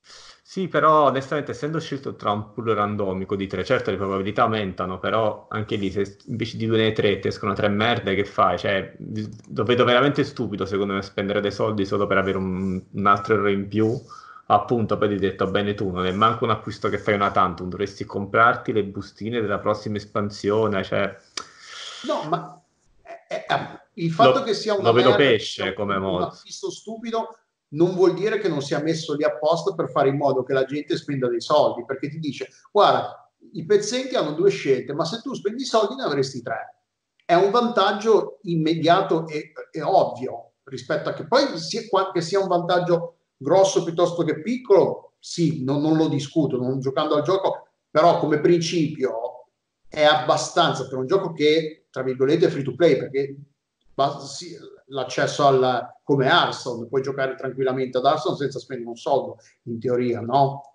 Sì, però onestamente essendo scelto tra un pool randomico di tre, certo le probabilità aumentano, però anche lì se invece di due ne tre ti escono tre merde, che fai? Cioè, lo vedo veramente stupido secondo me spendere dei soldi solo per avere un, un altro eroe in più. Appunto, poi ti ho detto bene tu, non è manco un acquisto che fai una tantum, dovresti comprarti le bustine della prossima espansione, cioè... no, ma è- è- è- il fatto Lo- che sia una lo vedo merda, che pesce sia come un, un modo. acquisto stupido, non vuol dire che non sia messo lì apposta per fare in modo che la gente spenda dei soldi, perché ti dice, guarda, i pezzenti hanno due scelte, ma se tu spendi i soldi ne avresti tre. È un vantaggio immediato e, e ovvio rispetto a che poi sia, che sia un vantaggio grosso piuttosto che piccolo, sì, non, non lo discuto, non giocando al gioco, però come principio è abbastanza per un gioco che, tra virgolette, è free to play, perché basta- sì, l'accesso al come Hearthstone, puoi giocare tranquillamente ad Hearthstone senza spendere un soldo, in teoria, no?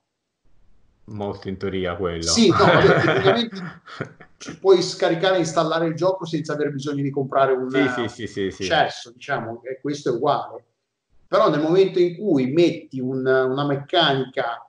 Molto in teoria quello. Sì, no, vabbè, tecnicamente ci puoi scaricare e installare il gioco senza aver bisogno di comprare un Sì, sì, sì, sì, sì. accesso, diciamo, e questo è uguale. Però nel momento in cui metti un- una meccanica,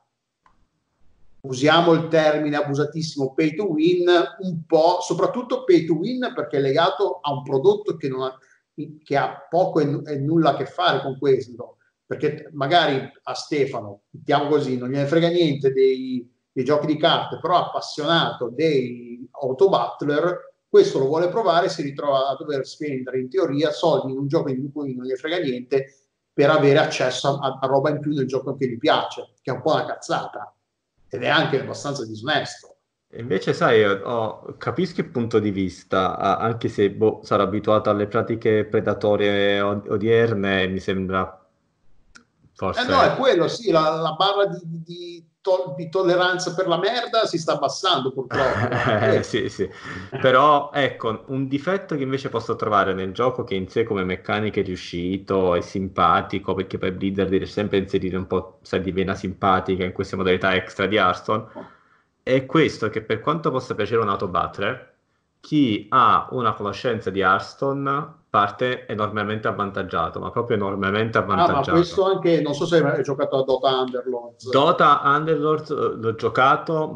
usiamo il termine abusatissimo, pay to win, un po', soprattutto pay to win perché è legato a un prodotto che, non ha, che ha poco e, e nulla a che fare con questo, perché magari a Stefano, mettiamo così, non gliene frega niente dei, dei giochi di carte, però è appassionato dei auto battler, questo lo vuole provare, si ritrova a dover spendere in teoria soldi in un gioco di cui non gli frega niente per avere accesso a, a roba in più nel gioco che gli piace, che è un po' una cazzata ed è anche abbastanza disonesto. E invece, sai, io- oh, capisco il punto di vista, a- anche se boh, sarò abituato alle pratiche predatorie od- odierne, mi sembra Forse... Eh no, è quello, sì, la, la barra di, di, to- di tolleranza per la merda si sta abbassando purtroppo. Eh, sì, sì. Però ecco, un difetto che invece posso trovare nel gioco, che in sé come meccanica è riuscito, è simpatico, perché poi Blizzard riesce sempre a inserire un po' sai, di vena simpatica in queste modalità extra di Hearthstone, è questo, che per quanto possa piacere un auto-battler, chi ha una conoscenza di Hearthstone parte enormemente avvantaggiato, ma proprio enormemente Ah, ma avvantaggiato. questo anche, non so se hai giocato a Dota Underlords. Dota Underlords eh, l'ho giocato,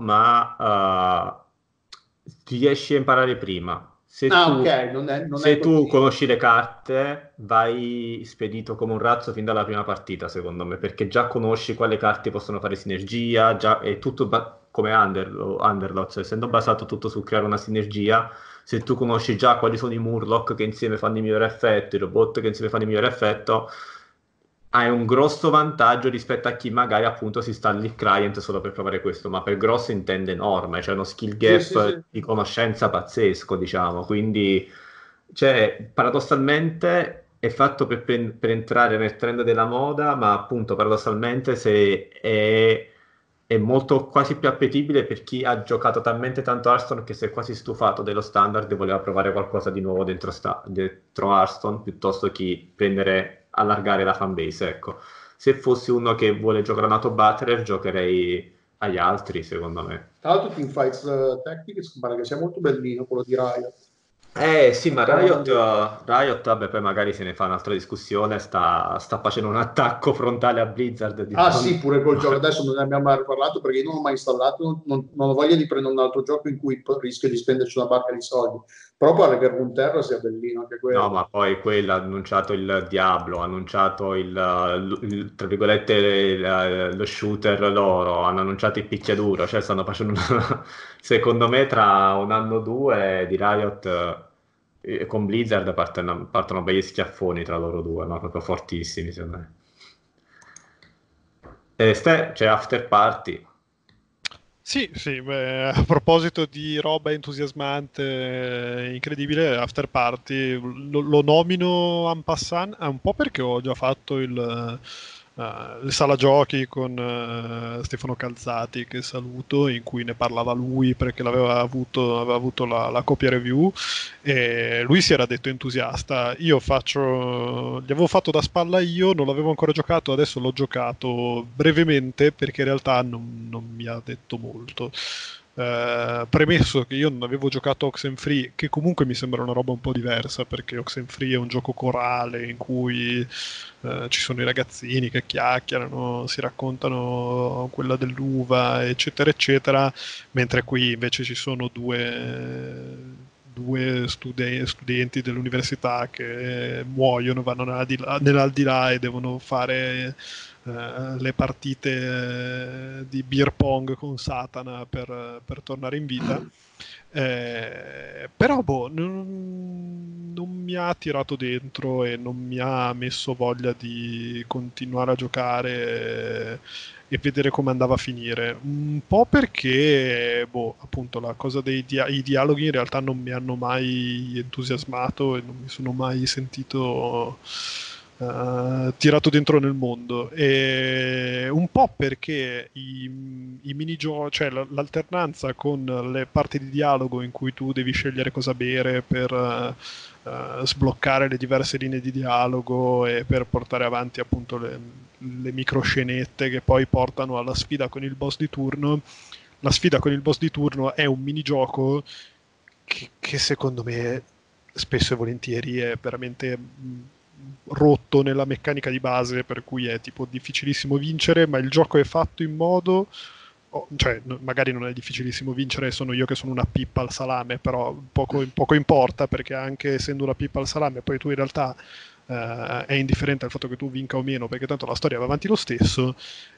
ma uh, riesci a imparare prima. Se Ah, tu, ok, non è, non se è tu così. conosci le carte, vai spedito come un razzo fin dalla prima partita, secondo me, perché già conosci quale carte possono fare sinergia, già è tutto ba- come Underlo- Underlords, essendo basato tutto su creare una sinergia. Se tu conosci già quali sono i Murloc che insieme fanno il migliore effetto, i robot che insieme fanno il migliore effetto, hai un grosso vantaggio rispetto a chi magari appunto si installi il client solo per provare questo, ma per grosso intende enorme, c'è uno skill Sì, sì, gap sì. di conoscenza pazzesco, diciamo, quindi cioè, paradossalmente è fatto per, per- per entrare nel trend della moda, ma appunto paradossalmente se è, è molto quasi più appetibile per chi ha giocato talmente tanto Hearthstone che si è quasi stufato dello standard e voleva provare qualcosa di nuovo dentro, sta- dentro Hearthstone, piuttosto che prendere, allargare la fanbase, ecco. Se fossi uno che vuole giocare a un auto battler, giocherei agli altri, secondo me. Tra l'altro Teamfights uh, Tactics pare che sia molto bellino quello di Riot. Eh sì, ma Riot, Quando- uh, Riot, vabbè, poi magari se ne fa un'altra discussione, sta, sta facendo un attacco frontale a Blizzard di Ah non- sì, pure col gioco, adesso non ne abbiamo mai parlato perché io non l'ho mai installato, non, non- non ho voglia di prendere un altro gioco in cui po- rischio di spenderci una barca di soldi, però pare che Runeterra sia bellino anche No, quello. ma poi quello ha annunciato il Diablo, ha annunciato il, il- il- tra virgolette, il- lo shooter loro, hanno annunciato il picchiaduro, cioè stanno facendo una... Secondo me tra un anno o due di Riot eh, con Blizzard partono, partono begli schiaffoni tra loro due, ma proprio fortissimi, secondo me. E Ste, c'è After Party. Sì, sì, beh, a proposito di roba entusiasmante, eh, incredibile, After Party, lo, lo nomino en passant, eh, un po' perché ho già fatto il, eh, il sala giochi con eh, Stefano Calzati, che saluto, in cui ne parlava lui perché l'aveva avuto, aveva avuto la, la copia review e lui si era detto entusiasta. Io faccio, gli avevo fatto da spalla io, non l'avevo ancora giocato, adesso l'ho giocato brevemente perché in realtà non, non mi ha detto molto. Eh, premesso che io non avevo giocato Oxenfree, che comunque mi sembra una roba un po' diversa perché Oxenfree è un gioco corale in cui eh, ci sono i ragazzini che chiacchierano, si raccontano quella dell'uva, eccetera, eccetera, mentre qui invece ci sono due due stude- studenti dell'università che muoiono, vanno nell'aldilà, nell'aldilà e devono fare eh, le partite eh, di beer pong con Satana per, per tornare in vita. Eh, però boh, non, non mi ha tirato dentro e non mi ha messo voglia di continuare a giocare e vedere come andava a finire. Un po' perché, boh, appunto, la cosa dei dia- i dialoghi in realtà non mi hanno mai entusiasmato e non mi sono mai sentito eh, tirato dentro nel mondo. E un po' perché i, i minigiochi, cioè l- l'alternanza con le parti di dialogo in cui tu devi scegliere cosa bere per eh, eh, sbloccare le diverse linee di dialogo e per portare avanti appunto le, le microscenette che poi portano alla sfida con il boss di turno. La sfida con il boss di turno è un minigioco che, che secondo me spesso e volentieri è veramente mh, rotto nella meccanica di base, per cui è tipo difficilissimo vincere, ma il gioco è fatto in modo oh, cioè no- magari non è difficilissimo vincere, sono io che sono una pippa al salame, però poco, poco importa perché anche essendo una pippa al salame poi tu in realtà eh, è indifferente al fatto che tu vinca o meno perché tanto la storia va avanti lo stesso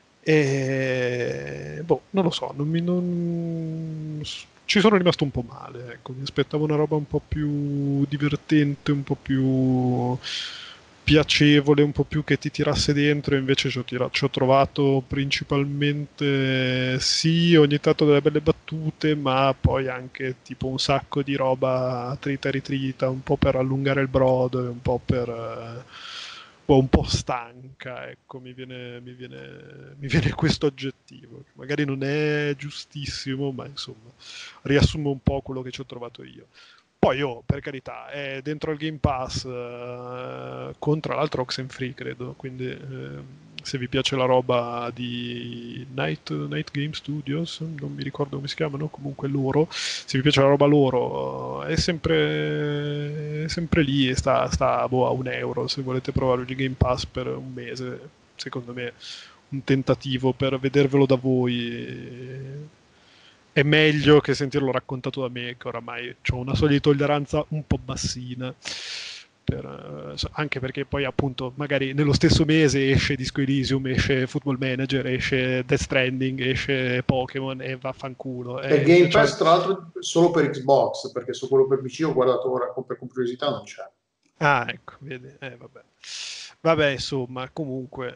e boh, non lo so, non mi, non- ci sono rimasto un po' male, ecco, mi aspettavo una roba un po' più divertente, un po' più piacevole, un po' più che ti tirasse dentro, e invece ci ho, tira- ci ho trovato principalmente sì, ogni tanto delle belle battute, ma poi anche tipo un sacco di roba trita e ritrita, un po' per allungare il brodo e un po' per... eh, po', un po' stanca, ecco, mi viene, mi viene, mi viene questo aggettivo, che magari non è giustissimo, ma insomma riassume un po' quello che ci ho trovato io. Poi, oh, per carità, è dentro il Game Pass, eh, con tra l'altro Oxenfree, credo, quindi eh, se vi piace la roba di Night, Night Game Studios, non mi ricordo come si chiamano, comunque loro, se vi piace la roba loro, è sempre, è sempre lì, e sta, sta boh, a un euro, se volete provare il Game Pass per un mese, secondo me un tentativo per vedervelo da voi è meglio che sentirlo raccontato da me, che oramai ho una soglia di tolleranza un po' bassina, per, uh, anche perché poi appunto magari nello stesso mese esce Disco Elysium, esce Football Manager, esce Death Stranding, esce Pokémon e vaffanculo. E il Game Pass tra l'altro solo per Xbox, perché su quello per P C ho guardato ora per curiosità, non c'è. Ah, ecco, vedi, eh, vabbè. Vabbè, insomma, comunque,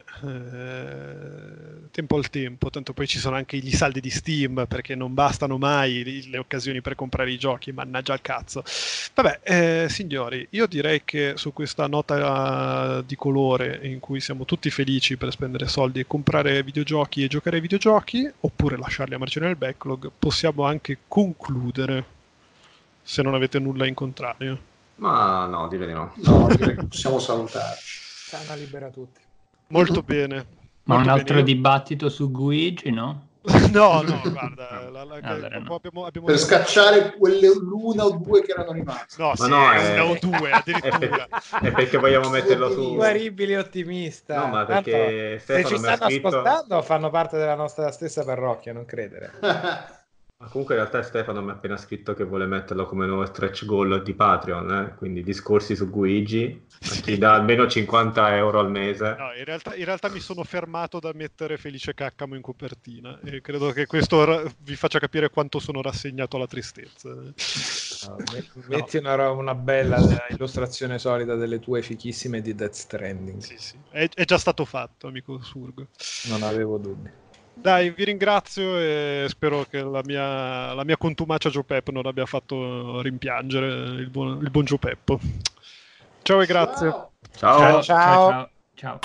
eh, tempo al tempo, tanto poi ci sono anche gli saldi di Steam, perché non bastano mai le occasioni per comprare i giochi, mannaggia al cazzo. Vabbè, eh, signori, io direi che su questa nota di colore in cui siamo tutti felici per spendere soldi e comprare videogiochi e giocare ai videogiochi, oppure lasciarli a marcire nel backlog, possiamo anche concludere, se non avete nulla in contrario. Ma no, direi di no. No, direi che possiamo salutare. Sana libera tutti. Molto bene. Ma molto un altro bene. dibattito su Guigi, no? No, no, guarda, la, la, Allora, no. abbiamo, abbiamo Per scacciare quelle l'una o due che erano rimaste. No, Ma sì, no, è è- una o due È, addirittura. per- è perché vogliamo metterlo su. Guaribile ottimista. No, ma Tanto, perché se Stefano ci mi ha stanno scritto. ascoltando fanno parte della nostra stessa parrocchia, non credere. Ma comunque in realtà Stefano mi ha appena scritto che vuole metterlo come nuovo stretch goal di Patreon, eh? Quindi discorsi su Guigi, a chi dà almeno cinquanta euro al mese. No, in realtà, in realtà mi sono fermato da mettere Felice Caccamo in copertina e credo che questo ra- vi faccia capire quanto sono rassegnato alla tristezza. No, met- metti una, una bella illustrazione solida delle tue fichissime di Death Stranding. Sì, sì. È, è già stato fatto, amico Surgo. Non avevo dubbi. Dai, vi ringrazio e spero che la mia, la mia contumacia Gio Pep non abbia fatto rimpiangere il buon, il buon Gio Peppo. Ciao e grazie. Ciao. Ciao. Ciao. ciao. ciao.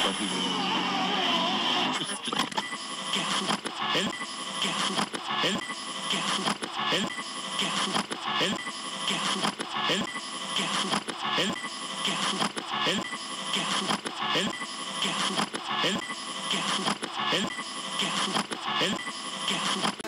El